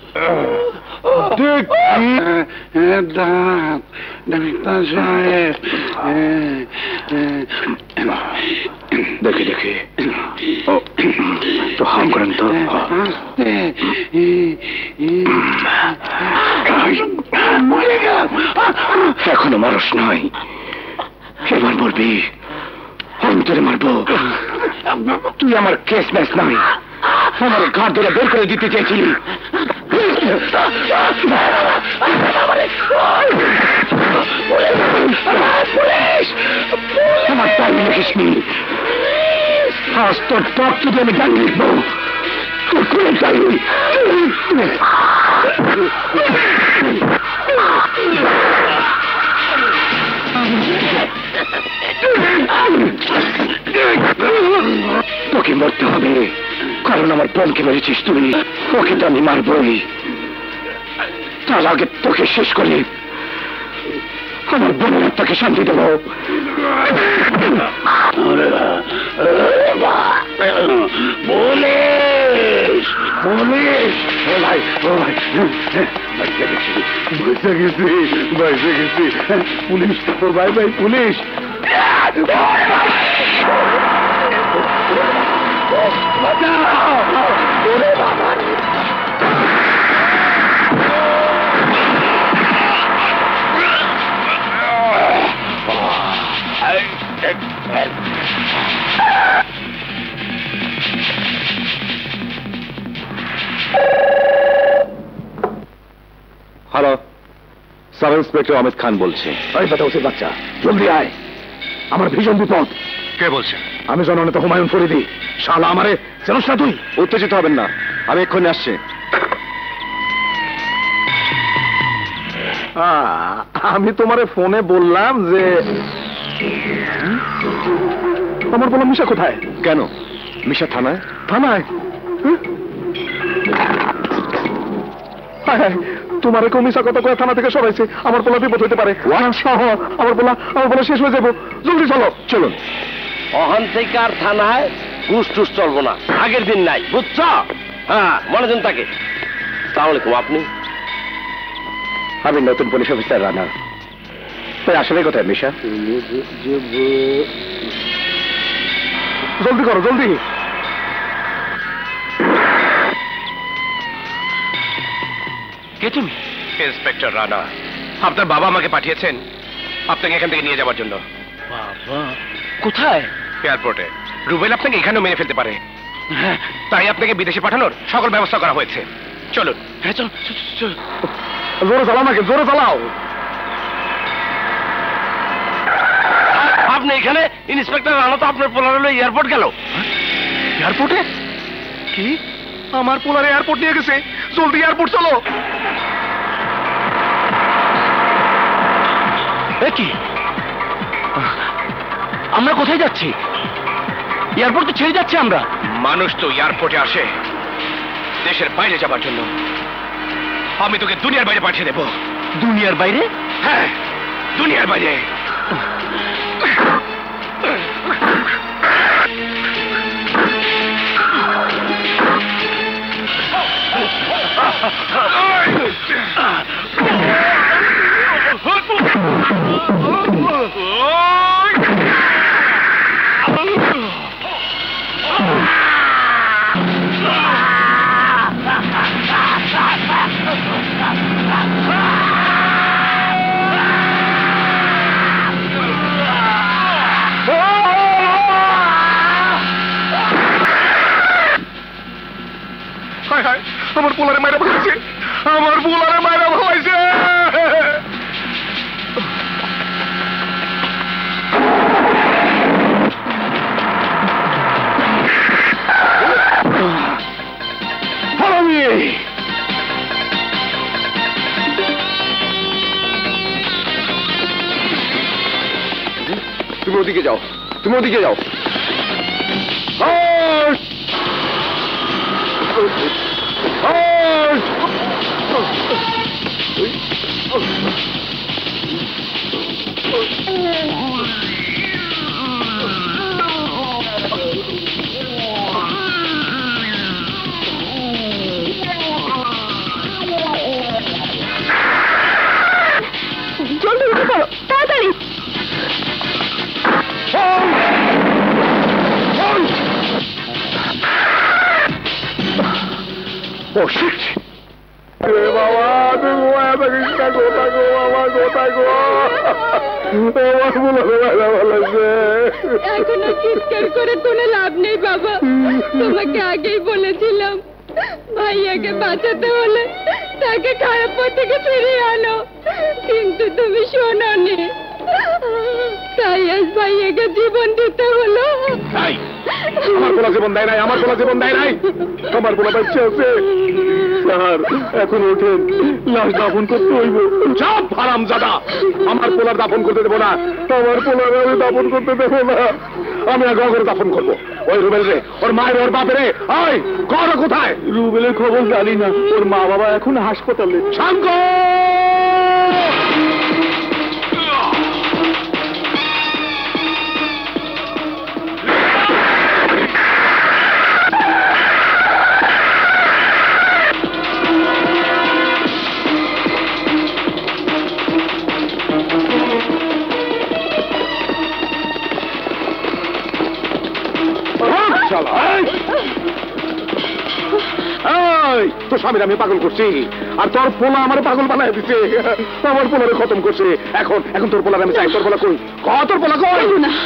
ডাক্তার সাহেব দেখি দেখি, তো হাম করেন তো। এখনো মানুষ নয়, এবার বলবি আমি তোরে মারবো। তুই আমার কেস ম্যাচ নয়, আমার ঘাট ধরে বের করে দিতে চেয়েছিলি। আমার তাই লিখিসনি, আজ তোর টক যদি আমি জানি লিখবো তোর করে চাই। তোকে মরতে হবে, কারণ আমার বোনকে মেরেছিস তুই। ওকে তো আমি মারবই, তার আগে তোকে শেষ করে আমার বোনের আত্মাকে শান্তি দেব। Police police! ও ভাই ও ভাই, বাইসে গেছি বাইসে গেছি বাইসে গেছি। পুলিশ ও ভাই ভাই police! Hello sub inspector Amit Khan বলছে। ওই কথা উচিত বাচ্চা, জলদি আয়, আমার ভীষণ বিপদ। কে বলছে? আমি জননেতা হুমায়ুন ফরিদি। শালা আমারে চেনস না তুই? উত্তেজিত হবেন না, আমি এক্ষুনি আসছি। আমি তোমারে ফোনে বললাম যে আমার বললাম মিশা কোথায়? কেন? মিশা থানায়। থানায়? তোমার কেউ মিশা কথা করে থানা থেকে সরাইছে। আমার পোলা বিপদ হইতে পারে। আমার পোলা আমার পোলা শেষ হয়ে যাবো। জলদি চলো। চলুন। অহন থেকে আর থানায় ঘুষ টুস চলবো না, আগের দিন নাই, বুঝছ? হ্যাঁ, মনোজন তাকে। সালাম আলাইকুম। আপনি? আমি নতুন পুলিশ অফিসার রানা। তাই আসলে কোথায় মিশা? জলদি করো, জলদি। কে তুমি? ইন্সপেক্টর রানা। আপনার বাবা আমাকে পাঠিয়েছেন আপনাকে এখান থেকে নিয়ে যাওয়ার জন্য। বাবা কোথায়? এয়ারপোর্টে। রুবেল আপনাকে এখানেও মেরে ফেলতে পারে, তাই আপনাকে বিদেশে পাঠানোর সকল ব্যবস্থা করা হয়েছে। চলুন। হ্যাঁ চল চল। জোরে চালাও নাকি? জোরে চালাও। আপনি এখানে? ইন্সপেক্টর রানা তো আপনার পোলার হলো এয়ারপোর্ট গেল। এয়ারপোর্টে? কি? আমার পোলারে এয়ারপোর্ট নিয়ে গেছে? জলদি এয়ারপোর্ট চলো। কি আমরা কোথায় যাচ্ছি? এয়ারপোর্ট তো ছেড়ে যাচ্ছি আমরা। মানুষ তো এয়ারপোর্টে আসে দেশের বাইরে যাবার জন্য। আমি তোকে দুনিয়ার বাইরে পাঠিয়ে দেব। দুনিয়ার বাইরে? হ্যাঁ, দুনিয়ার বাইরে। আমার পোলারে মাইরা ভাইছে, আমার পোলারে মাইরা ভাইছে। তুমি ওদিকে যাও, তুমি ওদিকে যাও। জলদি উঠে পড়ো, তাড়াতাড়ি। Oh shit! বাবা তুমি ঘুমায় থাকিস না, কোথা গো আমার, কোথা গো আমার বলে বলেছে। এখনো চিৎকার করে কোনো লাভ নেই বাবা। তোমাকে আগেই বলেছিলাম ভাইয়াকে বাঁচাতে হলে তাকে খারাপ পথ থেকে ফিরিয়ে আনো, কিন্তু তুমি শোনোনি, তাই আজ ভাইয়াকে জীবন দিতে হলো। আমার পোলা জীবন দেয় নাই, আমার পোলা জীবন দেয় নাই, আমার পোলা বাচ্চা আছে। স্যার এখন ওঠেন, লাশ দাফন করতে হইব। সব হারামজাদা, আমার পোলার দাফন করতে দেবো না, আমার পোলার আমি দাফন করতে দেবো না। আমি আগে করে দাফন করবো। ওই রুবেল রে, ওর মায়ের, ওর বাপের রে, ওই কর কোথায়? রুবেলের খবর জানি না, ওর মা বাবা এখন হাসপাতালে। শান্ত তোর স্বামীর আমি পাগল করছি, আর তোর পোলা আমার পাগল বানায় দিচ্ছে, আমার পোলারে খতম করছে। এখন এখন তোর পোলার আমি চাই। তোর পোলা কই? তোর পোলা কই?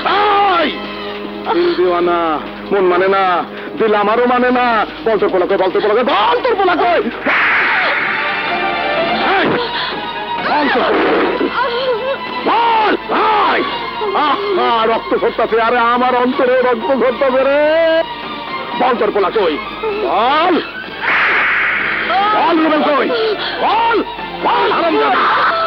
দিওয়ানা মন মানে না, দিল আমারও মানে না। বল তোর পোলা কই, বল তোর পোলা কই, বল তোর পোলা কই। বল বল ভাই, আহা রক্ত ঝরতাছে, আরে আমার অন্তরে রক্ত ঝরতাছে রে। বল তোর পোলা কই, বল বল রুবেল কই, বল বল হারামজাদা।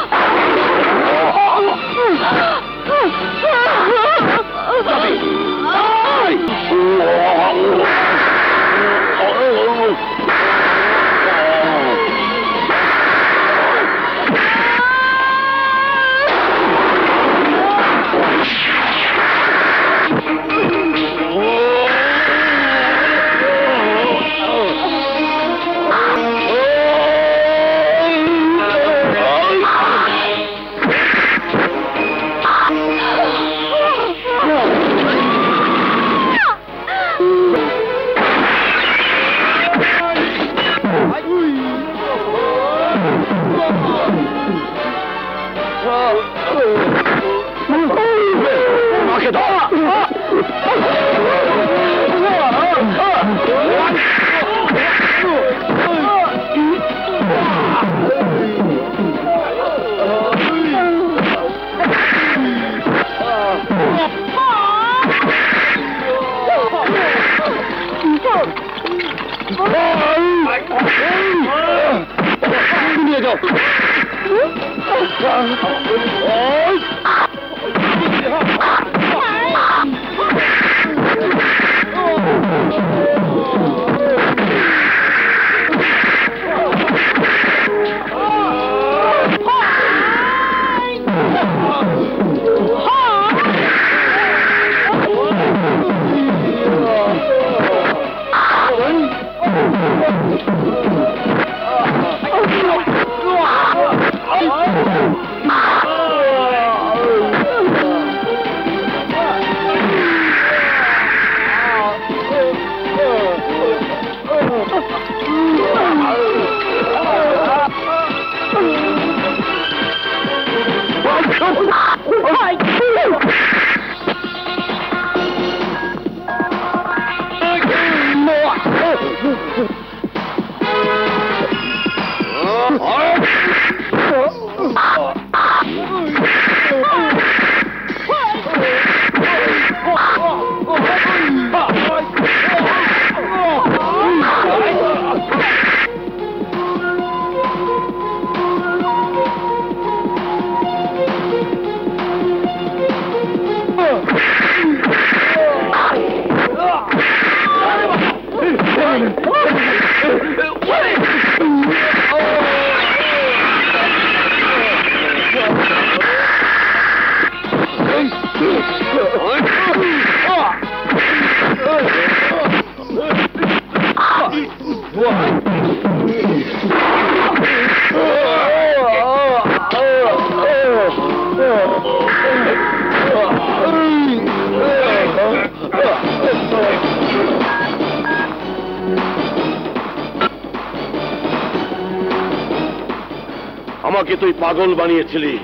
আমাকে তুই পাগল বানিয়েছিলি,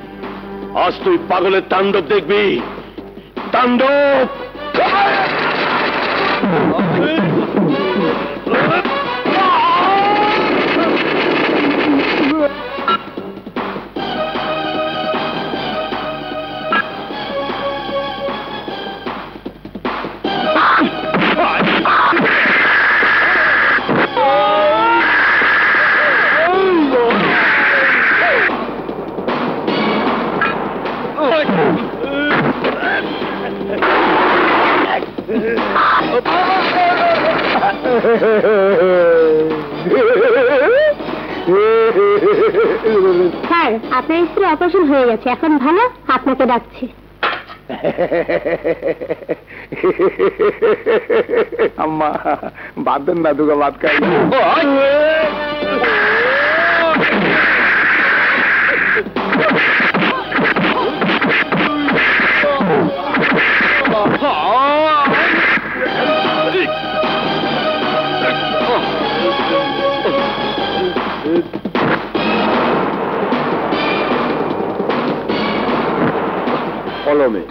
আজ তুই পাগলের তাণ্ডব দেখবি। তাণ্ডব স্যার, আপনার স্ত্রী অপারেশন হয়ে গেছে, এখন ভালো, আপনাকে ডাকছি। আম্মা বাদ দেন না, দুগা ভাত খাই। কলমে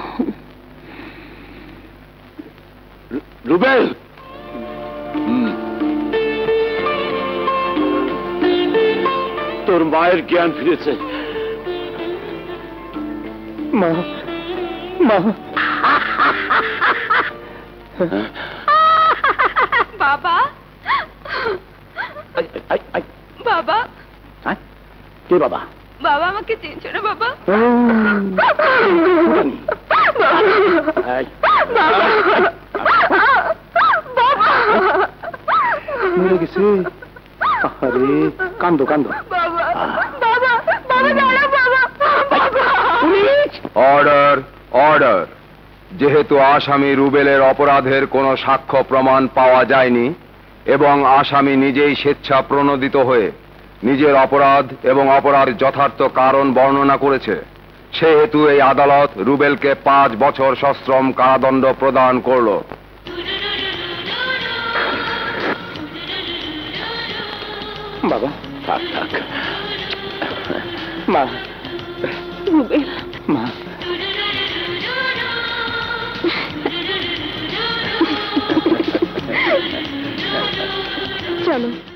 রুবেল, তোর মায়ের জ্ঞান ফিরেছে, মা মা বাবা বাবা কে বাবা? বাবা আমাকে চিনছো না বাবা? মরে গেছে। আরে কান্দো কান্দো। Order order. যেহেতু আসামি রুবেলের অপরাধের কোনো সাক্ষ্য প্রমাণ পাওয়া যায়নি এবং আসামি নিজেই স্বেচ্ছা প্রণোদিত হয়ে নিজের অপরাধ এবং অপরাধের যথার্থ কারণ বর্ণনা করেছে, সেহেতু এই আদালত রুবেলকে পাঁচ বছর সশ্রম কারাদণ্ড প্রদান করল। বাবা থাক থাক। মা রুবেল মা চলো